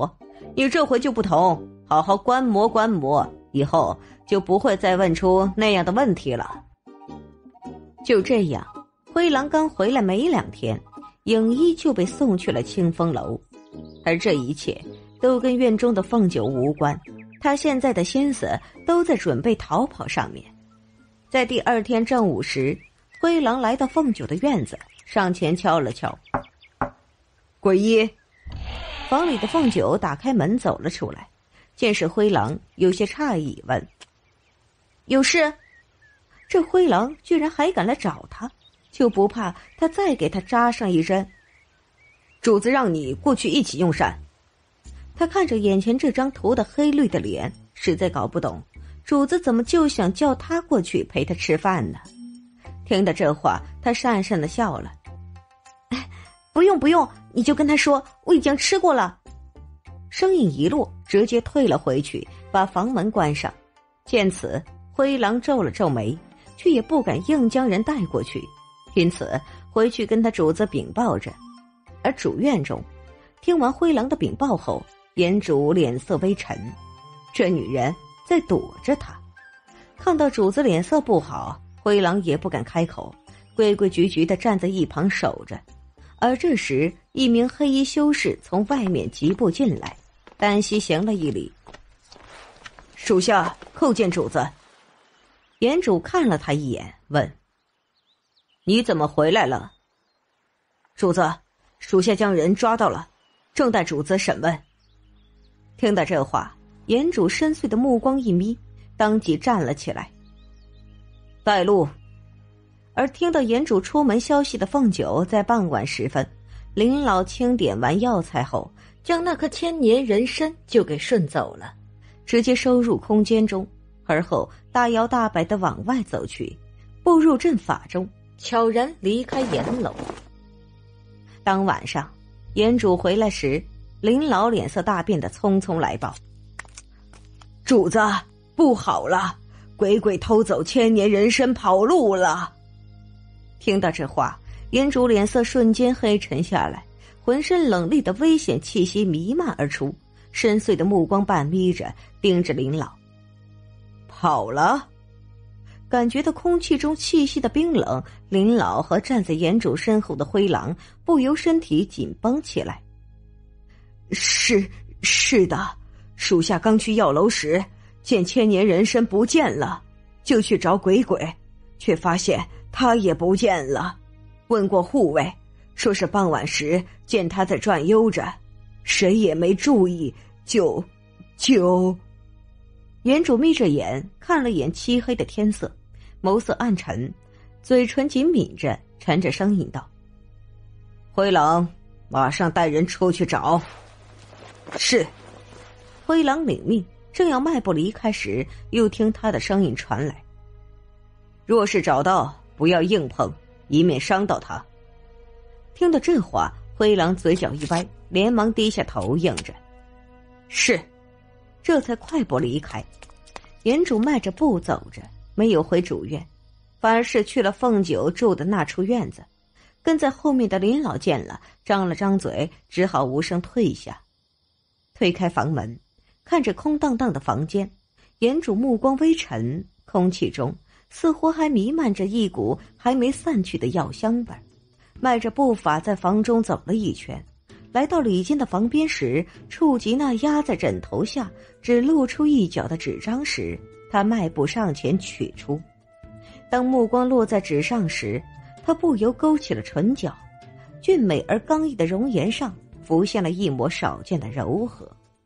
你这回就不同，好好观摩观摩，以后就不会再问出那样的问题了。 就这样，灰狼刚回来没两天，影衣就被送去了清风楼，而这一切都跟院中的凤九无关，他现在的心思都在准备逃跑上面。在第二天正午时，灰狼来到凤九的院子，上前敲了敲。 鬼医。 房里的凤九打开门走了出来，见是灰狼，有些诧异，问：有事？这灰狼居然还敢来找他，就不怕他再给他扎上一针？ 主子让你过去一起用膳。 他看着眼前这张涂得黑绿的脸，实在搞不懂主子怎么就想叫他过去陪他吃饭呢？听到这话，他讪讪地笑了。不用不用，你就跟他说我已经吃过了。声音一落，直接退了回去，把房门关上。见此，灰狼皱了皱眉，却也不敢硬将人带过去，因此回去跟他主子禀报着。而主院中，听完灰狼的禀报后，严主脸色微沉，这女人在躲着他。看到主子脸色不好，灰狼也不敢开口，规规矩矩地站在一旁守着。而这时，一名黑衣修士从外面疾步进来，单膝行了一礼：“ 属下叩见主子。” 严主看了他一眼，问：“ 你怎么回来了？”“主子，属下将人抓到了，正待主子审问。” 听到这话，严主深邃的目光一眯，当即站了起来：“ 带路。” 而听到严主出门消息的凤九，在傍晚时分，林老清点完药材后，将那颗千年人参就给顺走了，直接收入空间中，而后大摇大摆地往外走去，步入阵法中，悄然离开严楼。当晚上，严主回来时，林老脸色大变地匆匆来报：“ 主子，不好了，鬼鬼偷走千年人参跑路了。” 听到这话，严主脸色瞬间黑沉下来，浑身冷厉的危险气息弥漫而出，深邃的目光半眯着，盯着林老。 跑了？ 感觉到空气中气息的冰冷，林老和站在严主身后的灰狼不由身体紧绷起来。 是是的，属下刚去药楼时，见千年人参不见了，就去找鬼鬼，却发现他也不见了。问过护卫，说是傍晚时见他在转悠着，谁也没注意，就就严主眯着眼看了眼漆黑的天色，眸色暗沉，嘴唇紧抿着，沉着声音道：“ 灰狼，马上带人出去找。”是。 灰狼领命，正要迈步离开时，又听他的声音传来：“ 若是找到，不要硬碰，以免伤到他。” 听到这话，灰狼嘴角一歪，连忙低下头应着：“ 是。” 这才快步离开。严主迈着步走着，没有回主院，反而是去了凤九住的那处院子。跟在后面的林老见了，张了张嘴，只好无声退下。推开房门，看着空荡荡的房间，严主目光微沉，空气中似乎还弥漫着一股还没散去的药香味儿。迈着步伐在房中走了一圈，来到李金的房边时，触及那压在枕头下只露出一角的纸张时，他迈步上前取出。当目光落在纸上时，他不由勾起了唇角，俊美而刚毅的容颜上浮现了一抹少见的柔和。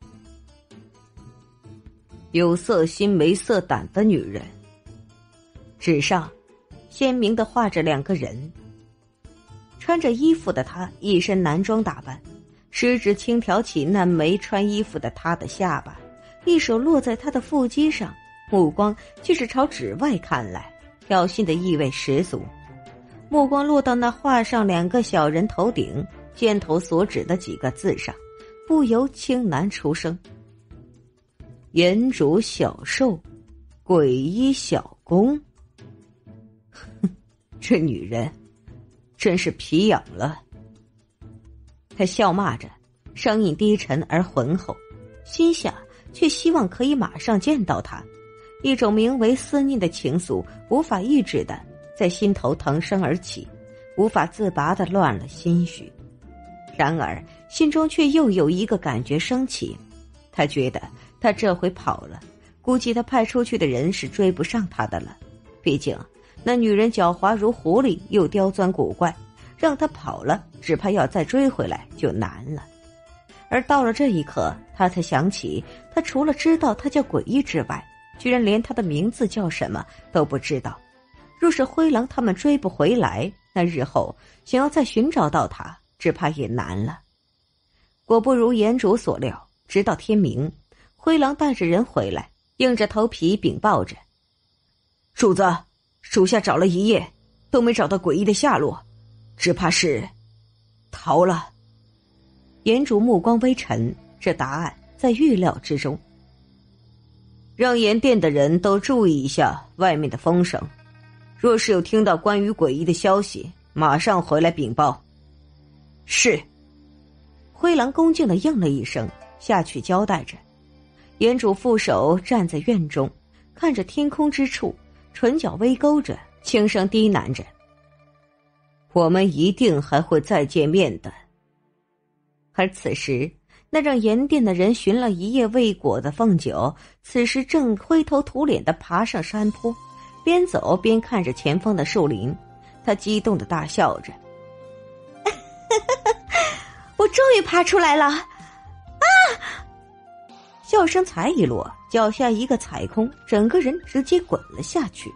有色心没色胆的女人。 纸上鲜明地画着两个人，穿着衣服的他一身男装打扮，食指轻挑起那没穿衣服的他的下巴，一手落在他的腹肌上，目光却是朝纸外看来，挑衅的意味十足。目光落到那画上两个小人头顶箭头所指的几个字上，不由轻喃出声：“ 严主小受，鬼医小攻。”哼，这女人真是皮痒了。 他笑骂着，声音低沉而浑厚：“ 心下却希望可以马上见到他，一种名为思念的情愫无法抑制的在心头腾升而起，无法自拔的乱了心绪。然而心中却又有一个感觉升起，他觉得他这回跑了，估计他派出去的人是追不上他的了。毕竟那女人狡猾如狐狸，又刁钻古怪，让他跑了，只怕要再追回来就难了。而到了这一刻，他才想起他除了知道他叫诡异之外，居然连他的名字叫什么都不知道。若是灰狼他们追不回来，那日后想要再寻找到他，只怕也难了。果不如岩主所料，直到天明，灰狼带着人回来，硬着头皮禀报着： 主子，属下找了一夜，都没找到诡异的下落，只怕是逃了。 岩主目光微沉，这答案在预料之中。 让岩殿的人都注意一下外面的风声，若是有听到关于诡异的消息，马上回来禀报。是。 灰狼恭敬地应了一声，下去交代着。岩主副手站在院中，看着天空之处，唇角微勾着，轻声低喃着： 我们一定还会再见面的。 而此时那让岩殿的人寻了一夜未果的凤九，此时正灰头土脸地爬上山坡，边走边看着前方的树林，他激动地大笑着：我终于爬出来了啊！笑声才一落，脚下一个踩空，整个人直接滚了下去。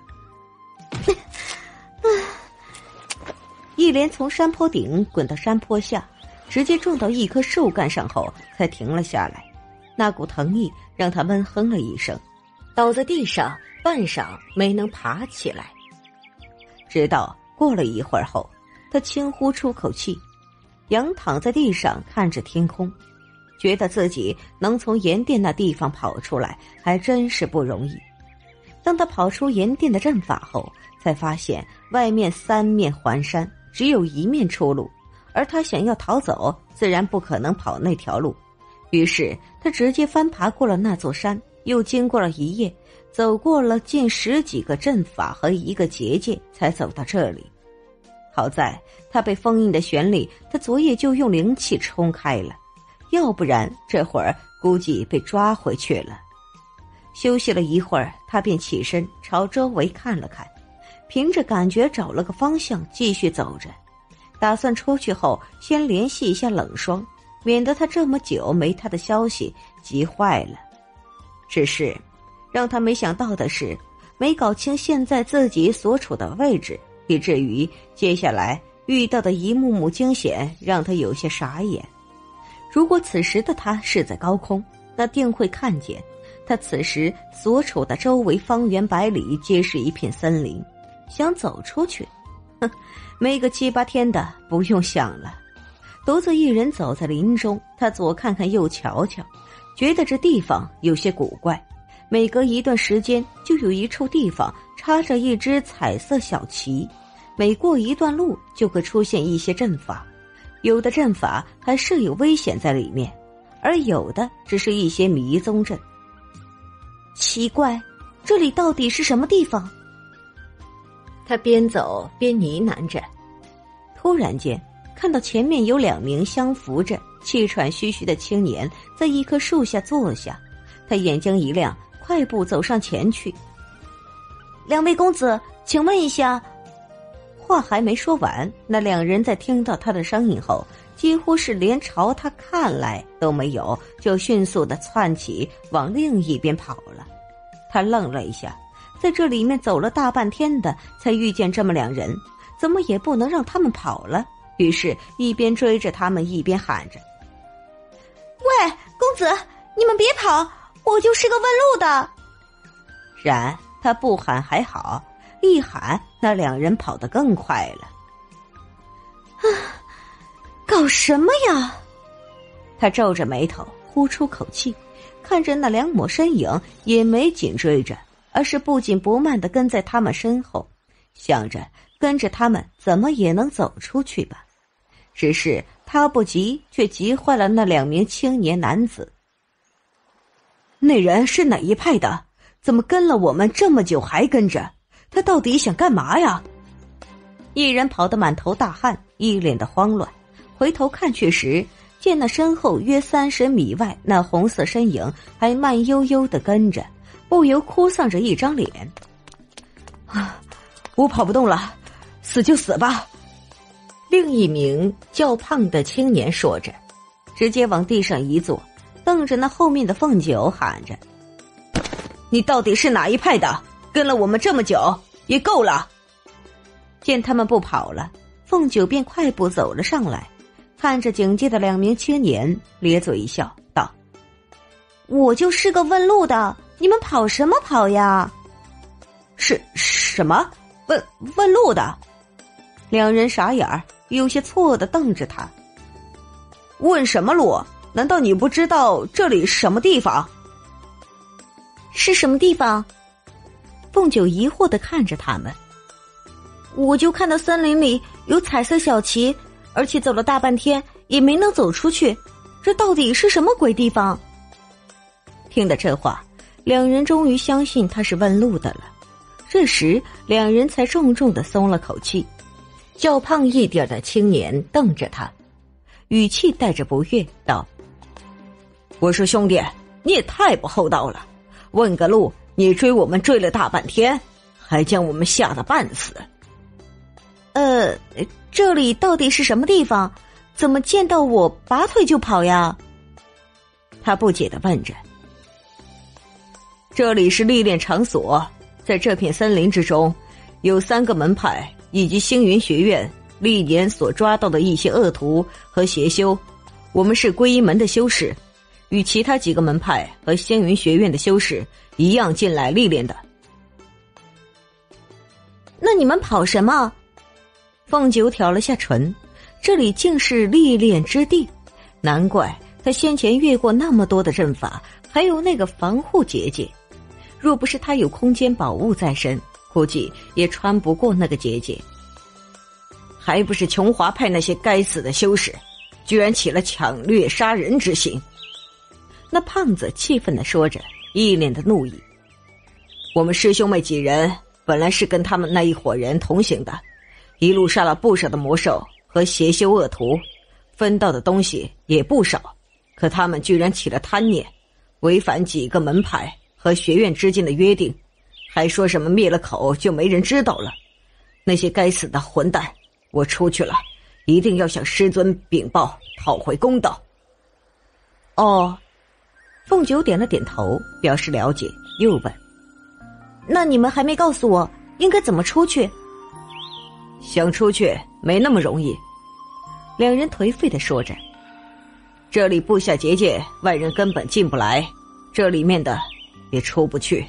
一连从山坡顶滚到山坡下，直接撞到一棵树干上后才停了下来。那股疼意让他闷哼了一声，倒在地上，半晌没能爬起来。直到过了一会儿后，他轻呼出口气，仰躺在地上看着天空，觉得自己能从岩殿那地方跑出来还真是不容易。当他跑出岩殿的阵法后，才发现外面三面环山，只有一面出路，而他想要逃走，自然不可能跑那条路。于是他直接翻爬过了那座山，又经过了一夜，走过了近十几个阵法和一个结界，才走到这里。好在他被封印的玄力，他昨夜就用灵气冲开了，要不然这会儿估计被抓回去了。休息了一会儿，他便起身朝周围看了看，凭着感觉找了个方向继续走着，打算出去后先联系一下冷霜，免得他这么久没他的消息急坏了。只是让他没想到的是，没搞清现在自己所处的位置，以至于接下来遇到的一幕幕惊险让他有些傻眼。如果此时的他是在高空，那定会看见他此时所处的周围方圆百里皆是一片森林，想走出去，哼，没个七八天的不用想了。独自一人走在林中，他左看看右瞧瞧，觉得这地方有些古怪，每隔一段时间就有一处地方插着一只彩色小旗，每过一段路就会出现一些阵法，有的阵法还设有危险在里面，而有的只是一些迷踪阵。奇怪，这里到底是什么地方？他边走边呢喃着。突然间看到前面有两名相扶着气喘吁吁的青年在一棵树下坐下，他眼睛一亮，快步走上前去。两位公子，请问一下。话还没说完，那两人在听到他的声音后，几乎是连朝他看来都没有，就迅速地窜起往另一边跑了。他愣了一下，在这里面走了大半天的才遇见这么两人，怎么也不能让他们跑了，于是一边追着他们一边喊着：喂，公子，你们别跑，我就是个问路的。然他不喊还好，一喊那两人跑得更快了。啊，搞什么呀？他皱着眉头呼出口气，看着那两抹身影也没紧追着，而是不紧不慢地跟在他们身后，想着跟着他们怎么也能走出去吧。只是他不急，却急坏了那两名青年男子。 那人是哪一派的？怎么跟了我们这么久还跟着？他到底想干嘛呀？ 一人跑得满头大汗，一脸的慌乱，回头看去时，见那身后约三十米外那红色身影还慢悠悠地跟着，不由哭丧着一张脸。 啊，我跑不动了，死就死吧。 另一名较胖的青年说着，直接往地上一坐，瞪着那后面的凤九喊着： 你到底是哪一派的？跟了我们这么久也够了。 见他们不跑了，凤九便快步走了上来，看着警戒的两名青年，咧嘴一笑道：我就是个问路的，你们跑什么跑呀？ 是什么？问问路的？ 两人傻眼儿，有些错地瞪着他。 问什么路？难道你不知道这里是什么地方？ 是什么地方？凤九疑惑地看着他们。我就看到森林里有彩色小旗，而且走了大半天也没能走出去，这到底是什么鬼地方？听了这话，两人终于相信他是问路的了。这时两人才重重地松了口气。较胖一点的青年瞪着他，语气带着不悦道： 我说兄弟，你也太不厚道了，问个路你追我们追了大半天，还将我们吓得半死。 呃，这里到底是什么地方？怎么见到我拔腿就跑呀？他不解地问着。 这里是历练场所，在这片森林之中，有三个门派以及星云学院历年所抓到的一些恶徒和邪修，我们是归一门的修士，与其他几个门派和星云学院的修士一样进来历练的。 那你们跑什么？凤九挑了下唇，这里竟是历练之地，难怪他先前越过那么多的阵法，还有那个防护结界。若不是他有空间宝物在身，估计也穿不过那个结界。 还不是琼华派那些该死的修士，居然起了抢掠杀人之心。 那胖子气愤地说着，一脸的怒意。 我们师兄妹几人本来是跟他们那一伙人同行的，一路杀了不少的魔兽和邪修恶徒，分到的东西也不少，可他们居然起了贪念，违反几个门派和学院之间的约定，还说什么灭了口就没人知道了。那些该死的混蛋，我出去了，一定要向师尊禀报，讨回公道。 哦，凤九点了点头，表示了解，又问：那你们还没告诉我应该怎么出去？ 想出去没那么容易。 两人颓废地说着， 这里布下结界，外人根本进不来，这里面的也出不去。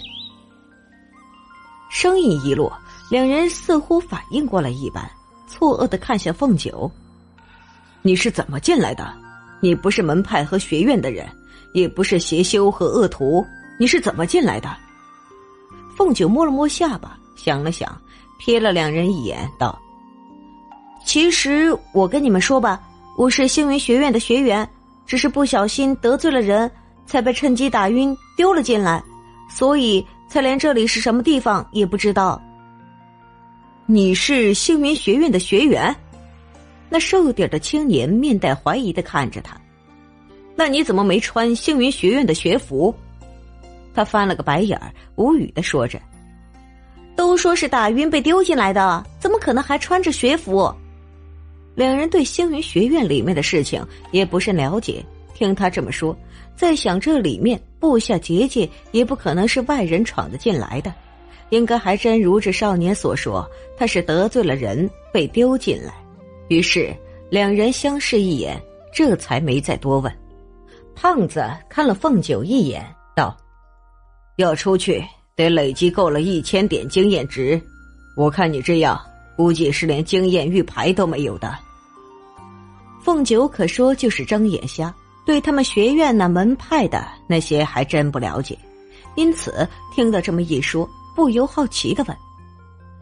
声音一落，两人似乎反应过来一般，错愕地看向凤九。 你是怎么进来的？你不是门派和学院的人，也不是邪修和恶徒，你是怎么进来的？ 凤九摸了摸下巴，想了想，瞥了两人一眼，道：其实我跟你们说吧，我是星云学院的学员，只是不小心得罪了人，才被趁机打晕丢了进来，所以才连这里是什么地方也不知道。 你是星云学院的学员？ 那瘦点的青年面带怀疑地看着他。 那你怎么没穿星云学院的学服？ 他翻了个白眼儿，无语地说着：都说是打晕被丢进来的，怎么可能还穿着学服？两人对星云学院里面的事情也不甚了解，听他这么说，在想这里面布下结界也不可能是外人闯得进来的，应该还真如这少年所说，他是得罪了人被丢进来。于是两人相视一眼，这才没再多问。胖子看了凤九一眼，道： 要出去得累积够了一千点经验值，我看你这样估计是连经验玉牌都没有的。 凤九可说就是睁眼瞎，对他们学院那门派的那些还真不了解，因此听到这么一说，不由好奇地问：